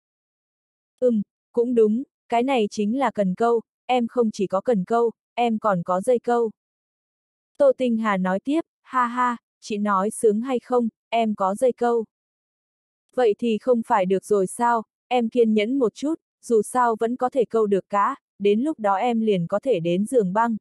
Ừm, cũng đúng, cái này chính là cần câu, em không chỉ có cần câu, em còn có dây câu. Tô Tinh Hà nói tiếp, ha ha, chị nói sướng hay không, em có dây câu. Vậy thì không phải được rồi sao, em kiên nhẫn một chút, dù sao vẫn có thể câu được cá, đến lúc đó em liền có thể đến giường băng.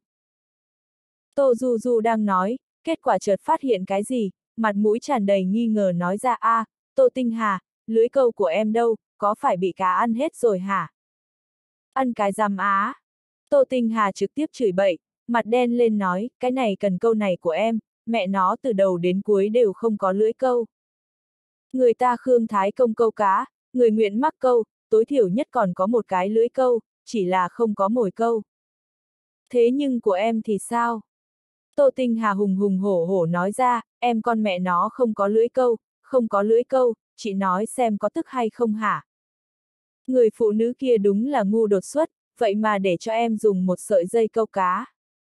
Tô Du Du đang nói, kết quả chợt phát hiện cái gì, mặt mũi tràn đầy nghi ngờ nói ra a, à, Tô Tinh Hà, lưới câu của em đâu, có phải bị cá ăn hết rồi hả? Ăn cái giám á. Tô Tinh Hà trực tiếp chửi bậy, mặt đen lên nói, cái này cần câu này của em, mẹ nó từ đầu đến cuối đều không có lưới câu. Người ta Khương Thái Công câu cá, người nguyện mắc câu, tối thiểu nhất còn có một cái lưới câu, chỉ là không có mồi câu. Thế nhưng của em thì sao? Tô Tinh Hà hùng hùng hổ hổ nói ra, em con mẹ nó không có lưỡi câu, không có lưỡi câu, chị nói xem có tức hay không hả? Người phụ nữ kia đúng là ngu đột xuất, vậy mà để cho em dùng một sợi dây câu cá.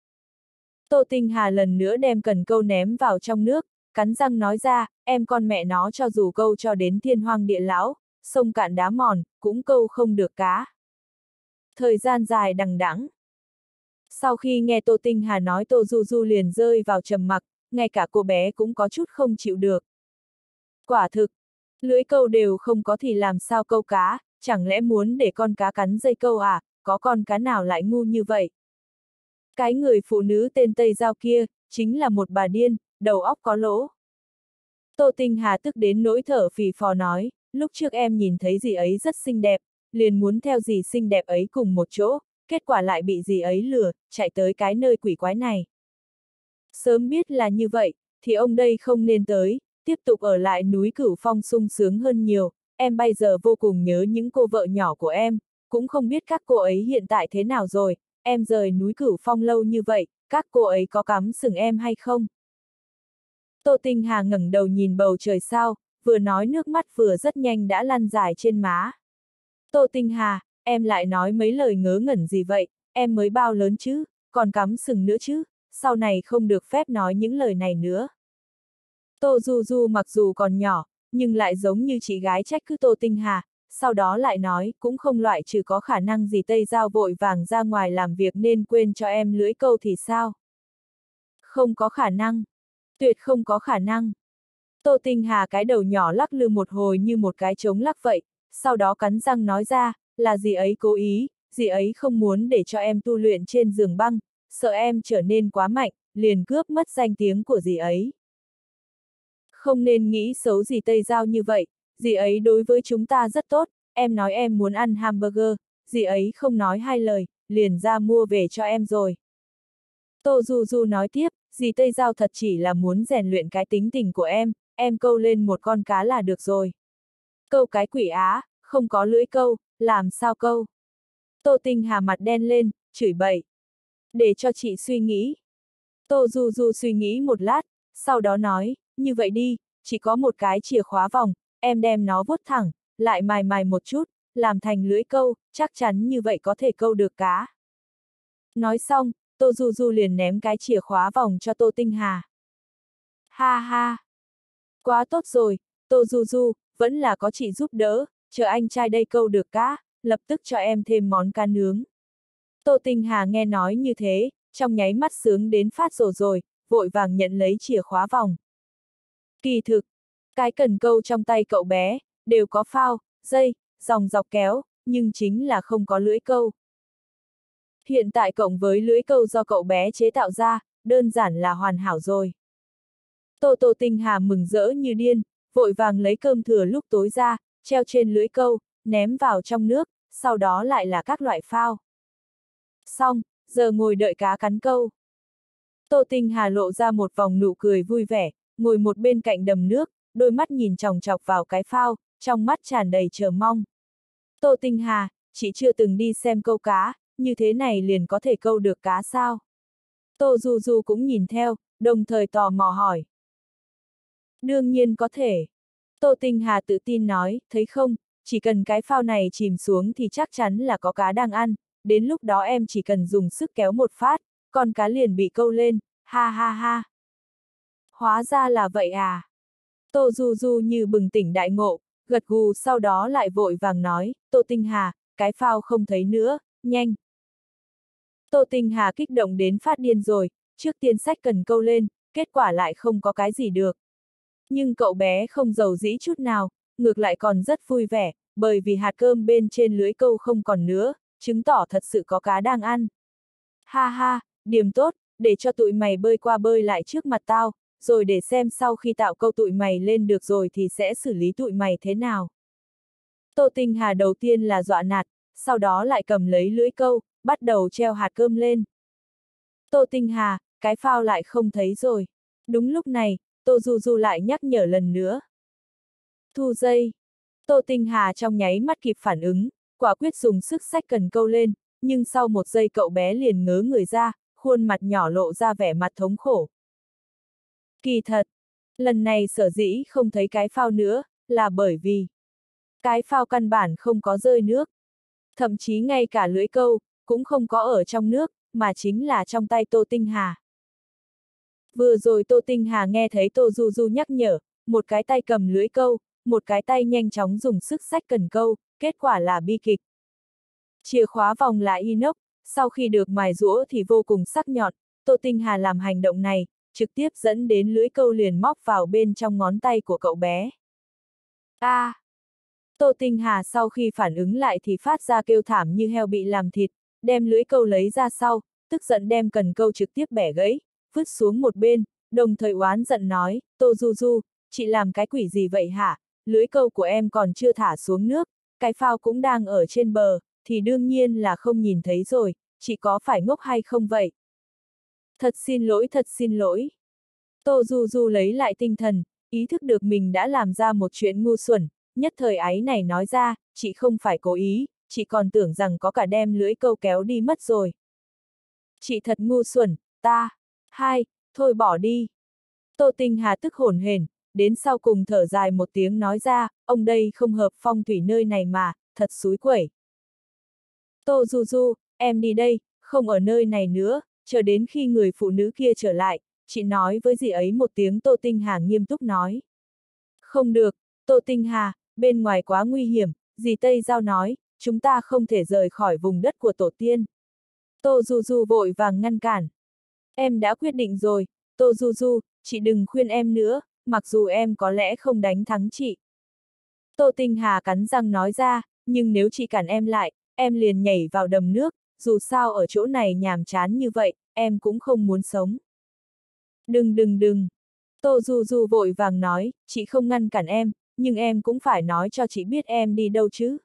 Tô Tinh Hà lần nữa đem cần câu ném vào trong nước, cắn răng nói ra, em con mẹ nó cho dù câu cho đến thiên hoang địa lão, sông cạn đá mòn, cũng câu không được cá. Thời gian dài đằng đẵng. Sau khi nghe Tô Tinh Hà nói Tô Du Du liền rơi vào trầm mặc, ngay cả cô bé cũng có chút không chịu được. Quả thực, lưỡi câu đều không có thì làm sao câu cá, chẳng lẽ muốn để con cá cắn dây câu à, có con cá nào lại ngu như vậy? Cái người phụ nữ tên Tây Giao kia, chính là một bà điên, đầu óc có lỗ. Tô Tinh Hà tức đến nỗi thở phì phò nói, lúc trước em nhìn thấy dì ấy rất xinh đẹp, liền muốn theo dì xinh đẹp ấy cùng một chỗ, kết quả lại bị dì ấy lừa, chạy tới cái nơi quỷ quái này. Sớm biết là như vậy, thì ông đây không nên tới, tiếp tục ở lại núi Cửu Phong sung sướng hơn nhiều, em bây giờ vô cùng nhớ những cô vợ nhỏ của em, cũng không biết các cô ấy hiện tại thế nào rồi, em rời núi Cửu Phong lâu như vậy, các cô ấy có cắm sừng em hay không? Tô Tinh Hà ngẩng đầu nhìn bầu trời sao, vừa nói nước mắt vừa rất nhanh đã lăn dài trên má. Tô Tinh Hà, em lại nói mấy lời ngớ ngẩn gì vậy, em mới bao lớn chứ, còn cắm sừng nữa chứ, sau này không được phép nói những lời này nữa. Tô Du Du mặc dù còn nhỏ, nhưng lại giống như chị gái trách cứ Tô Tinh Hà, sau đó lại nói, cũng không loại trừ có khả năng gì Tây Giao vội vàng ra ngoài làm việc nên quên cho em lưỡi câu thì sao? Không có khả năng. Tuyệt không có khả năng. Tô Tinh Hà cái đầu nhỏ lắc lư một hồi như một cái trống lắc vậy, sau đó cắn răng nói ra, là dì ấy cố ý, dì ấy không muốn để cho em tu luyện trên giường băng, sợ em trở nên quá mạnh, liền cướp mất danh tiếng của dì ấy. Không nên nghĩ xấu gì Tây Giao như vậy, dì ấy đối với chúng ta rất tốt, em nói em muốn ăn hamburger, dì ấy không nói hai lời, liền ra mua về cho em rồi. Tô Du Du nói tiếp, dì Tây Giao thật chỉ là muốn rèn luyện cái tính tình của em, em câu lên một con cá là được rồi. Câu cái quỷ á, không có lưỡi câu, làm sao câu? Tô Tinh Hà mặt đen lên, chửi bậy. Để cho chị suy nghĩ. Tô Du Du suy nghĩ một lát, sau đó nói, như vậy đi, chỉ có một cái chìa khóa vòng, em đem nó vuốt thẳng, lại mài mài một chút, làm thành lưỡi câu, chắc chắn như vậy có thể câu được cá. Nói xong, Tô Du Du liền ném cái chìa khóa vòng cho Tô Tinh Hà. Ha ha! Quá tốt rồi, Tô Du Du, vẫn là có chị giúp đỡ, chờ anh trai đây câu được cá, lập tức cho em thêm món cá nướng. Tô Tinh Hà nghe nói như thế, trong nháy mắt sướng đến phát rồ rồi, vội vàng nhận lấy chìa khóa vòng. Kỳ thực, cái cần câu trong tay cậu bé, đều có phao, dây, dòng dọc kéo, nhưng chính là không có lưỡi câu. Hiện tại cộng với lưỡi câu do cậu bé chế tạo ra, đơn giản là hoàn hảo rồi. Tô Tô Tinh Hà mừng rỡ như điên, vội vàng lấy cơm thừa lúc tối ra, treo trên lưỡi câu, ném vào trong nước, sau đó lại là các loại phao. Xong, giờ ngồi đợi cá cắn câu. Tô Tinh Hà lộ ra một vòng nụ cười vui vẻ, ngồi một bên cạnh đầm nước, đôi mắt nhìn chòng chọc vào cái phao, trong mắt tràn đầy chờ mong. Tô Tinh Hà, chị chưa từng đi xem câu cá, như thế này liền có thể câu được cá sao? Tô Du Du cũng nhìn theo, đồng thời tò mò hỏi. Đương nhiên có thể. Tô Tinh Hà tự tin nói, thấy không, chỉ cần cái phao này chìm xuống thì chắc chắn là có cá đang ăn, đến lúc đó em chỉ cần dùng sức kéo một phát, con cá liền bị câu lên, ha ha ha. Hóa ra là vậy à. Tô Du Du như bừng tỉnh đại ngộ, gật gù sau đó lại vội vàng nói, Tô Tinh Hà, cái phao không thấy nữa, nhanh. Tô Tinh Hà kích động đến phát điên rồi, trước tiên sách cần câu lên, kết quả lại không có cái gì được. Nhưng cậu bé không giàu dĩ chút nào, ngược lại còn rất vui vẻ, bởi vì hạt cơm bên trên lưới câu không còn nữa, chứng tỏ thật sự có cá đang ăn. Ha ha, điểm tốt, để cho tụi mày bơi qua bơi lại trước mặt tao, rồi để xem sau khi tạo câu tụi mày lên được rồi thì sẽ xử lý tụi mày thế nào. Tô Tinh Hà đầu tiên là dọa nạt, sau đó lại cầm lấy lưới câu, bắt đầu treo hạt cơm lên. Tô Tinh Hà, cái phao lại không thấy rồi. Đúng lúc này, Tô Du Du lại nhắc nhở lần nữa. Thu dây. Tô Tinh Hà trong nháy mắt kịp phản ứng, quả quyết dùng sức xách cần câu lên, nhưng sau một giây cậu bé liền ngớ người ra, khuôn mặt nhỏ lộ ra vẻ mặt thống khổ. Kỳ thật, lần này sở dĩ không thấy cái phao nữa, là bởi vì cái phao căn bản không có rơi nước. Thậm chí ngay cả lưới câu, cũng không có ở trong nước, mà chính là trong tay Tô Tinh Hà. Vừa rồi Tô Tinh Hà nghe thấy Tô Du Du nhắc nhở, một cái tay cầm lưới câu, một cái tay nhanh chóng dùng sức xách cần câu, kết quả là bi kịch. Chìa khóa vòng là inox, sau khi được mài rũa thì vô cùng sắc nhọn, Tô Tinh Hà làm hành động này, trực tiếp dẫn đến lưới câu liền móc vào bên trong ngón tay của cậu bé. A! À, Tô Tinh Hà sau khi phản ứng lại thì phát ra kêu thảm như heo bị làm thịt, đem lưới câu lấy ra sau, tức giận đem cần câu trực tiếp bẻ gãy, vứt xuống một bên, đồng thời oán giận nói, Tô Du Du, chị làm cái quỷ gì vậy hả? Lưới câu của em còn chưa thả xuống nước, cái phao cũng đang ở trên bờ, thì đương nhiên là không nhìn thấy rồi, chị có phải ngốc hay không vậy? Thật xin lỗi, thật xin lỗi. Tô Du Du lấy lại tinh thần, ý thức được mình đã làm ra một chuyện ngu xuẩn, nhất thời áy này nói ra, chị không phải cố ý, chị còn tưởng rằng có cả đem lưới câu kéo đi mất rồi. Chị thật ngu xuẩn, ta, hai, thôi bỏ đi. Tô Tinh Hà tức hổn hển, đến sau cùng thở dài một tiếng nói ra, ông đây không hợp phong thủy nơi này mà, thật xúi quẩy. Tô Du Du, em đi đây, không ở nơi này nữa, chờ đến khi người phụ nữ kia trở lại, chị nói với dì ấy một tiếng. Tô Tinh Hà nghiêm túc nói. Không được, Tô Tinh Hà, bên ngoài quá nguy hiểm, dì Tây Giao nói, chúng ta không thể rời khỏi vùng đất của tổ tiên. Tô Du Du vội vàng ngăn cản. Em đã quyết định rồi, Tô Du Du, chị đừng khuyên em nữa, mặc dù em có lẽ không đánh thắng chị. Tô Tinh Hà cắn răng nói ra, nhưng nếu chị cản em lại, em liền nhảy vào đầm nước, dù sao ở chỗ này nhàm chán như vậy, em cũng không muốn sống. Đừng đừng đừng. Tô Du Du vội vàng nói, chị không ngăn cản em, nhưng em cũng phải nói cho chị biết em đi đâu chứ.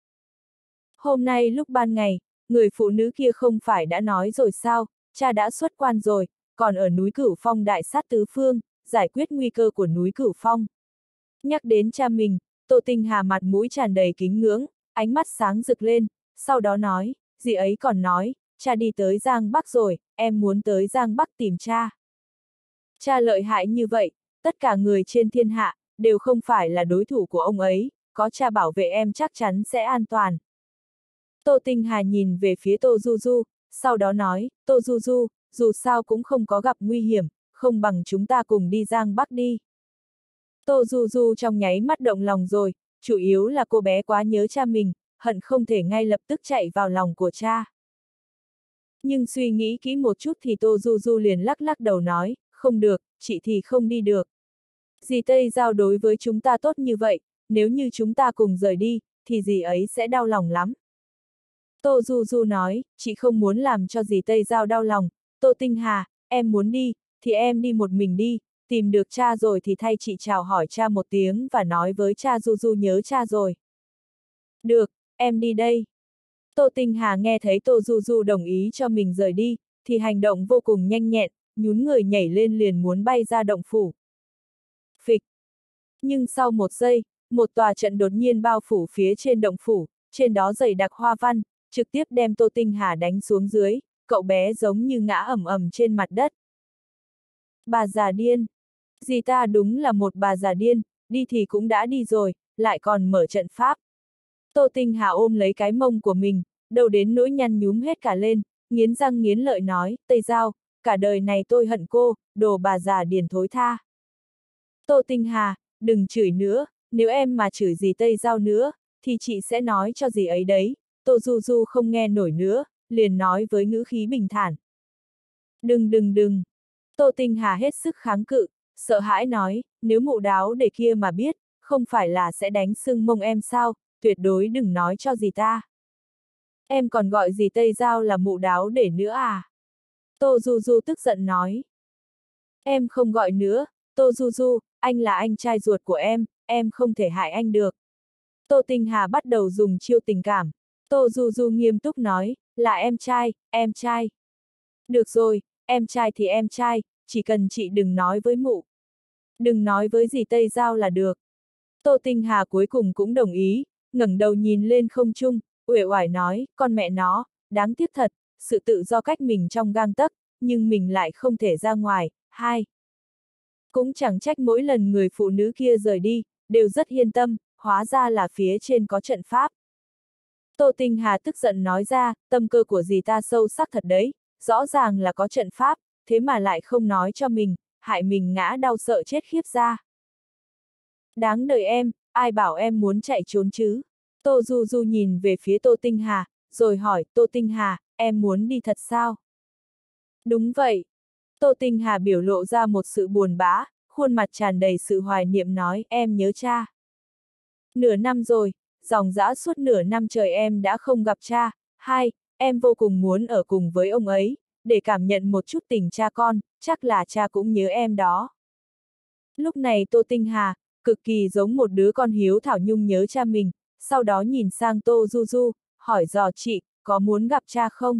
Hôm nay lúc ban ngày, người phụ nữ kia không phải đã nói rồi sao, cha đã xuất quan rồi, còn ở núi Cửu Phong đại sát tứ phương, giải quyết nguy cơ của núi Cửu Phong. Nhắc đến cha mình, Tô Tinh Hà mặt mũi tràn đầy kính ngưỡng, ánh mắt sáng rực lên, sau đó nói, dì ấy còn nói, cha đi tới Giang Bắc rồi, em muốn tới Giang Bắc tìm cha. Cha lợi hại như vậy, tất cả người trên thiên hạ, đều không phải là đối thủ của ông ấy, có cha bảo vệ em chắc chắn sẽ an toàn. Tô Tinh Hà nhìn về phía Tô Du Du, sau đó nói, Tô Du Du, dù sao cũng không có gặp nguy hiểm, không bằng chúng ta cùng đi Giang Bắc đi. Tô Du Du trong nháy mắt động lòng rồi, chủ yếu là cô bé quá nhớ cha mình, hận không thể ngay lập tức chạy vào lòng của cha. Nhưng suy nghĩ kỹ một chút thì Tô Du Du liền lắc lắc đầu nói, không được, chị thì không đi được. Dì Tây Giao đối với chúng ta tốt như vậy, nếu như chúng ta cùng rời đi, thì dì ấy sẽ đau lòng lắm. Tô Du Du nói, chị không muốn làm cho dì Tây Giao đau lòng, Tô Tinh Hà, em muốn đi, thì em đi một mình đi, tìm được cha rồi thì thay chị chào hỏi cha một tiếng và nói với cha Du Du nhớ cha rồi. Được, em đi đây. Tô Tinh Hà nghe thấy Tô Du Du đồng ý cho mình rời đi, thì hành động vô cùng nhanh nhẹn, nhún người nhảy lên liền muốn bay ra động phủ. Phịch. Nhưng sau một giây, một tòa trận đột nhiên bao phủ phía trên động phủ, trên đó dày đặc hoa văn, trực tiếp đem Tô Tinh Hà đánh xuống dưới, cậu bé giống như ngã ầm ầm trên mặt đất. Bà già điên. Dì ta đúng là một bà già điên, đi thì cũng đã đi rồi, lại còn mở trận pháp. Tô Tinh Hà ôm lấy cái mông của mình, đầu đến nỗi nhăn nhúm hết cả lên, nghiến răng nghiến lợi nói, Tây Giao, cả đời này tôi hận cô, đồ bà già điền thối tha. Tô Tinh Hà, đừng chửi nữa, nếu em mà chửi gì Tây Giao nữa, thì chị sẽ nói cho gì ấy đấy. Tô Du Du không nghe nổi nữa, liền nói với ngữ khí bình thản. Đừng đừng đừng. Tô Tinh Hà hết sức kháng cự, sợ hãi nói, nếu mụ đáo để kia mà biết, không phải là sẽ đánh sưng mông em sao, tuyệt đối đừng nói cho gì ta. Em còn gọi gì Tây Giao là mụ đáo để nữa à? Tô Du Du tức giận nói. Em không gọi nữa, Tô Du Du, anh là anh trai ruột của em, em không thể hại anh được. Tô Tinh Hà bắt đầu dùng chiêu tình cảm. Tô Du Du nghiêm túc nói, là em trai, em trai. Được rồi, em trai thì em trai, chỉ cần chị đừng nói với mụ. Đừng nói với dì Tây Giao là được. Tô Tinh Hà cuối cùng cũng đồng ý, ngẩng đầu nhìn lên không trung, uể oải nói, con mẹ nó, đáng tiếc thật, sự tự do cách mình trong gang tấc, nhưng mình lại không thể ra ngoài. Hai. Cũng chẳng trách mỗi lần người phụ nữ kia rời đi, đều rất yên tâm, hóa ra là phía trên có trận pháp. Tô Tinh Hà tức giận nói ra, tâm cơ của dì ta sâu sắc thật đấy, rõ ràng là có trận pháp, thế mà lại không nói cho mình, hại mình ngã đau sợ chết khiếp ra. Đáng đời em, ai bảo em muốn chạy trốn chứ? Tô Du Du nhìn về phía Tô Tinh Hà, rồi hỏi, Tô Tinh Hà, em muốn đi thật sao? Đúng vậy. Tô Tinh Hà biểu lộ ra một sự buồn bã, khuôn mặt tràn đầy sự hoài niệm nói, em nhớ cha. Nửa năm rồi, dòng dã suốt nửa năm trời em đã không gặp cha. Hai, em vô cùng muốn ở cùng với ông ấy, để cảm nhận một chút tình cha con, chắc là cha cũng nhớ em đó. Lúc này Tô Tinh Hà, cực kỳ giống một đứa con hiếu thảo nhung nhớ cha mình, sau đó nhìn sang Tô Du Du, hỏi dò chị, có muốn gặp cha không?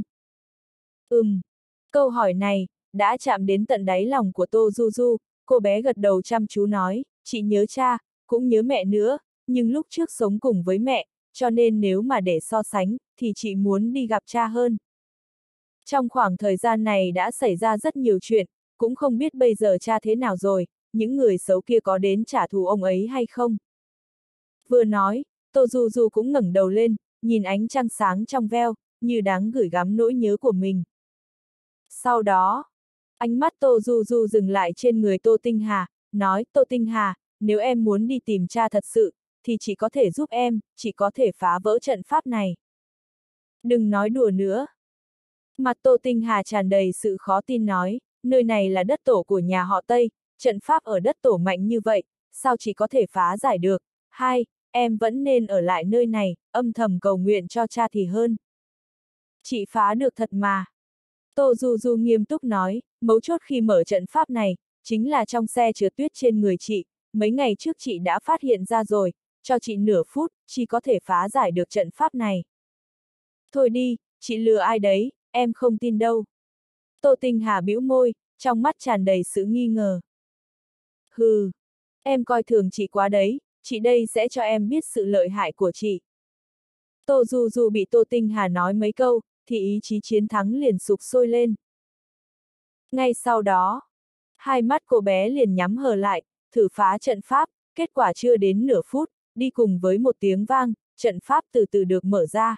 Ừm, câu hỏi này, đã chạm đến tận đáy lòng của Tô Du Du, cô bé gật đầu chăm chú nói, chị nhớ cha, cũng nhớ mẹ nữa, nhưng lúc trước sống cùng với mẹ, cho nên nếu mà để so sánh, thì chị muốn đi gặp cha hơn. Trong khoảng thời gian này đã xảy ra rất nhiều chuyện, cũng không biết bây giờ cha thế nào rồi, những người xấu kia có đến trả thù ông ấy hay không. Vừa nói, Tô Du Du cũng ngẩng đầu lên, nhìn ánh trăng sáng trong veo, như đáng gửi gắm nỗi nhớ của mình. Sau đó, ánh mắt Tô Du Du dừng lại trên người Tô Tinh Hà, nói, Tô Tinh Hà, nếu em muốn đi tìm cha thật sự, thì chỉ có thể giúp em, chỉ có thể phá vỡ trận pháp này. Đừng nói đùa nữa. Mặt Tô Tinh Hà tràn đầy sự khó tin nói, nơi này là đất tổ của nhà họ Tây, trận pháp ở đất tổ mạnh như vậy, sao chỉ có thể phá giải được. Hai, em vẫn nên ở lại nơi này, âm thầm cầu nguyện cho cha thì hơn. Chị phá được thật mà. Tô Du Du nghiêm túc nói, mấu chốt khi mở trận pháp này, chính là trong xe chứa tuyết trên người chị, mấy ngày trước chị đã phát hiện ra rồi, cho chị nửa phút, chị có thể phá giải được trận pháp này. Thôi đi, chị lừa ai đấy, em không tin đâu. Tô Tinh Hà bĩu môi, trong mắt tràn đầy sự nghi ngờ. Hừ, em coi thường chị quá đấy, chị đây sẽ cho em biết sự lợi hại của chị. Tô Du Du bị Tô Tinh Hà nói mấy câu, thì ý chí chiến thắng liền sục sôi lên. Ngay sau đó, hai mắt cô bé liền nhắm hờ lại, thử phá trận pháp, kết quả chưa đến nửa phút, đi cùng với một tiếng vang, trận pháp từ từ được mở ra.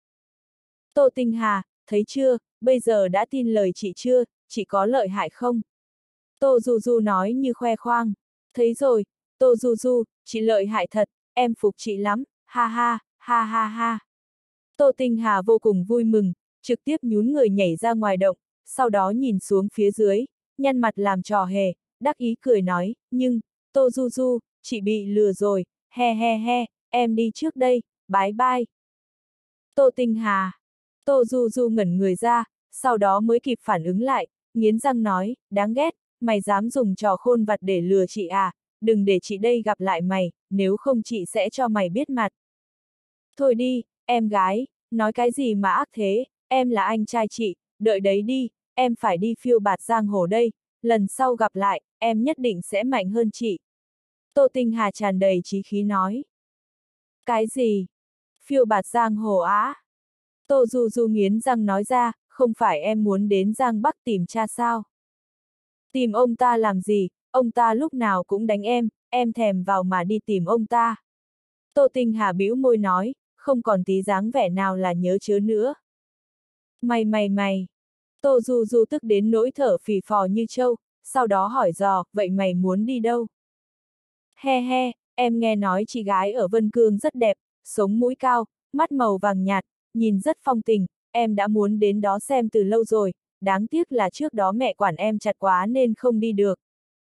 Tô Tinh Hà, thấy chưa, bây giờ đã tin lời chị chưa, chị có lợi hại không? Tô Du Du nói như khoe khoang. Thấy rồi, Tô Du Du, chị lợi hại thật, em phục chị lắm, ha ha, ha ha ha. Tô Tinh Hà vô cùng vui mừng, trực tiếp nhún người nhảy ra ngoài động, sau đó nhìn xuống phía dưới, nhăn mặt làm trò hề, đắc ý cười nói, nhưng, Tô Du Du, chị bị lừa rồi, he he he, em đi trước đây, bye bye. Tô Tinh Hà. Tô Du Du ngẩn người ra, sau đó mới kịp phản ứng lại, nghiến răng nói, đáng ghét, mày dám dùng trò khôn vặt để lừa chị à, đừng để chị đây gặp lại mày, nếu không chị sẽ cho mày biết mặt. Thôi đi, em gái, nói cái gì mà ác thế, em là anh trai chị, đợi đấy đi, em phải đi phiêu bạt giang hồ đây, lần sau gặp lại, em nhất định sẽ mạnh hơn chị. Tô Tinh Hà tràn đầy chí khí nói. Cái gì? Phiêu bạt giang hồ á? Tô Du Du nghiến răng nói ra, không phải em muốn đến Giang Bắc tìm cha sao? Tìm ông ta làm gì, ông ta lúc nào cũng đánh em, em thèm vào mà đi tìm ông ta. Tô Tinh Hà bĩu môi nói, không còn tí dáng vẻ nào là nhớ chớ nữa. Mày mày mày. Tô Du Du tức đến nỗi thở phì phò như trâu, sau đó hỏi dò, vậy mày muốn đi đâu? He he, em nghe nói chị gái ở Vân Cương rất đẹp, sống mũi cao, mắt màu vàng nhạt, nhìn rất phong tình, em đã muốn đến đó xem từ lâu rồi, đáng tiếc là trước đó mẹ quản em chặt quá nên không đi được.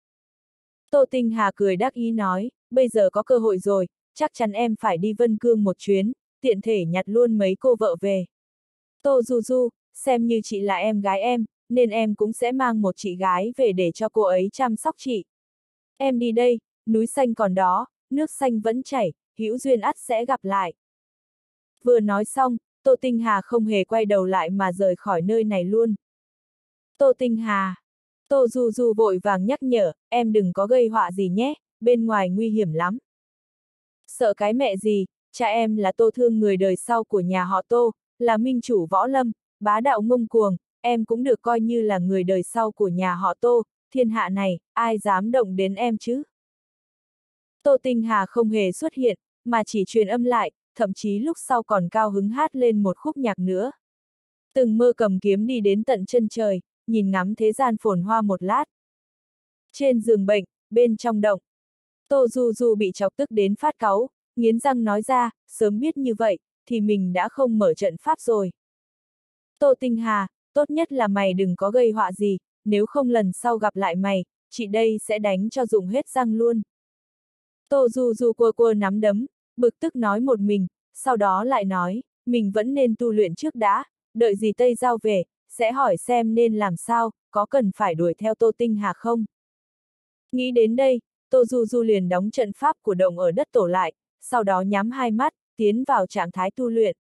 Tô Tinh Hà cười đắc ý nói, bây giờ có cơ hội rồi, chắc chắn em phải đi Vân Cương một chuyến, tiện thể nhặt luôn mấy cô vợ về. Tô Du Du, xem như chị là em gái em, nên em cũng sẽ mang một chị gái về để cho cô ấy chăm sóc chị. Em đi đây, núi xanh còn đó, nước xanh vẫn chảy, hữu duyên ắt sẽ gặp lại. Vừa nói xong, Tô Tinh Hà không hề quay đầu lại mà rời khỏi nơi này luôn. Tô Tinh Hà. Tô Du Du vội vàng nhắc nhở, em đừng có gây họa gì nhé, bên ngoài nguy hiểm lắm. Sợ cái mẹ gì, cha em là Tô Thương người đời sau của nhà họ Tô, là minh chủ võ lâm, bá đạo ngông cuồng, em cũng được coi như là người đời sau của nhà họ Tô, thiên hạ này, ai dám động đến em chứ? Tô Tinh Hà không hề xuất hiện, mà chỉ truyền âm lại, thậm chí lúc sau còn cao hứng hát lên một khúc nhạc nữa. Từng mơ cầm kiếm đi đến tận chân trời, nhìn ngắm thế gian phồn hoa một lát. Trên giường bệnh, bên trong động, Tô Du Du bị chọc tức đến phát cáu, nghiến răng nói ra, sớm biết như vậy, thì mình đã không mở trận pháp rồi. Tô Tinh Hà, tốt nhất là mày đừng có gây họa gì, nếu không lần sau gặp lại mày, chị đây sẽ đánh cho rụng hết răng luôn. Tô Du Du quơ quơ nắm đấm, bực tức nói một mình, sau đó lại nói, mình vẫn nên tu luyện trước đã, đợi gì Tây Giao về, sẽ hỏi xem nên làm sao, có cần phải đuổi theo Tô Tinh Hà không? Nghĩ đến đây, Tô Du Du liền đóng trận pháp của động ở đất tổ lại, sau đó nhắm hai mắt, tiến vào trạng thái tu luyện.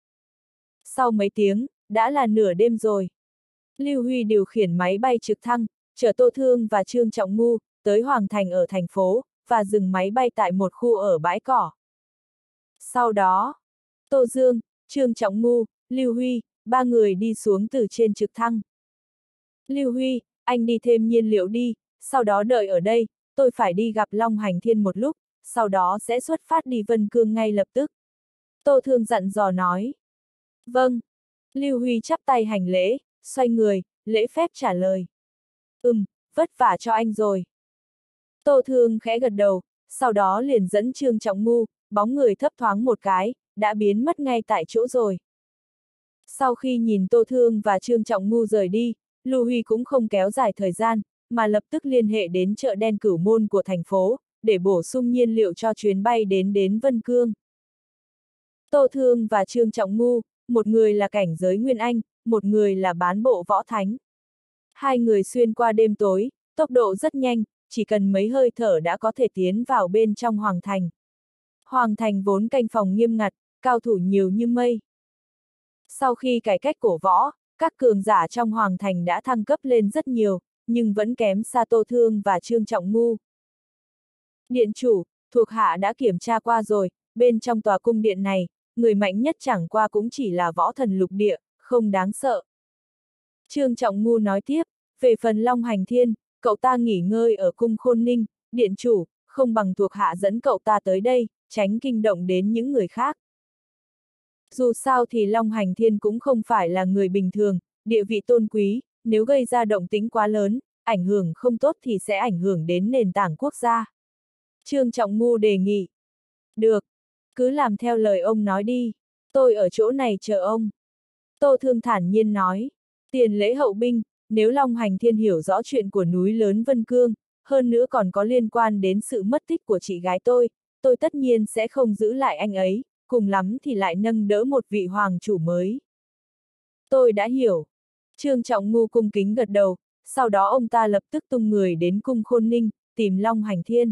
Sau mấy tiếng, đã là nửa đêm rồi. Lưu Huy điều khiển máy bay trực thăng, chở Tô Thương và Trương Trọng Ngu, tới Hoàng Thành ở thành phố, và dừng máy bay tại một khu ở bãi cỏ. Sau đó, Tô Dương, Trương Trọng Ngu, Lưu Huy, ba người đi xuống từ trên trực thăng. Lưu Huy, anh đi thêm nhiên liệu đi, sau đó đợi ở đây, tôi phải đi gặp Long Hành Thiên một lúc, sau đó sẽ xuất phát đi Vân Cương ngay lập tức. Tô Thương dặn dò nói. Vâng. Lưu Huy chắp tay hành lễ, xoay người, lễ phép trả lời. Ừm, vất vả cho anh rồi. Tô Thương khẽ gật đầu, sau đó liền dẫn Trương Trọng Ngu, bóng người thấp thoáng một cái, đã biến mất ngay tại chỗ rồi. Sau khi nhìn Tô Thương và Trương Trọng Ngu rời đi, Lưu Huy cũng không kéo dài thời gian, mà lập tức liên hệ đến chợ đen Cửu Môn của thành phố, để bổ sung nhiên liệu cho chuyến bay đến đến Vân Cương. Tô Thương và Trương Trọng Ngu, một người là cảnh giới Nguyên Anh, một người là bán bộ võ thánh. Hai người xuyên qua đêm tối, tốc độ rất nhanh, chỉ cần mấy hơi thở đã có thể tiến vào bên trong Hoàng Thành. Hoàng Thành vốn canh phòng nghiêm ngặt, cao thủ nhiều như mây. Sau khi cải cách cổ võ, các cường giả trong Hoàng Thành đã thăng cấp lên rất nhiều, nhưng vẫn kém xa Tô Thương và Trương Trọng Ngu. Điện chủ, thuộc hạ đã kiểm tra qua rồi, bên trong tòa cung điện này, người mạnh nhất chẳng qua cũng chỉ là võ thần lục địa, không đáng sợ. Trương Trọng Ngu nói tiếp, về phần Long Hành Thiên, cậu ta nghỉ ngơi ở cung Khôn Ninh, điện chủ, không bằng thuộc hạ dẫn cậu ta tới đây, tránh kinh động đến những người khác. Dù sao thì Long Hành Thiên cũng không phải là người bình thường, địa vị tôn quý, nếu gây ra động tĩnh quá lớn, ảnh hưởng không tốt thì sẽ ảnh hưởng đến nền tảng quốc gia. Trương Trọng Ngu đề nghị. Được, cứ làm theo lời ông nói đi, tôi ở chỗ này chờ ông. Tô Thương thản nhiên nói, tiền lễ hậu binh, nếu Long Hành Thiên hiểu rõ chuyện của núi lớn Vân Cương, hơn nữa còn có liên quan đến sự mất tích của chị gái tôi, tôi tất nhiên sẽ không giữ lại anh ấy, cùng lắm thì lại nâng đỡ một vị hoàng chủ mới. Tôi đã hiểu. Trương Trọng Ngu cung kính gật đầu, sau đó ông ta lập tức tung người đến cung Khôn Ninh, tìm Long Hành Thiên.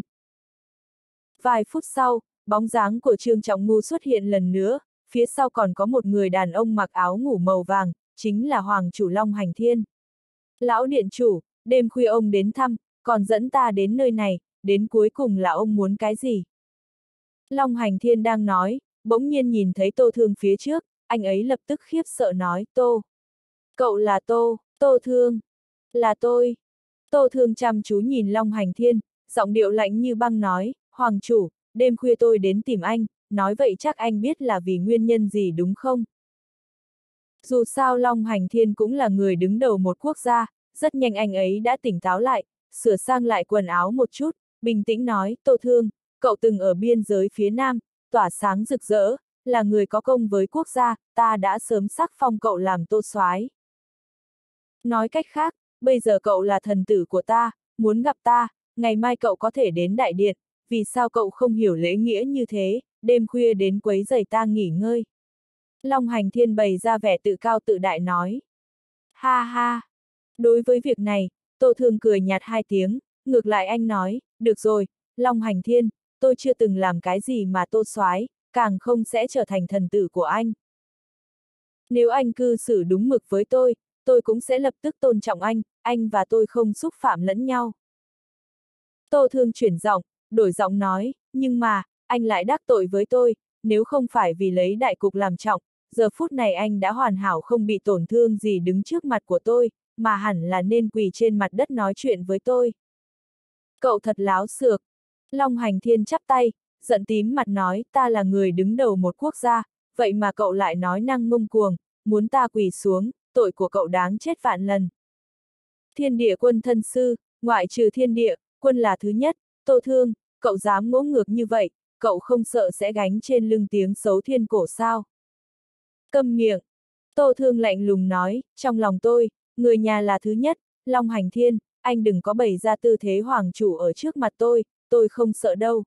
Vài phút sau, bóng dáng của Trương Trọng Ngu xuất hiện lần nữa, phía sau còn có một người đàn ông mặc áo ngủ màu vàng, chính là Hoàng chủ Long Hành Thiên. Lão điện chủ, đêm khuya ông đến thăm, còn dẫn ta đến nơi này, đến cuối cùng là ông muốn cái gì? Long Hành Thiên đang nói, bỗng nhiên nhìn thấy Tô Thương phía trước, anh ấy lập tức khiếp sợ nói, Tô. Cậu là Tô, Tô Thương. Là tôi. Tô Thương chăm chú nhìn Long Hành Thiên, giọng điệu lạnh như băng nói, Hoàng chủ, đêm khuya tôi đến tìm anh, nói vậy chắc anh biết là vì nguyên nhân gì đúng không? Dù sao Long Hành Thiên cũng là người đứng đầu một quốc gia, rất nhanh anh ấy đã tỉnh táo lại, sửa sang lại quần áo một chút, bình tĩnh nói, Tô Thương, cậu từng ở biên giới phía Nam, tỏa sáng rực rỡ, là người có công với quốc gia, ta đã sớm sắc phong cậu làm Tô soái. Nói cách khác, bây giờ cậu là thần tử của ta, muốn gặp ta, ngày mai cậu có thể đến đại điện, vì sao cậu không hiểu lễ nghĩa như thế, đêm khuya đến quấy rầy ta nghỉ ngơi. Long Hành Thiên bày ra vẻ tự cao tự đại nói. Ha ha! Đối với việc này, Tô Thương cười nhạt hai tiếng, ngược lại anh nói, được rồi, Long Hành Thiên, tôi chưa từng làm cái gì mà Tô soái, càng không sẽ trở thành thần tử của anh. Nếu anh cư xử đúng mực với tôi, tôi cũng sẽ lập tức tôn trọng anh, anh và tôi không xúc phạm lẫn nhau. Tô Thương chuyển giọng, đổi giọng nói, nhưng mà, anh lại đắc tội với tôi, nếu không phải vì lấy đại cục làm trọng, giờ phút này anh đã hoàn hảo không bị tổn thương gì đứng trước mặt của tôi, mà hẳn là nên quỳ trên mặt đất nói chuyện với tôi. Cậu thật láo xược. Long Hành Thiên chắp tay, giận tím mặt nói, ta là người đứng đầu một quốc gia, vậy mà cậu lại nói năng ngông cuồng, muốn ta quỳ xuống, tội của cậu đáng chết vạn lần. Thiên địa quân thân sư, ngoại trừ thiên địa, quân là thứ nhất, Tô Thương, cậu dám ngỗ ngược như vậy, cậu không sợ sẽ gánh trên lưng tiếng xấu thiên cổ sao? Câm miệng! Tô Thương lạnh lùng nói, trong lòng tôi, người nhà là thứ nhất, Long Hành Thiên, anh đừng có bày ra tư thế hoàng chủ ở trước mặt tôi, tôi không sợ đâu.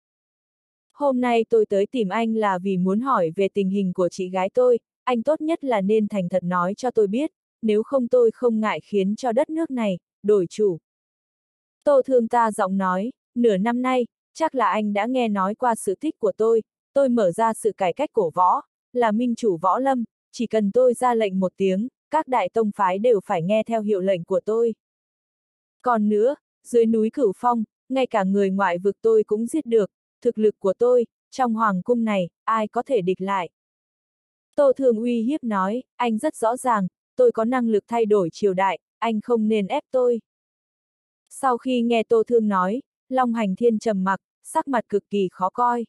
Hôm nay tôi tới tìm anh là vì muốn hỏi về tình hình của chị gái tôi, anh tốt nhất là nên thành thật nói cho tôi biết, nếu không tôi không ngại khiến cho đất nước này đổi chủ. Tô Thương ta giọng nói, nửa năm nay, chắc là anh đã nghe nói qua sự tích của tôi, tôi mở ra sự cải cách cổ võ, là minh chủ võ lâm, chỉ cần tôi ra lệnh một tiếng, các đại tông phái đều phải nghe theo hiệu lệnh của tôi. Còn nữa, dưới núi Cửu Phong, ngay cả người ngoại vực tôi cũng giết được, thực lực của tôi, trong hoàng cung này, ai có thể địch lại. Tô Thương uy hiếp nói, anh rất rõ ràng, tôi có năng lực thay đổi triều đại, anh không nên ép tôi. Sau khi nghe Tô Thương nói, Long Hành Thiên trầm mặc, sắc mặt cực kỳ khó coi.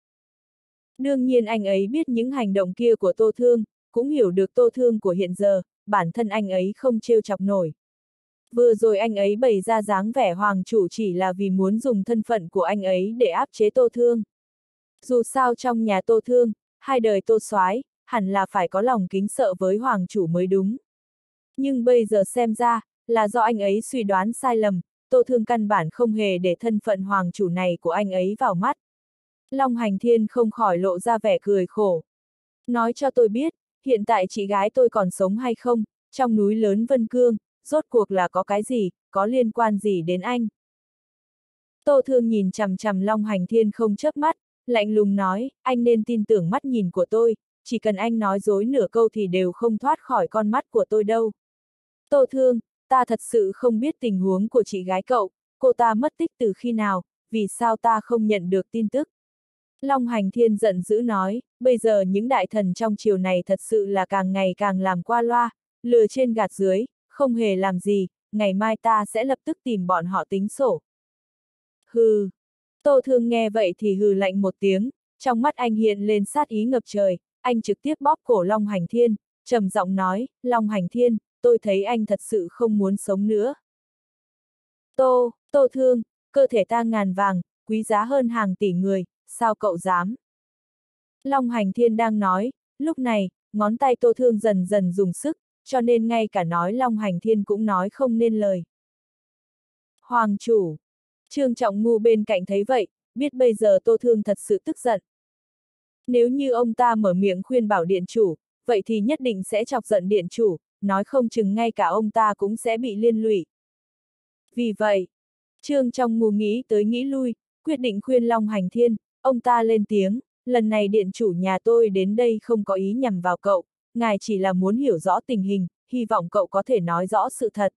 Đương nhiên anh ấy biết những hành động kia của Tô Thương, cũng hiểu được Tô Thương của hiện giờ, bản thân anh ấy không trêu chọc nổi. Vừa rồi anh ấy bày ra dáng vẻ hoàng chủ chỉ là vì muốn dùng thân phận của anh ấy để áp chế Tô Thương. Dù sao trong nhà Tô Thương, hai đời Tô soái, hẳn là phải có lòng kính sợ với hoàng chủ mới đúng. Nhưng bây giờ xem ra, là do anh ấy suy đoán sai lầm, Tô Thương căn bản không hề để thân phận hoàng chủ này của anh ấy vào mắt. Long Hành Thiên không khỏi lộ ra vẻ cười khổ. Nói cho tôi biết, hiện tại chị gái tôi còn sống hay không, trong núi lớn Vân Cương, rốt cuộc là có cái gì, có liên quan gì đến anh? Tô Thương nhìn chằm chằm Long Hành Thiên không chớp mắt, lạnh lùng nói, anh nên tin tưởng mắt nhìn của tôi, chỉ cần anh nói dối nửa câu thì đều không thoát khỏi con mắt của tôi đâu. Tô Thương, ta thật sự không biết tình huống của chị gái cậu, cô ta mất tích từ khi nào, vì sao ta không nhận được tin tức? Long Hành Thiên giận dữ nói, bây giờ những đại thần trong triều này thật sự là càng ngày càng làm qua loa, lừa trên gạt dưới, không hề làm gì, ngày mai ta sẽ lập tức tìm bọn họ tính sổ. Hừ. Tô Thương nghe vậy thì hừ lạnh một tiếng, trong mắt anh hiện lên sát ý ngập trời, anh trực tiếp bóp cổ Long Hành Thiên, trầm giọng nói, Long Hành Thiên, tôi thấy anh thật sự không muốn sống nữa. Tô, Tô Thương, cơ thể ta ngàn vàng, quý giá hơn hàng tỷ người, sao cậu dám? Long Hành Thiên đang nói, lúc này, ngón tay Tô Thương dần dần dùng sức, cho nên ngay cả nói Long Hành Thiên cũng nói không nên lời. Hoàng chủ! Trương Trọng Ngu bên cạnh thấy vậy, biết bây giờ Tô Thương thật sự tức giận. Nếu như ông ta mở miệng khuyên bảo điện chủ, vậy thì nhất định sẽ chọc giận điện chủ, nói không chừng ngay cả ông ta cũng sẽ bị liên lụy. Vì vậy, Trương Trọng Ngu nghĩ tới nghĩ lui, quyết định khuyên Long Hành Thiên, ông ta lên tiếng, lần này điện chủ nhà tôi đến đây không có ý nhằm vào cậu, ngài chỉ là muốn hiểu rõ tình hình, hy vọng cậu có thể nói rõ sự thật.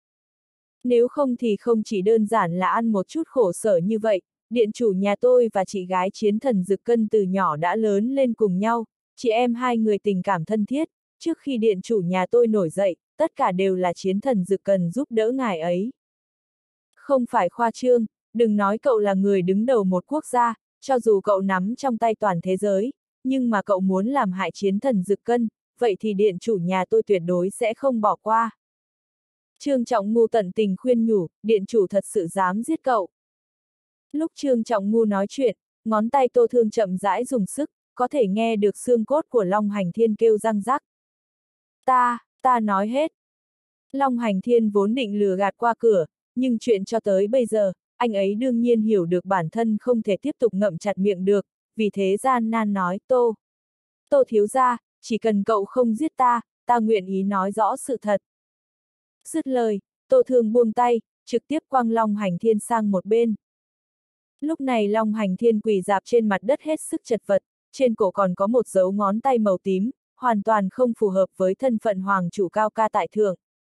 Nếu không thì không chỉ đơn giản là ăn một chút khổ sở như vậy, điện chủ nhà tôi và chị gái chiến thần Dực Cân từ nhỏ đã lớn lên cùng nhau, chị em hai người tình cảm thân thiết, trước khi điện chủ nhà tôi nổi dậy, tất cả đều là chiến thần Dực Cân giúp đỡ ngài ấy. Không phải khoa trương, đừng nói cậu là người đứng đầu một quốc gia, cho dù cậu nắm trong tay toàn thế giới, nhưng mà cậu muốn làm hại chiến thần Dực Cân, vậy thì điện chủ nhà tôi tuyệt đối sẽ không bỏ qua. Trương Trọng Ngu tận tình khuyên nhủ, điện chủ thật sự dám giết cậu. Lúc Trương Trọng Ngu nói chuyện, ngón tay Tô Thương chậm rãi dùng sức, có thể nghe được xương cốt của Long Hành Thiên kêu răng rắc. Ta, ta nói hết. Long Hành Thiên vốn định lừa gạt qua cửa, nhưng chuyện cho tới bây giờ, anh ấy đương nhiên hiểu được bản thân không thể tiếp tục ngậm chặt miệng được, vì thế gian nan nói, Tô. Tô thiếu gia, chỉ cần cậu không giết ta, ta nguyện ý nói rõ sự thật. Dứt lời, Tô Thương buông tay, trực tiếp quăng Long Hành Thiên sang một bên. Lúc này Long Hành Thiên quỳ rạp trên mặt đất hết sức chật vật, trên cổ còn có một dấu ngón tay màu tím, hoàn toàn không phù hợp với thân phận hoàng chủ cao ca tại thượng.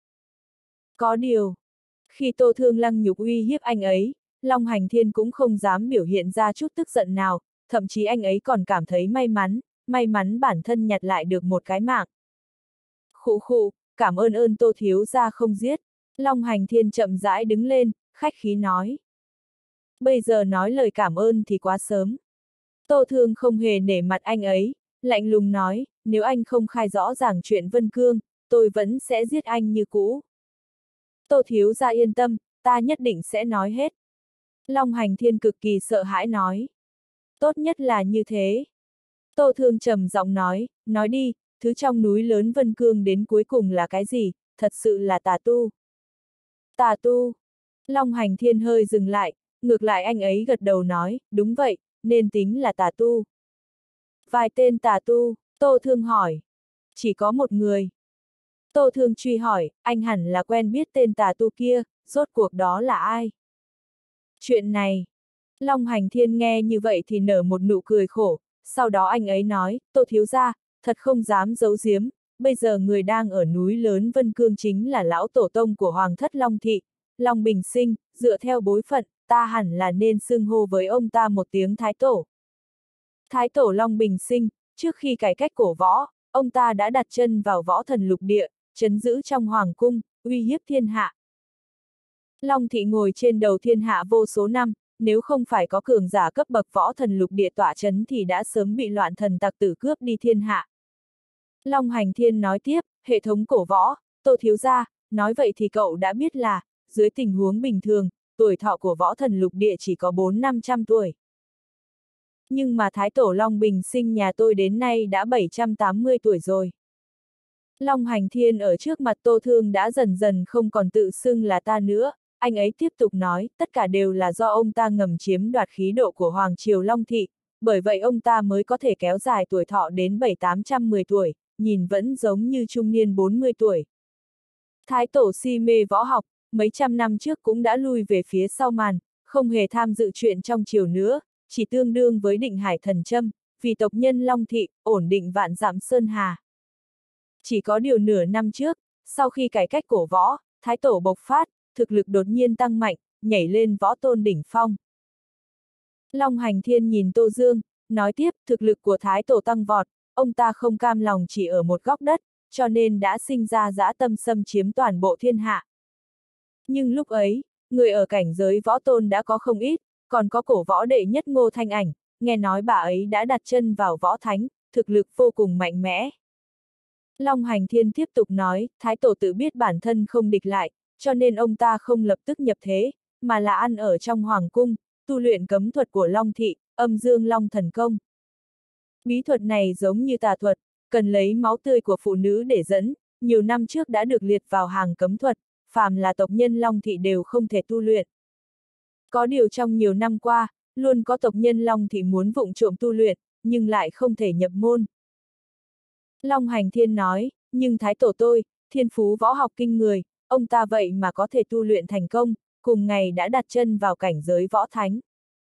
Có điều, khi Tô Thương lăng nhục uy hiếp anh ấy, Long Hành Thiên cũng không dám biểu hiện ra chút tức giận nào, thậm chí anh ấy còn cảm thấy may mắn, may mắn bản thân nhặt lại được một cái mạng. Khụ khụ, cảm ơn ơn Tô thiếu gia không giết. Long Hành Thiên chậm rãi đứng lên, khách khí nói. Bây giờ nói lời cảm ơn thì quá sớm. Tô Thương không hề nể mặt anh ấy, lạnh lùng nói, nếu anh không khai rõ ràng chuyện Vân Cương, tôi vẫn sẽ giết anh như cũ. Tô thiếu gia yên tâm, ta nhất định sẽ nói hết. Long Hành Thiên cực kỳ sợ hãi nói. Tốt nhất là như thế. Tô Thương trầm giọng nói, nói đi, thứ trong núi lớn Vân Cương đến cuối cùng là cái gì, thật sự là tà tu. Tà tu. Long Hành Thiên hơi dừng lại, ngược lại anh ấy gật đầu nói, đúng vậy, nên tính là tà tu. Vài tên tà tu, Tô Thương hỏi. Chỉ có một người. Tô Thương truy hỏi, anh hẳn là quen biết tên tà tu kia, rốt cuộc đó là ai? Chuyện này. Long Hành Thiên nghe như vậy thì nở một nụ cười khổ, sau đó anh ấy nói, Tô thiếu gia, thật không dám giấu giếm, bây giờ người đang ở núi lớn Vân Cương chính là lão tổ tông của Hoàng thất Long Thị, Long Bình Sinh, dựa theo bối phận, ta hẳn là nên xưng hô với ông ta một tiếng Thái Tổ. Thái Tổ Long Bình Sinh, trước khi cải cách cổ võ, ông ta đã đặt chân vào võ thần lục địa, trấn giữ trong Hoàng cung, uy hiếp thiên hạ. Long Thị ngồi trên đầu thiên hạ vô số năm, nếu không phải có cường giả cấp bậc võ thần lục địa tỏa chấn thì đã sớm bị loạn thần tặc tử cướp đi thiên hạ. Long Hành Thiên nói tiếp, hệ thống cổ võ, Tô thiếu gia, nói vậy thì cậu đã biết là, dưới tình huống bình thường, tuổi thọ của võ thần lục địa chỉ có bốn năm trăm tuổi. Nhưng mà Thái Tổ Long Bình Sinh nhà tôi đến nay đã bảy trăm tám mươi tuổi rồi. Long Hành Thiên ở trước mặt Tô Thương đã dần dần không còn tự xưng là ta nữa, anh ấy tiếp tục nói, tất cả đều là do ông ta ngầm chiếm đoạt khí độ của Hoàng Triều Long Thị, bởi vậy ông ta mới có thể kéo dài tuổi thọ đến bảy tám trăm mười tuổi, nhìn vẫn giống như trung niên bốn mươi tuổi. Thái Tổ si mê võ học, mấy trăm năm trước cũng đã lui về phía sau màn, không hề tham dự chuyện trong triều nữa, chỉ tương đương với Định Hải Thần Châm, vì tộc nhân Long Thị, ổn định vạn dặm sơn hà. Chỉ có điều nửa năm trước, sau khi cải cách cổ võ, Thái Tổ bộc phát, thực lực đột nhiên tăng mạnh, nhảy lên võ tôn đỉnh phong. Long Hành Thiên nhìn Tô Dương, nói tiếp, thực lực của Thái Tổ tăng vọt, ông ta không cam lòng chỉ ở một góc đất, cho nên đã sinh ra dã tâm xâm chiếm toàn bộ thiên hạ. Nhưng lúc ấy, người ở cảnh giới võ tôn đã có không ít, còn có cổ võ đệ nhất Ngô Thanh Ảnh, nghe nói bà ấy đã đặt chân vào võ thánh, thực lực vô cùng mạnh mẽ. Long Hành Thiên tiếp tục nói, Thái Tổ tự biết bản thân không địch lại, cho nên ông ta không lập tức nhập thế, mà là ăn ở trong hoàng cung, tu luyện cấm thuật của Long Thị, âm dương Long Thần Công. Bí thuật này giống như tà thuật, cần lấy máu tươi của phụ nữ để dẫn, nhiều năm trước đã được liệt vào hàng cấm thuật, phàm là tộc nhân Long Thị đều không thể tu luyện. Có điều trong nhiều năm qua, luôn có tộc nhân Long Thị muốn vụng trộm tu luyện, nhưng lại không thể nhập môn. Long Hành Thiên nói, nhưng Thái Tổ tôi, thiên phú võ học kinh người, ông ta vậy mà có thể tu luyện thành công, cùng ngày đã đặt chân vào cảnh giới võ thánh.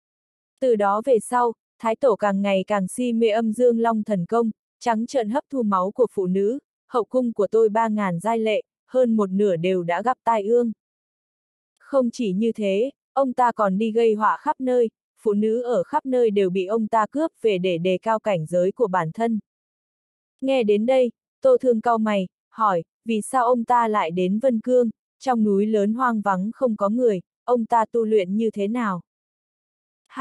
Từ đó về sau, Thái Tổ càng ngày càng si mê âm dương Long Thần Công, trắng trợn hấp thu máu của phụ nữ, hậu cung của tôi ba ngàn giai lệ, hơn một nửa đều đã gặp tai ương. Không chỉ như thế, ông ta còn đi gây họa khắp nơi, phụ nữ ở khắp nơi đều bị ông ta cướp về để đề cao cảnh giới của bản thân. Nghe đến đây, Tô Thương cau mày, hỏi, vì sao ông ta lại đến Vân Cương, trong núi lớn hoang vắng không có người, ông ta tu luyện như thế nào? Hai,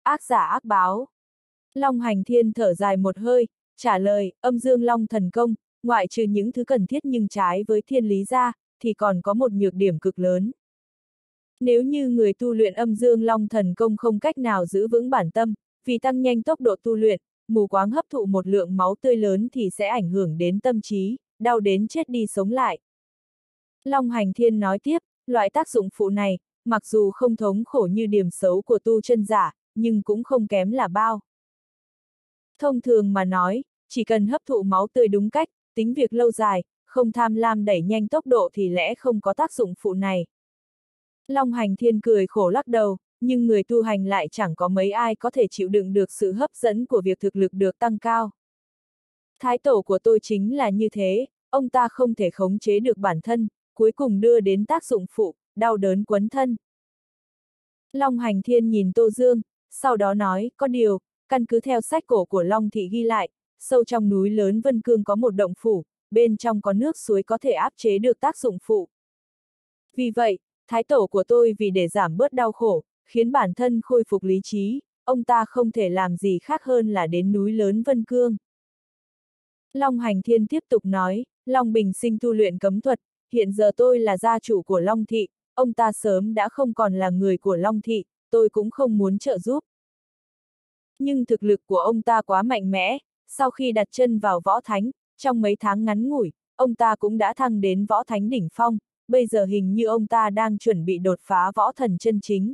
ác giả ác báo. Long Hành Thiên thở dài một hơi, trả lời, âm dương long thần công, ngoại trừ những thứ cần thiết nhưng trái với thiên lý ra, thì còn có một nhược điểm cực lớn. Nếu như người tu luyện âm dương long thần công không cách nào giữ vững bản tâm, vì tăng nhanh tốc độ tu luyện, mù quáng hấp thụ một lượng máu tươi lớn thì sẽ ảnh hưởng đến tâm trí, đau đến chết đi sống lại. Long Hành Thiên nói tiếp, loại tác dụng phụ này, mặc dù không thống khổ như điểm xấu của tu chân giả, nhưng cũng không kém là bao. Thông thường mà nói, chỉ cần hấp thụ máu tươi đúng cách, tính việc lâu dài, không tham lam đẩy nhanh tốc độ thì lẽ không có tác dụng phụ này. Long Hành Thiên cười khổ lắc đầu, nhưng người tu hành lại chẳng có mấy ai có thể chịu đựng được sự hấp dẫn của việc thực lực được tăng cao. Thái tổ của tôi chính là như thế, ông ta không thể khống chế được bản thân, cuối cùng đưa đến tác dụng phụ, đau đớn quấn thân. Long Hành Thiên nhìn Tô Dương, sau đó nói, có điều, căn cứ theo sách cổ của Long Thị ghi lại, sâu trong núi lớn Vân Cương có một động phủ, bên trong có nước suối có thể áp chế được tác dụng phụ. Vì vậy, thái tổ của tôi vì để giảm bớt đau khổ, khiến bản thân khôi phục lý trí, ông ta không thể làm gì khác hơn là đến núi lớn Vân Cương. Long Hành Thiên tiếp tục nói, Long Bình Sinh tu luyện cấm thuật, hiện giờ tôi là gia chủ của Long Thị, ông ta sớm đã không còn là người của Long Thị, tôi cũng không muốn trợ giúp. Nhưng thực lực của ông ta quá mạnh mẽ, sau khi đặt chân vào võ thánh, trong mấy tháng ngắn ngủi, ông ta cũng đã thăng đến võ thánh đỉnh phong, bây giờ hình như ông ta đang chuẩn bị đột phá võ thần chân chính.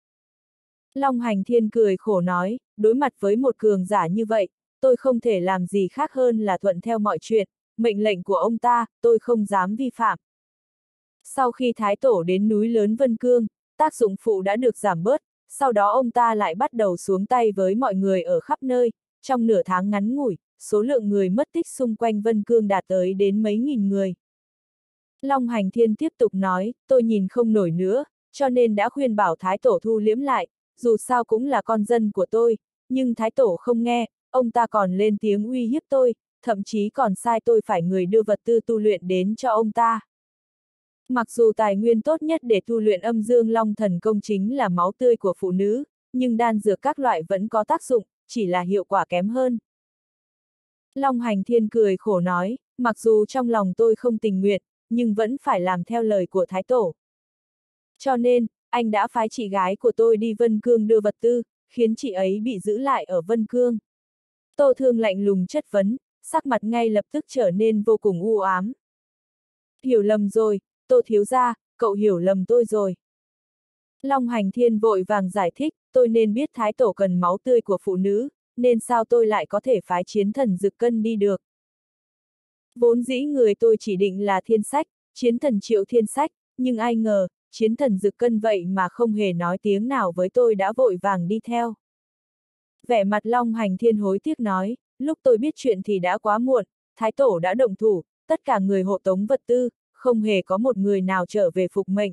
Long Hành Thiên cười khổ nói, đối mặt với một cường giả như vậy, tôi không thể làm gì khác hơn là thuận theo mọi chuyện, mệnh lệnh của ông ta, tôi không dám vi phạm. Sau khi Thái Tổ đến núi lớn Vân Cương, tác dụng phụ đã được giảm bớt, sau đó ông ta lại bắt đầu xuống tay với mọi người ở khắp nơi, trong nửa tháng ngắn ngủi, số lượng người mất tích xung quanh Vân Cương đạt tới đến mấy nghìn người. Long Hành Thiên tiếp tục nói, tôi nhìn không nổi nữa, cho nên đã khuyên bảo Thái Tổ thu liễm lại, dù sao cũng là con dân của tôi, nhưng Thái Tổ không nghe, ông ta còn lên tiếng uy hiếp tôi, thậm chí còn sai tôi phải người đưa vật tư tu luyện đến cho ông ta. Mặc dù tài nguyên tốt nhất để tu luyện âm dương long thần công chính là máu tươi của phụ nữ, nhưng đan dược các loại vẫn có tác dụng, chỉ là hiệu quả kém hơn. Long Hành Thiên cười khổ nói, mặc dù trong lòng tôi không tình nguyện, nhưng vẫn phải làm theo lời của Thái Tổ. Cho nên, anh đã phái chị gái của tôi đi Vân Cương đưa vật tư, khiến chị ấy bị giữ lại ở Vân Cương. Tô Thương lạnh lùng chất vấn, sắc mặt ngay lập tức trở nên vô cùng u ám. Hiểu lầm rồi, Tô thiếu gia, cậu hiểu lầm tôi rồi. Long Hành Thiên vội vàng giải thích, tôi nên biết Thái Tổ cần máu tươi của phụ nữ, nên sao tôi lại có thể phái chiến thần Dực Cân đi được. Vốn dĩ người tôi chỉ định là Thiên Sách, chiến thần Triệu Thiên Sách, nhưng ai ngờ, chiến thần Dực Cân vậy mà không hề nói tiếng nào với tôi đã vội vàng đi theo. Vẻ mặt Long Hành Thiên hối tiếc nói, lúc tôi biết chuyện thì đã quá muộn, Thái Tổ đã động thủ, tất cả người hộ tống vật tư, không hề có một người nào trở về phục mệnh.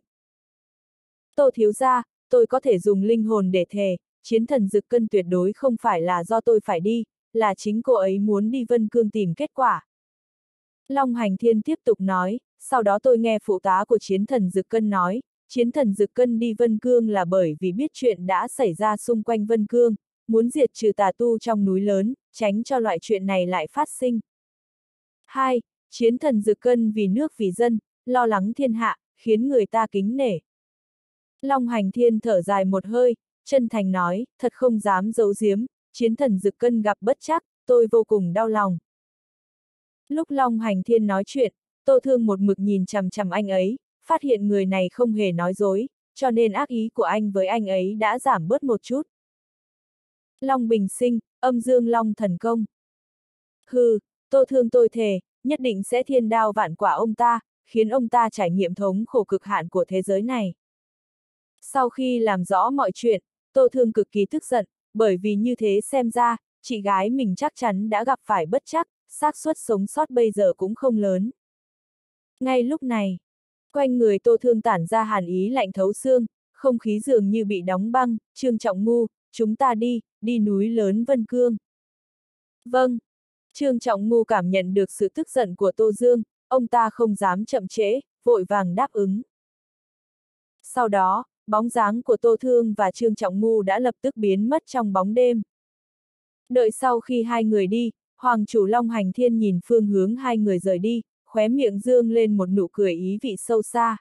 Tô thiếu gia, tôi có thể dùng linh hồn để thề, chiến thần Dực Cân tuyệt đối không phải là do tôi phải đi, là chính cô ấy muốn đi Vân Cương tìm kết quả. Long Hành Thiên tiếp tục nói, sau đó tôi nghe phụ tá của chiến thần Dực Cân nói, chiến thần Dực Cân đi Vân Cương là bởi vì biết chuyện đã xảy ra xung quanh Vân Cương, muốn diệt trừ tà tu trong núi lớn, tránh cho loại chuyện này lại phát sinh. Hai, chiến thần Dực Cân vì nước vì dân, lo lắng thiên hạ, khiến người ta kính nể. Long Hành Thiên thở dài một hơi, chân thành nói, thật không dám giấu giếm, chiến thần Dực Cân gặp bất trắc, tôi vô cùng đau lòng. Lúc Long Hành Thiên nói chuyện, Tô Thương một mực nhìn chằm chằm anh ấy, phát hiện người này không hề nói dối, cho nên ác ý của anh với anh ấy đã giảm bớt một chút. Long Bình Sinh, âm dương long thần công. Hừ, Tô Thương tôi thề, nhất định sẽ thiên đao vạn quả ông ta, khiến ông ta trải nghiệm thống khổ cực hạn của thế giới này. Sau khi làm rõ mọi chuyện, Tô Thương cực kỳ tức giận, bởi vì như thế xem ra, chị gái mình chắc chắn đã gặp phải bất trắc, xác suất sống sót bây giờ cũng không lớn. Ngay lúc này, quanh người Tô Thương tản ra hàn ý lạnh thấu xương, không khí dường như bị đóng băng, Trương Trọng Ngu, chúng ta đi, đi núi lớn Vân Cương. Vâng. Trương Trọng Ngu cảm nhận được sự tức giận của Tô Dương, ông ta không dám chậm trễ, vội vàng đáp ứng. Sau đó, bóng dáng của Tô Thương và Trương Trọng Ngu đã lập tức biến mất trong bóng đêm. Đợi sau khi hai người đi, Hoàng chủ Long Hành Thiên nhìn phương hướng hai người rời đi, khóe miệng dương lên một nụ cười ý vị sâu xa.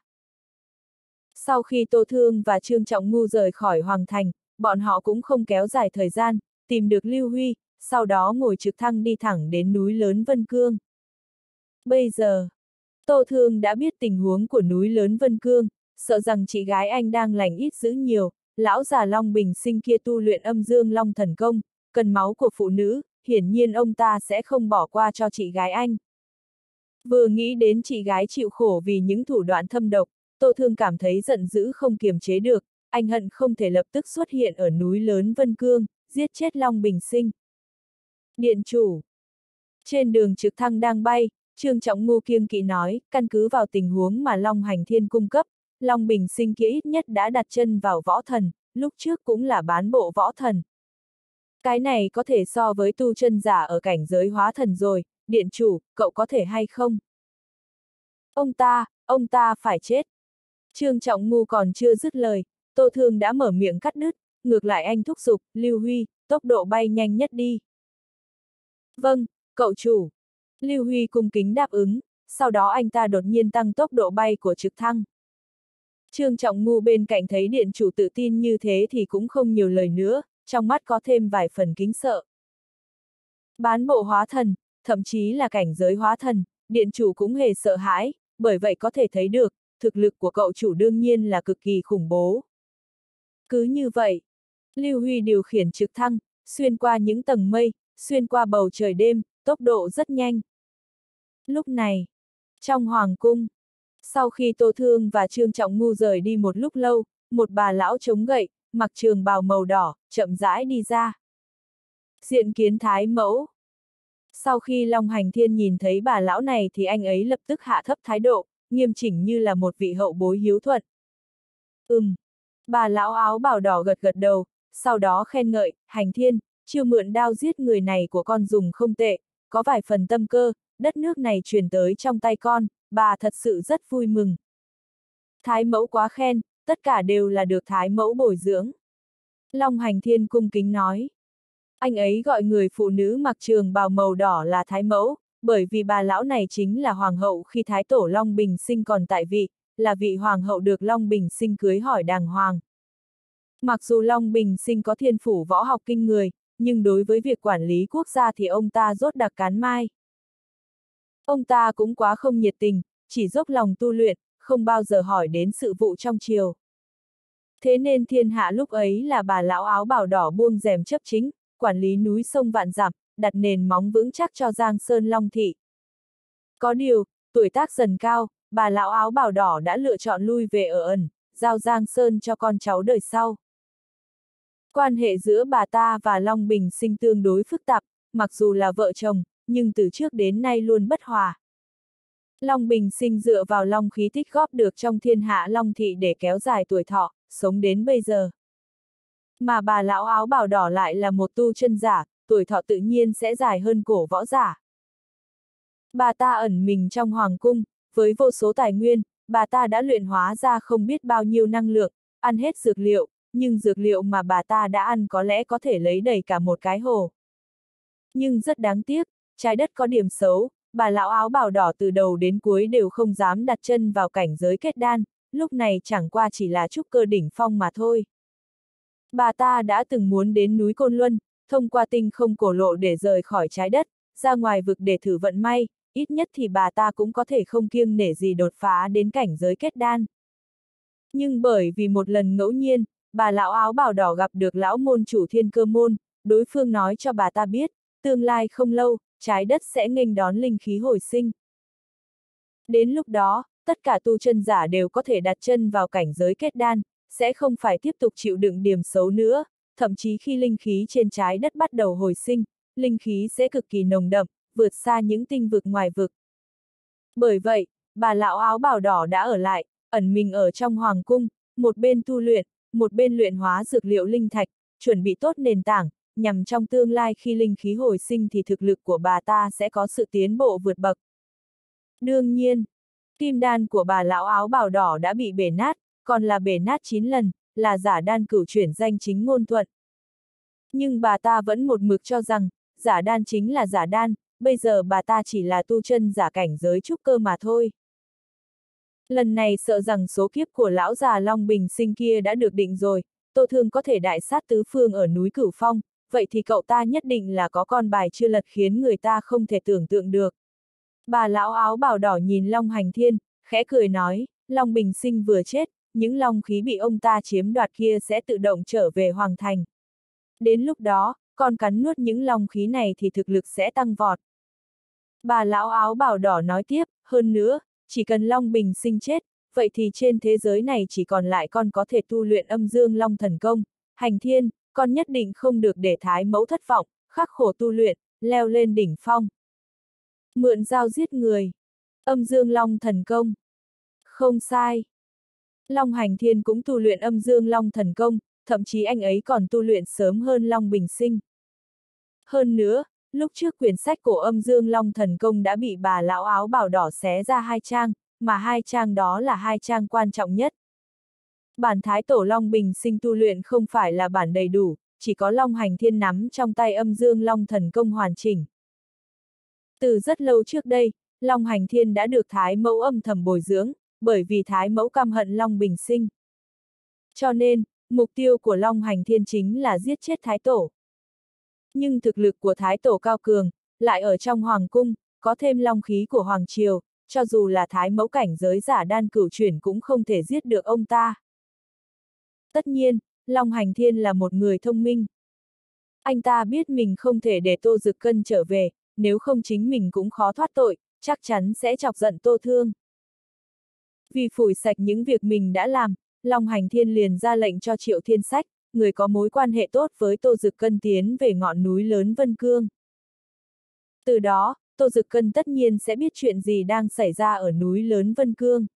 Sau khi Tô Thương và Trương Trọng Ngu rời khỏi Hoàng Thành, bọn họ cũng không kéo dài thời gian, tìm được Lưu Huy, sau đó ngồi trực thăng đi thẳng đến núi lớn Vân Cương. Bây giờ, Tô Thương đã biết tình huống của núi lớn Vân Cương, sợ rằng chị gái anh đang lành ít dữ nhiều, lão già Long Bình Sinh kia tu luyện âm dương Long Thần Công, cần máu của phụ nữ, hiển nhiên ông ta sẽ không bỏ qua cho chị gái anh. Vừa nghĩ đến chị gái chịu khổ vì những thủ đoạn thâm độc, Tô Thương cảm thấy giận dữ không kiềm chế được, anh hận không thể lập tức xuất hiện ở núi lớn Vân Cương, giết chết Long Bình Sinh. Điện chủ. Trên đường trực thăng đang bay, Trương Trọng Ngu kiêng kỵ nói, căn cứ vào tình huống mà Long Hành Thiên cung cấp, Long Bình Sinh kia ít nhất đã đặt chân vào võ thần, lúc trước cũng là bán bộ võ thần. Cái này có thể so với tu chân giả ở cảnh giới hóa thần rồi, điện chủ, cậu có thể hay không? Ông ta, ông ta phải chết. Trương Trọng Ngu còn chưa dứt lời, Tô Thương đã mở miệng cắt đứt, ngược lại anh thúc giục, Lưu Huy, tốc độ bay nhanh nhất đi. Vâng, cậu chủ. Lưu Huy cung kính đáp ứng, sau đó anh ta đột nhiên tăng tốc độ bay của trực thăng. Trương Trọng Ngu bên cạnh thấy điện chủ tự tin như thế thì cũng không nhiều lời nữa, trong mắt có thêm vài phần kính sợ. Bán bộ hóa thần, thậm chí là cảnh giới hóa thần, điện chủ cũng hề sợ hãi, bởi vậy có thể thấy được, thực lực của cậu chủ đương nhiên là cực kỳ khủng bố. Cứ như vậy, Lưu Huy điều khiển trực thăng, xuyên qua những tầng mây, xuyên qua bầu trời đêm, tốc độ rất nhanh. Lúc này, trong hoàng cung, sau khi Tô Thương và Trương Trọng Ngu rời đi một lúc lâu, một bà lão chống gậy, mặc trường bào màu đỏ, chậm rãi đi ra. Diện kiến thái mẫu. Sau khi Long Hành Thiên nhìn thấy bà lão này thì anh ấy lập tức hạ thấp thái độ, nghiêm chỉnh như là một vị hậu bối hiếu thuận. Ừm. Bà lão áo bào đỏ gật gật đầu, sau đó khen ngợi, Hành Thiên, chiêu mượn đao giết người này của con dùng không tệ, có vài phần tâm cơ, đất nước này truyền tới trong tay con, bà thật sự rất vui mừng. Thái mẫu quá khen, tất cả đều là được thái mẫu bồi dưỡng. Long Hành Thiên cung kính nói. Anh ấy gọi người phụ nữ mặc trường bào màu đỏ là thái mẫu, bởi vì bà lão này chính là hoàng hậu khi thái tổ Long Bình Sinh còn tại vị, là vị hoàng hậu được Long Bình Sinh cưới hỏi đàng hoàng. Mặc dù Long Bình Sinh có thiên phủ võ học kinh người, nhưng đối với việc quản lý quốc gia thì ông ta rốt đặc cán mai. Ông ta cũng quá không nhiệt tình, chỉ dốc lòng tu luyện, không bao giờ hỏi đến sự vụ trong triều. Thế nên thiên hạ lúc ấy là bà lão áo bào đỏ buông rèm chấp chính, quản lý núi sông vạn dặm, đặt nền móng vững chắc cho Giang Sơn Long Thị. Có điều, tuổi tác dần cao, bà lão áo bào đỏ đã lựa chọn lui về ở ẩn, giao Giang Sơn cho con cháu đời sau. Quan hệ giữa bà ta và Long Bình Sinh tương đối phức tạp, mặc dù là vợ chồng, nhưng từ trước đến nay luôn bất hòa. Long Bình Sinh dựa vào long khí tích góp được trong thiên hạ Long Thị để kéo dài tuổi thọ, sống đến bây giờ. Mà bà lão áo bào đỏ lại là một tu chân giả, tuổi thọ tự nhiên sẽ dài hơn cổ võ giả. Bà ta ẩn mình trong hoàng cung, với vô số tài nguyên, bà ta đã luyện hóa ra không biết bao nhiêu năng lượng, ăn hết dược liệu, nhưng dược liệu mà bà ta đã ăn có lẽ có thể lấy đầy cả một cái hồ. Nhưng rất đáng tiếc, trái đất có điểm xấu, bà lão áo bào đỏ từ đầu đến cuối đều không dám đặt chân vào cảnh giới kết đan, lúc này chẳng qua chỉ là trúc cơ đỉnh phong mà thôi. Bà ta đã từng muốn đến núi Côn Luân, thông qua tinh không cổ lộ để rời khỏi trái đất, ra ngoài vực để thử vận may, ít nhất thì bà ta cũng có thể không kiêng nể gì đột phá đến cảnh giới kết đan. Nhưng bởi vì một lần ngẫu nhiên, bà lão áo bào đỏ gặp được lão môn chủ Thiên Cơ môn, đối phương nói cho bà ta biết, tương lai không lâu, trái đất sẽ nghênh đón linh khí hồi sinh. Đến lúc đó, tất cả tu chân giả đều có thể đặt chân vào cảnh giới kết đan, sẽ không phải tiếp tục chịu đựng điểm xấu nữa, thậm chí khi linh khí trên trái đất bắt đầu hồi sinh, linh khí sẽ cực kỳ nồng đậm, vượt xa những tinh vực ngoài vực. Bởi vậy, bà lão áo bào đỏ đã ở lại, ẩn mình ở trong hoàng cung, một bên tu luyện, một bên luyện hóa dược liệu linh thạch, chuẩn bị tốt nền tảng, nhằm trong tương lai khi linh khí hồi sinh thì thực lực của bà ta sẽ có sự tiến bộ vượt bậc. Đương nhiên, kim đan của bà lão áo bào đỏ đã bị bể nát, còn là bể nát chín lần, là giả đan cửu chuyển danh chính ngôn thuận. Nhưng bà ta vẫn một mực cho rằng, giả đan chính là giả đan, bây giờ bà ta chỉ là tu chân giả cảnh giới trúc cơ mà thôi. Lần này sợ rằng số kiếp của lão già Long Bình Sinh kia đã được định rồi, Tô Thương có thể đại sát tứ phương ở núi Cửu Phong, vậy thì cậu ta nhất định là có con bài chưa lật khiến người ta không thể tưởng tượng được. Bà lão áo bào đỏ nhìn Long Hành Thiên, khẽ cười nói, Long Bình Sinh vừa chết, những long khí bị ông ta chiếm đoạt kia sẽ tự động trở về Hoàng Thành. Đến lúc đó, con cắn nuốt những long khí này thì thực lực sẽ tăng vọt. Bà lão áo bào đỏ nói tiếp, hơn nữa, chỉ cần Long Bình Sinh chết, vậy thì trên thế giới này chỉ còn lại con có thể tu luyện âm dương long thần công. Hành Thiên, con nhất định không được để Thái mẫu thất vọng, khắc khổ tu luyện, leo lên đỉnh phong. Mượn dao giết người. Âm dương long thần công. Không sai. Long Hành Thiên cũng tu luyện âm dương long thần công, thậm chí anh ấy còn tu luyện sớm hơn Long Bình Sinh. Hơn nữa, lúc trước quyển sách cổ âm dương long thần công đã bị bà lão áo bào đỏ xé ra hai trang, mà hai trang đó là hai trang quan trọng nhất. Bản Thái Tổ Long Bình Sinh tu luyện không phải là bản đầy đủ, chỉ có Long Hành Thiên nắm trong tay âm dương long thần công hoàn chỉnh. Từ rất lâu trước đây, Long Hành Thiên đã được Thái mẫu âm thầm bồi dưỡng, bởi vì Thái mẫu căm hận Long Bình Sinh. Cho nên, mục tiêu của Long Hành Thiên chính là giết chết Thái Tổ. Nhưng thực lực của Thái Tổ cao cường, lại ở trong Hoàng Cung, có thêm long khí của Hoàng Triều, cho dù là Thái mẫu cảnh giới giả đan cửu chuyển cũng không thể giết được ông ta. Tất nhiên, Long Hành Thiên là một người thông minh. Anh ta biết mình không thể để Tô Dực Cân trở về, nếu không chính mình cũng khó thoát tội, chắc chắn sẽ chọc giận Tô Thương. Vì phủi sạch những việc mình đã làm, Long Hành Thiên liền ra lệnh cho Triệu Thiên Sách, người có mối quan hệ tốt với Tô Dực Cân tiến về ngọn núi lớn Vân Cương. Từ đó, Tô Dực Cân tất nhiên sẽ biết chuyện gì đang xảy ra ở núi lớn Vân Cương.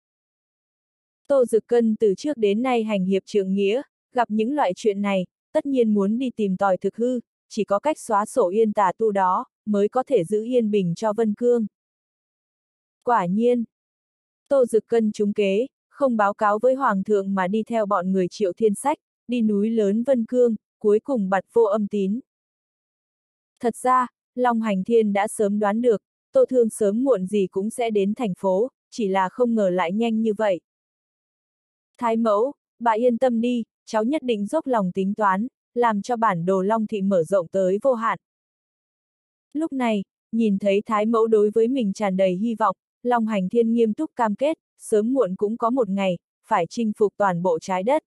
Tô Dực Cân từ trước đến nay hành hiệp trượng nghĩa, gặp những loại chuyện này, tất nhiên muốn đi tìm tòi thực hư, chỉ có cách xóa sổ yên tà tu đó, mới có thể giữ yên bình cho Vân Cương. Quả nhiên, Tô Dực Cân trúng kế, không báo cáo với Hoàng thượng mà đi theo bọn người Triệu Thiên Sách, đi núi lớn Vân Cương, cuối cùng bặt vô âm tín. Thật ra, Long Hành Thiên đã sớm đoán được, Tô Thương sớm muộn gì cũng sẽ đến thành phố, chỉ là không ngờ lại nhanh như vậy. Thái mẫu, bà yên tâm đi, cháu nhất định dốc lòng tính toán, làm cho bản đồ Long Thị mở rộng tới vô hạn. Lúc này, nhìn thấy Thái mẫu đối với mình tràn đầy hy vọng, Long Hành Thiên nghiêm túc cam kết, sớm muộn cũng có một ngày, phải chinh phục toàn bộ trái đất.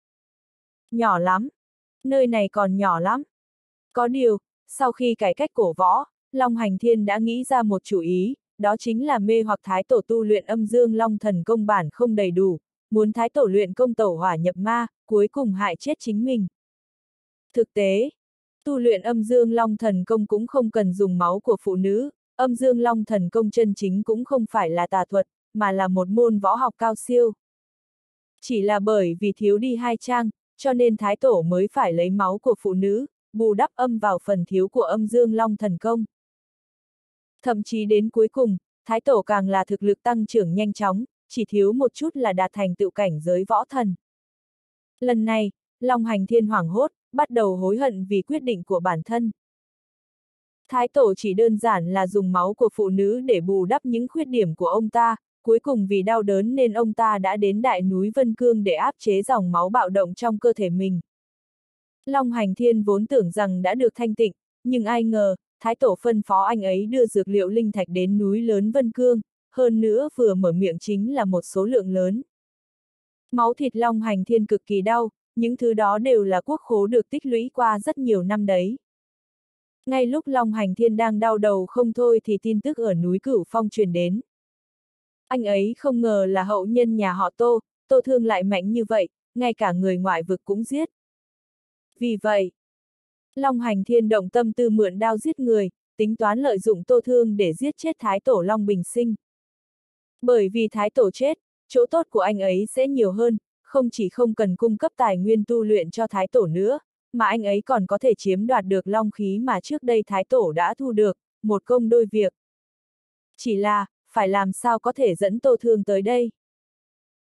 Nhỏ lắm. Nơi này còn nhỏ lắm. Có điều, sau khi cải cách cổ võ, Long Hành Thiên đã nghĩ ra một chủ ý, đó chính là mê hoặc Thái Tổ tu luyện âm dương long thần công bản không đầy đủ, muốn Thái Tổ luyện công tẩu hỏa nhập ma, cuối cùng hại chết chính mình. Thực tế, tu luyện âm dương long thần công cũng không cần dùng máu của phụ nữ, âm dương long thần công chân chính cũng không phải là tà thuật, mà là một môn võ học cao siêu. Chỉ là bởi vì thiếu đi hai trang, cho nên Thái Tổ mới phải lấy máu của phụ nữ, bù đắp âm vào phần thiếu của âm dương long thần công. Thậm chí đến cuối cùng, Thái Tổ càng là thực lực tăng trưởng nhanh chóng, chỉ thiếu một chút là đạt thành tựu cảnh giới võ thần. Lần này, Long Hành Thiên hoảng hốt, bắt đầu hối hận vì quyết định của bản thân. Thái Tổ chỉ đơn giản là dùng máu của phụ nữ để bù đắp những khuyết điểm của ông ta, cuối cùng vì đau đớn nên ông ta đã đến đại núi Vân Cương để áp chế dòng máu bạo động trong cơ thể mình. Long Hành Thiên vốn tưởng rằng đã được thanh tịnh, nhưng ai ngờ, Thái Tổ phân phó anh ấy đưa dược liệu linh thạch đến núi lớn Vân Cương, hơn nữa vừa mở miệng chính là một số lượng lớn. Máu thịt Long Hành Thiên cực kỳ đau, những thứ đó đều là quốc khố được tích lũy qua rất nhiều năm đấy. Ngay lúc Long Hành Thiên đang đau đầu không thôi thì tin tức ở núi Cửu Phong truyền đến. Anh ấy không ngờ là hậu nhân nhà họ Tô, Tô Thương lại mạnh như vậy, ngay cả người ngoại vực cũng giết. Vì vậy, Long Hành Thiên động tâm tư mượn đao giết người, tính toán lợi dụng Tô Thương để giết chết Thái Tổ Long Bình Sinh. Bởi vì Thái Tổ chết, chỗ tốt của anh ấy sẽ nhiều hơn, không chỉ không cần cung cấp tài nguyên tu luyện cho Thái Tổ nữa, mà anh ấy còn có thể chiếm đoạt được long khí mà trước đây Thái Tổ đã thu được, một công đôi việc. Chỉ là, phải làm sao có thể dẫn Tô Thương tới đây?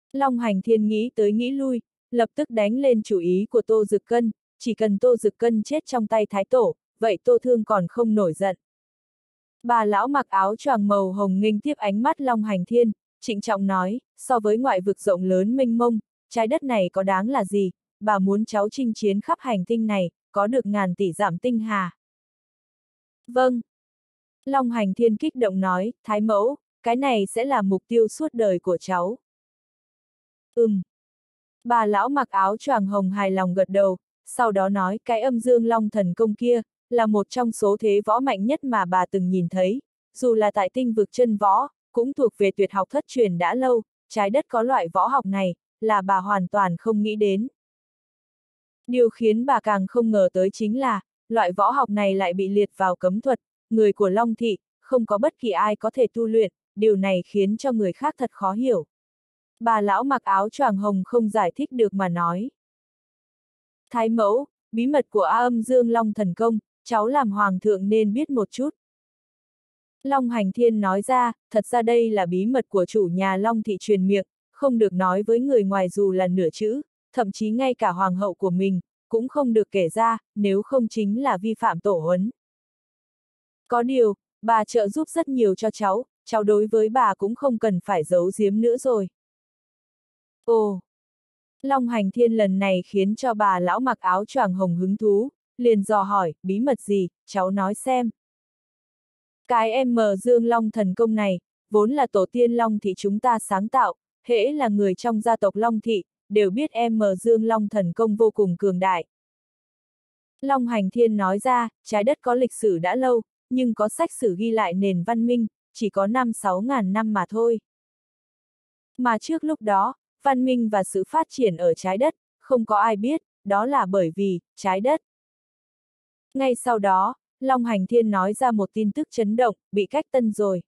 Long Hành Thiên nghĩ tới nghĩ lui, lập tức đánh lên chủ ý của Tô Dực Cân, chỉ cần Tô Dực Cân chết trong tay Thái Tổ, vậy Tô Thương còn không nổi giận. Bà lão mặc áo choàng màu hồng nghênh tiếp ánh mắt Long Hành Thiên, trịnh trọng nói, so với ngoại vực rộng lớn mênh mông, trái đất này có đáng là gì, bà muốn cháu chinh chiến khắp hành tinh này, có được ngàn tỷ giảm tinh hà. Vâng. Long Hành Thiên kích động nói, Thái mẫu, cái này sẽ là mục tiêu suốt đời của cháu. Ừm. Bà lão mặc áo choàng hồng hài lòng gật đầu, sau đó nói cái âm dương long thần công kia, là một trong số thế võ mạnh nhất mà bà từng nhìn thấy, dù là tại tinh vực chân võ, cũng thuộc về tuyệt học thất truyền đã lâu, trái đất có loại võ học này, là bà hoàn toàn không nghĩ đến. Điều khiến bà càng không ngờ tới chính là, loại võ học này lại bị liệt vào cấm thuật, người của Long Thị, không có bất kỳ ai có thể tu luyện, điều này khiến cho người khác thật khó hiểu. Bà lão mặc áo choàng hồng không giải thích được mà nói. Thái mẫu, bí mật của A Âm Dương Long thần công, cháu làm hoàng thượng nên biết một chút. Long Hành Thiên nói ra, thật ra đây là bí mật của chủ nhà Long Thị truyền miệng, không được nói với người ngoài dù là nửa chữ, thậm chí ngay cả hoàng hậu của mình, cũng không được kể ra, nếu không chính là vi phạm tổ huấn. Có điều, bà trợ giúp rất nhiều cho cháu, cháu đối với bà cũng không cần phải giấu giếm nữa rồi. Ồ! Long Hành Thiên lần này khiến cho bà lão mặc áo choàng hồng hứng thú, liền dò hỏi, bí mật gì, cháu nói xem. Cái em mờ Dương Long thần công này, vốn là tổ tiên Long Thị chúng ta sáng tạo, hễ là người trong gia tộc Long Thị, đều biết em mờ Dương Long thần công vô cùng cường đại. Long Hành Thiên nói ra, trái đất có lịch sử đã lâu, nhưng có sách sử ghi lại nền văn minh, chỉ có năm sáu ngàn năm mà thôi. Mà trước lúc đó, văn minh và sự phát triển ở trái đất, không có ai biết, đó là bởi vì, trái đất. Ngay sau đó, Long Hành Thiên nói ra một tin tức chấn động, bị cách tân rồi.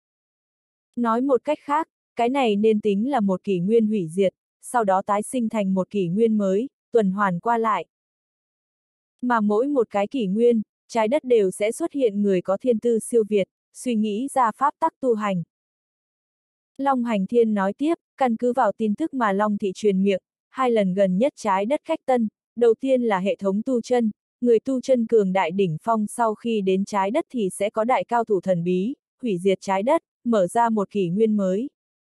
Nói một cách khác, cái này nên tính là một kỷ nguyên hủy diệt, sau đó tái sinh thành một kỷ nguyên mới, tuần hoàn qua lại. Mà mỗi một cái kỷ nguyên, trái đất đều sẽ xuất hiện người có thiên tư siêu việt, suy nghĩ ra pháp tắc tu hành. Long Hành Thiên nói tiếp, căn cứ vào tin tức mà Long Thị truyền miệng, hai lần gần nhất trái đất cách tân, đầu tiên là hệ thống tu chân, người tu chân cường đại đỉnh phong sau khi đến trái đất thì sẽ có đại cao thủ thần bí, hủy diệt trái đất, mở ra một kỷ nguyên mới.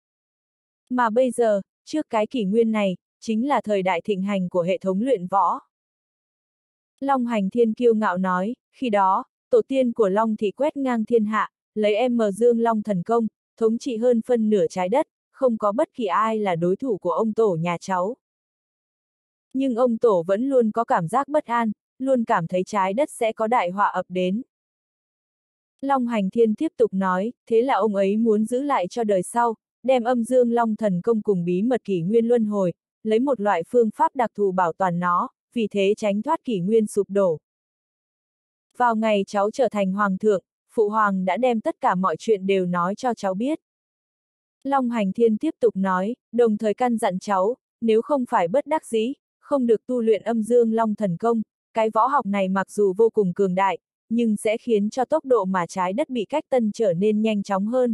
Mà bây giờ, trước cái kỷ nguyên này, chính là thời đại thịnh hành của hệ thống luyện võ. Long Hành Thiên kiêu ngạo nói, khi đó, tổ tiên của Long Thị quét ngang thiên hạ, lấy em mờ Dương Long thần công, thống trị hơn phân nửa trái đất, không có bất kỳ ai là đối thủ của ông tổ nhà cháu. Nhưng ông tổ vẫn luôn có cảm giác bất an, luôn cảm thấy trái đất sẽ có đại họa ập đến. Long Hành Thiên tiếp tục nói, thế là ông ấy muốn giữ lại cho đời sau, đem âm dương long thần công cùng bí mật kỷ nguyên luân hồi, lấy một loại phương pháp đặc thù bảo toàn nó, vì thế tránh thoát kỷ nguyên sụp đổ. Vào ngày cháu trở thành hoàng thượng, Phụ Hoàng đã đem tất cả mọi chuyện đều nói cho cháu biết. Long Hành Thiên tiếp tục nói, đồng thời căn dặn cháu, nếu không phải bất đắc dĩ, không được tu luyện âm dương long thần công, cái võ học này mặc dù vô cùng cường đại, nhưng sẽ khiến cho tốc độ mà trái đất bị cách tân trở nên nhanh chóng hơn.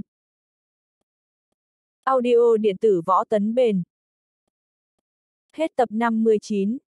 Audio điện tử võ tấn bền. Hết tập năm mươi chín.